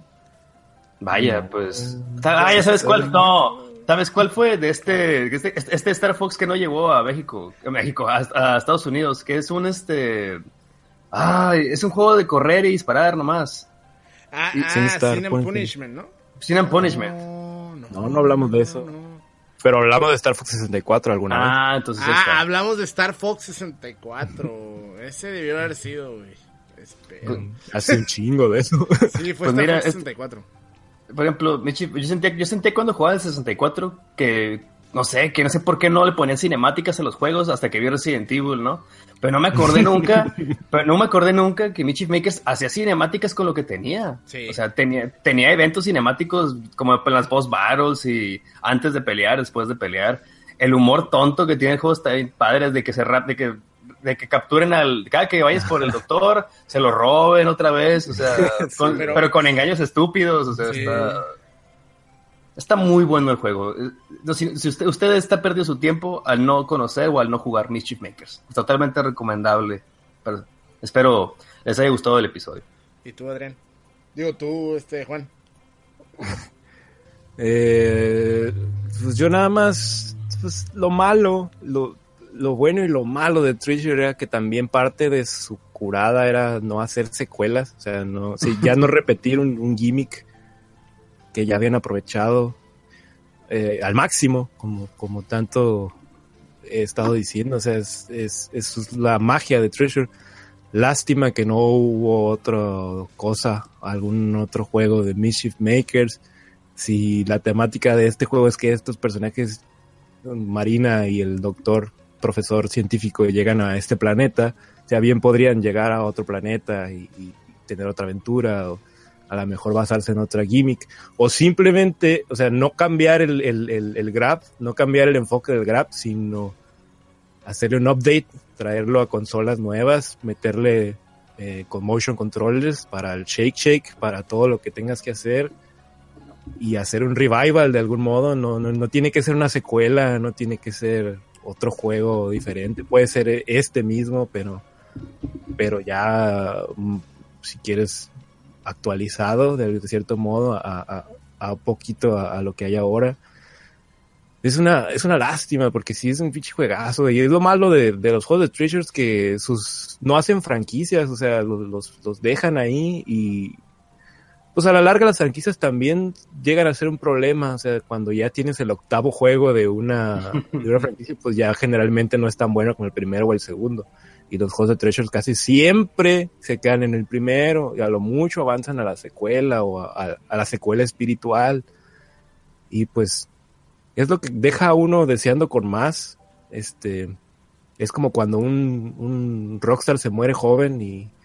Vaya, pues... Ah, ya sabes cuál. No, ¿sabes cuál fue? De este, este, este Star Fox que no llegó a México, a México, a, a Estados Unidos, que es un este... Ay, es un juego de correr y disparar nomás. Ah, y, ah Sin and Punishment, ¿no? Sin and Punishment. No, no, no, no hablamos de eso. No. Pero hablamos de Star Fox sesenta y cuatro alguna ah, vez. Ah, entonces Ah, esta. hablamos de Star Fox sesenta y cuatro. Ese debió haber sido, güey. Espera. Hace un chingo de eso. Sí, fue pues Star mira, Fox sesenta y cuatro. Es, por ejemplo, yo sentía, yo sentía cuando jugaba el sesenta y cuatro que, no sé, que no sé por qué no le ponían cinemáticas a los juegos hasta que vi Resident Evil, ¿no? Pero no me acordé nunca, pero no me acordé nunca que Mischief Makers hacía cinemáticas con lo que tenía. Sí. O sea, tenía, tenía eventos cinemáticos como en las boss battles y antes de pelear, después de pelear. El humor tonto que tiene el juego está bien padre, de que se rap, de que, de que capturen al, cada que vayas por el doctor, se lo roben otra vez, o sea, con, sí, pero... pero con engaños estúpidos, o sea, sí. está... Está muy bueno el juego. Si, si usted, usted está perdiendo su tiempo al no conocer o al no jugar Mischief Makers. Es totalmente recomendable. Pero espero les haya gustado el episodio. ¿Y tú, Adrián? Digo, tú, este, Juan. eh, pues yo nada más, pues lo malo, lo, lo bueno y lo malo de Treasure era que también parte de su curada era no hacer secuelas. O sea, no, sí, ya no repetir un, un gimmick que ya habían aprovechado eh, al máximo, como, como tanto he estado diciendo. O sea, es, es, es la magia de Treasure. Lástima que no hubo otra cosa, algún otro juego de Mischief Makers. Si la temática de este juego es que estos personajes, Marina y el doctor, profesor científico, llegan a este planeta, o sea, bien podrían llegar a otro planeta y, y tener otra aventura, o a lo mejor basarse en otra gimmick, o simplemente, o sea, no cambiar el, el, el, el grab, no cambiar el enfoque del grab, sino hacerle un update, traerlo a consolas nuevas, meterle eh, con motion controllers para el shake shake, para todo lo que tengas que hacer, y hacer un revival de algún modo. No, no, no tiene que ser una secuela, no tiene que ser otro juego diferente, puede ser este mismo, pero, pero ya, si quieres, actualizado de cierto modo a, a, a un poquito a, a lo que hay ahora. Es una, es una lástima, porque sí es un pinche juegazo, y es lo malo de, de los juegos de Treasures, que sus, no hacen franquicias, o sea, los, los, los dejan ahí, y pues a la larga las franquicias también llegan a ser un problema. O sea, cuando ya tienes el octavo juego de una, de una franquicia, pues ya generalmente no es tan bueno como el primero o el segundo. Y los juegos de Treasures casi siempre se quedan en el primero, y a lo mucho avanzan a la secuela o a, a, a la secuela espiritual. Y pues es lo que deja a uno deseando con más. Este, es como cuando un, un rockstar se muere joven y,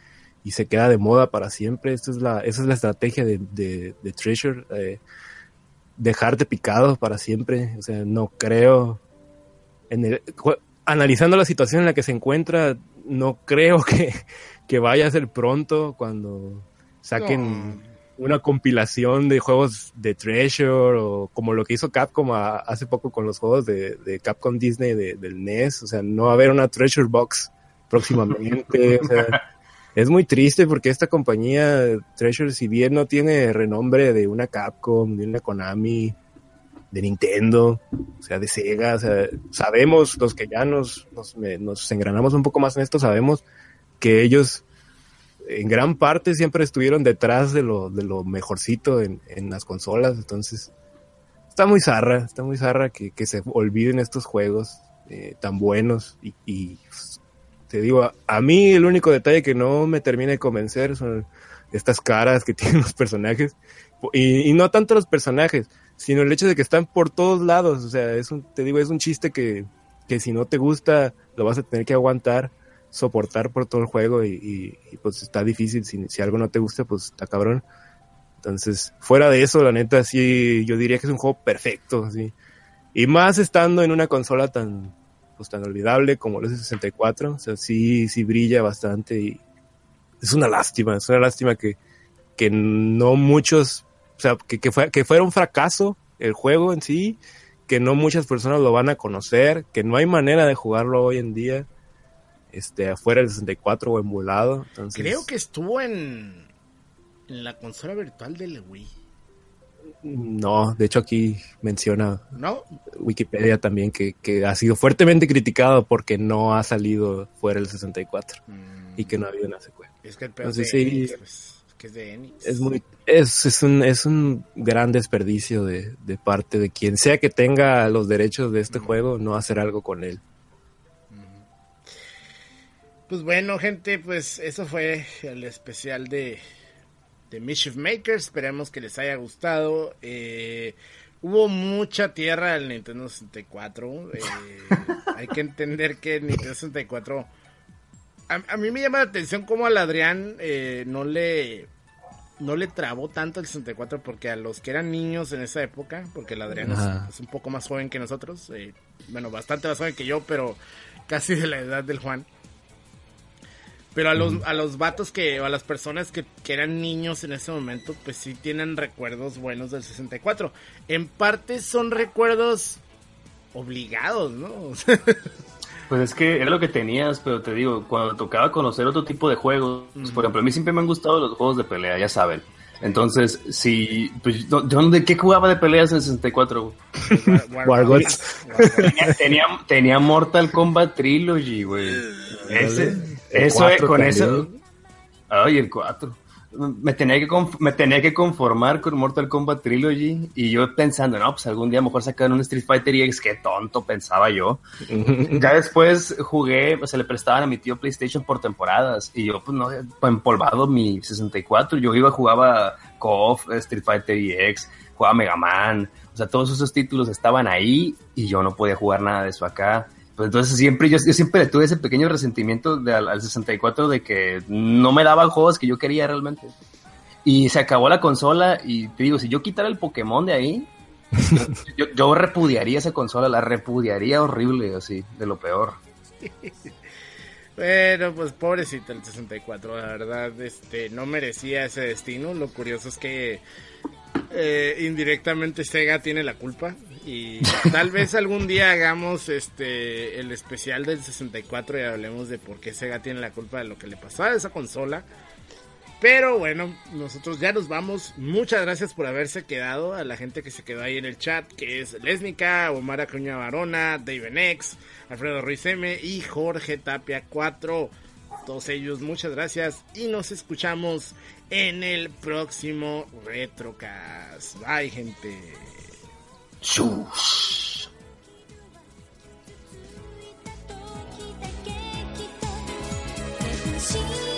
y se queda de moda para siempre. Esta es la, esa es la estrategia de, de, de Treasure, eh, dejarte picado para siempre. O sea, no creo, en el, analizando la situación en la que se encuentra, no creo que, que vaya a ser pronto cuando saquen no. una compilación de juegos de Treasure, o como lo que hizo Capcom a, hace poco con los juegos de, de Capcom Disney de, del N E S. O sea, no va a haber una Treasure Box próximamente. O sea, es muy triste porque esta compañía Treasure, si bien no tiene renombre de una Capcom, de una Konami, de Nintendo, o sea, de Sega, o sea, sabemos, los que ya nos, nos, nos engranamos un poco más en esto, sabemos que ellos en gran parte siempre estuvieron detrás de lo, de lo mejorcito en, en las consolas. Entonces está muy zarra, está muy zarra que, que se olviden estos juegos eh, tan buenos y, y te digo, a, a mí el único detalle que no me termina de convencer son estas caras que tienen los personajes, y, y no tanto los personajes, sino el hecho de que están por todos lados. O sea, es un, te digo, es un chiste que, que si no te gusta lo vas a tener que aguantar, soportar por todo el juego, y, y, y pues está difícil. Si, si algo no te gusta, pues está cabrón. Entonces, fuera de eso, la neta, sí, yo diría que es un juego perfecto, sí. Y más estando en una consola tan, pues tan olvidable como el sesenta y cuatro, o sea, sí, sí brilla bastante, y es una lástima, es una lástima que, que no muchos, o sea, que, que, fue, que fuera un fracaso el juego en sí, que no muchas personas lo van a conocer, que no hay manera de jugarlo hoy en día, este, afuera del sesenta y cuatro o emulado. Entonces, creo que estuvo en, en la consola virtual del Wii. No, de hecho aquí menciona ¿No? Wikipedia también que, que ha sido fuertemente criticado porque no ha salido fuera del sesenta y cuatro mm. y que no ha habido una secuela. Es que el peor Entonces, de sí, Enix, pues, que es de Enix. Es muy, es, es un, es un gran desperdicio de, de parte de quien sea que tenga los derechos de este mm. juego, no hacer algo con él. Pues bueno, gente, pues eso fue el especial de, de Mischief Makers. Esperemos que les haya gustado. Eh, hubo mucha tierra en el Nintendo sesenta y cuatro. Eh, hay que entender que el Nintendo sesenta y cuatro... A, a mí me llama la atención cómo al Adrián eh, no le no le trabó tanto el sesenta y cuatro, porque a los que eran niños en esa época, porque el Adrián es, es un poco más joven que nosotros, eh, bueno, bastante más joven que yo, pero casi de la edad del Juan. Pero a los, a los vatos que, o a las personas que, que eran niños en ese momento, pues sí tienen recuerdos buenos del sesenta y cuatro. En parte son recuerdos obligados, ¿no? Pues es que era lo que tenías, pero te digo, cuando tocaba conocer otro tipo de juegos, uh-huh. por ejemplo, a mí siempre me han gustado los juegos de pelea, ya saben. Entonces, si, pues, ¿yo de qué jugaba de peleas en sesenta y cuatro? Wargods. tenía, tenía, tenía Mortal Kombat Trilogy, güey. Ese... Eso es, con también. Eso. Ay, el cuatro. Me tenía, que conf- me tenía que conformar con Mortal Kombat Trilogy. Y yo pensando, no, pues algún día a lo mejor sacaron un Street Fighter E X. Qué tonto, pensaba yo. Ya después jugué, pues se le prestaban a mi tío PlayStation por temporadas. Y yo, pues no, empolvado mi sesenta y cuatro. Yo iba, jugaba C O F, Street Fighter E X, jugaba Mega Man. O sea, todos esos títulos estaban ahí. Y yo no podía jugar nada de eso acá. Pues entonces siempre, yo, yo siempre tuve ese pequeño resentimiento de, al, al sesenta y cuatro de que no me daban juegos que yo quería realmente. Y se acabó la consola y te digo, si yo quitara el Pokémon de ahí, yo, yo repudiaría esa consola, la repudiaría horrible, así, de lo peor. Bueno, pues pobrecito el sesenta y cuatro, la verdad, este, no merecía ese destino. Lo curioso es que eh, indirectamente Sega tiene la culpa. Y tal vez algún día hagamos este el especial del sesenta y cuatro y hablemos de por qué Sega tiene la culpa de lo que le pasó a esa consola. Pero bueno, nosotros ya nos vamos. Muchas gracias por haberse quedado. A la gente que se quedó ahí en el chat, que es Lesnica, Omar Acuña Barona, David X, Alfredo Ruiz M y Jorge Tapia cuatro. Todos ellos, muchas gracias. Y nos escuchamos en el próximo Retrocast. Bye, gente. Chus. See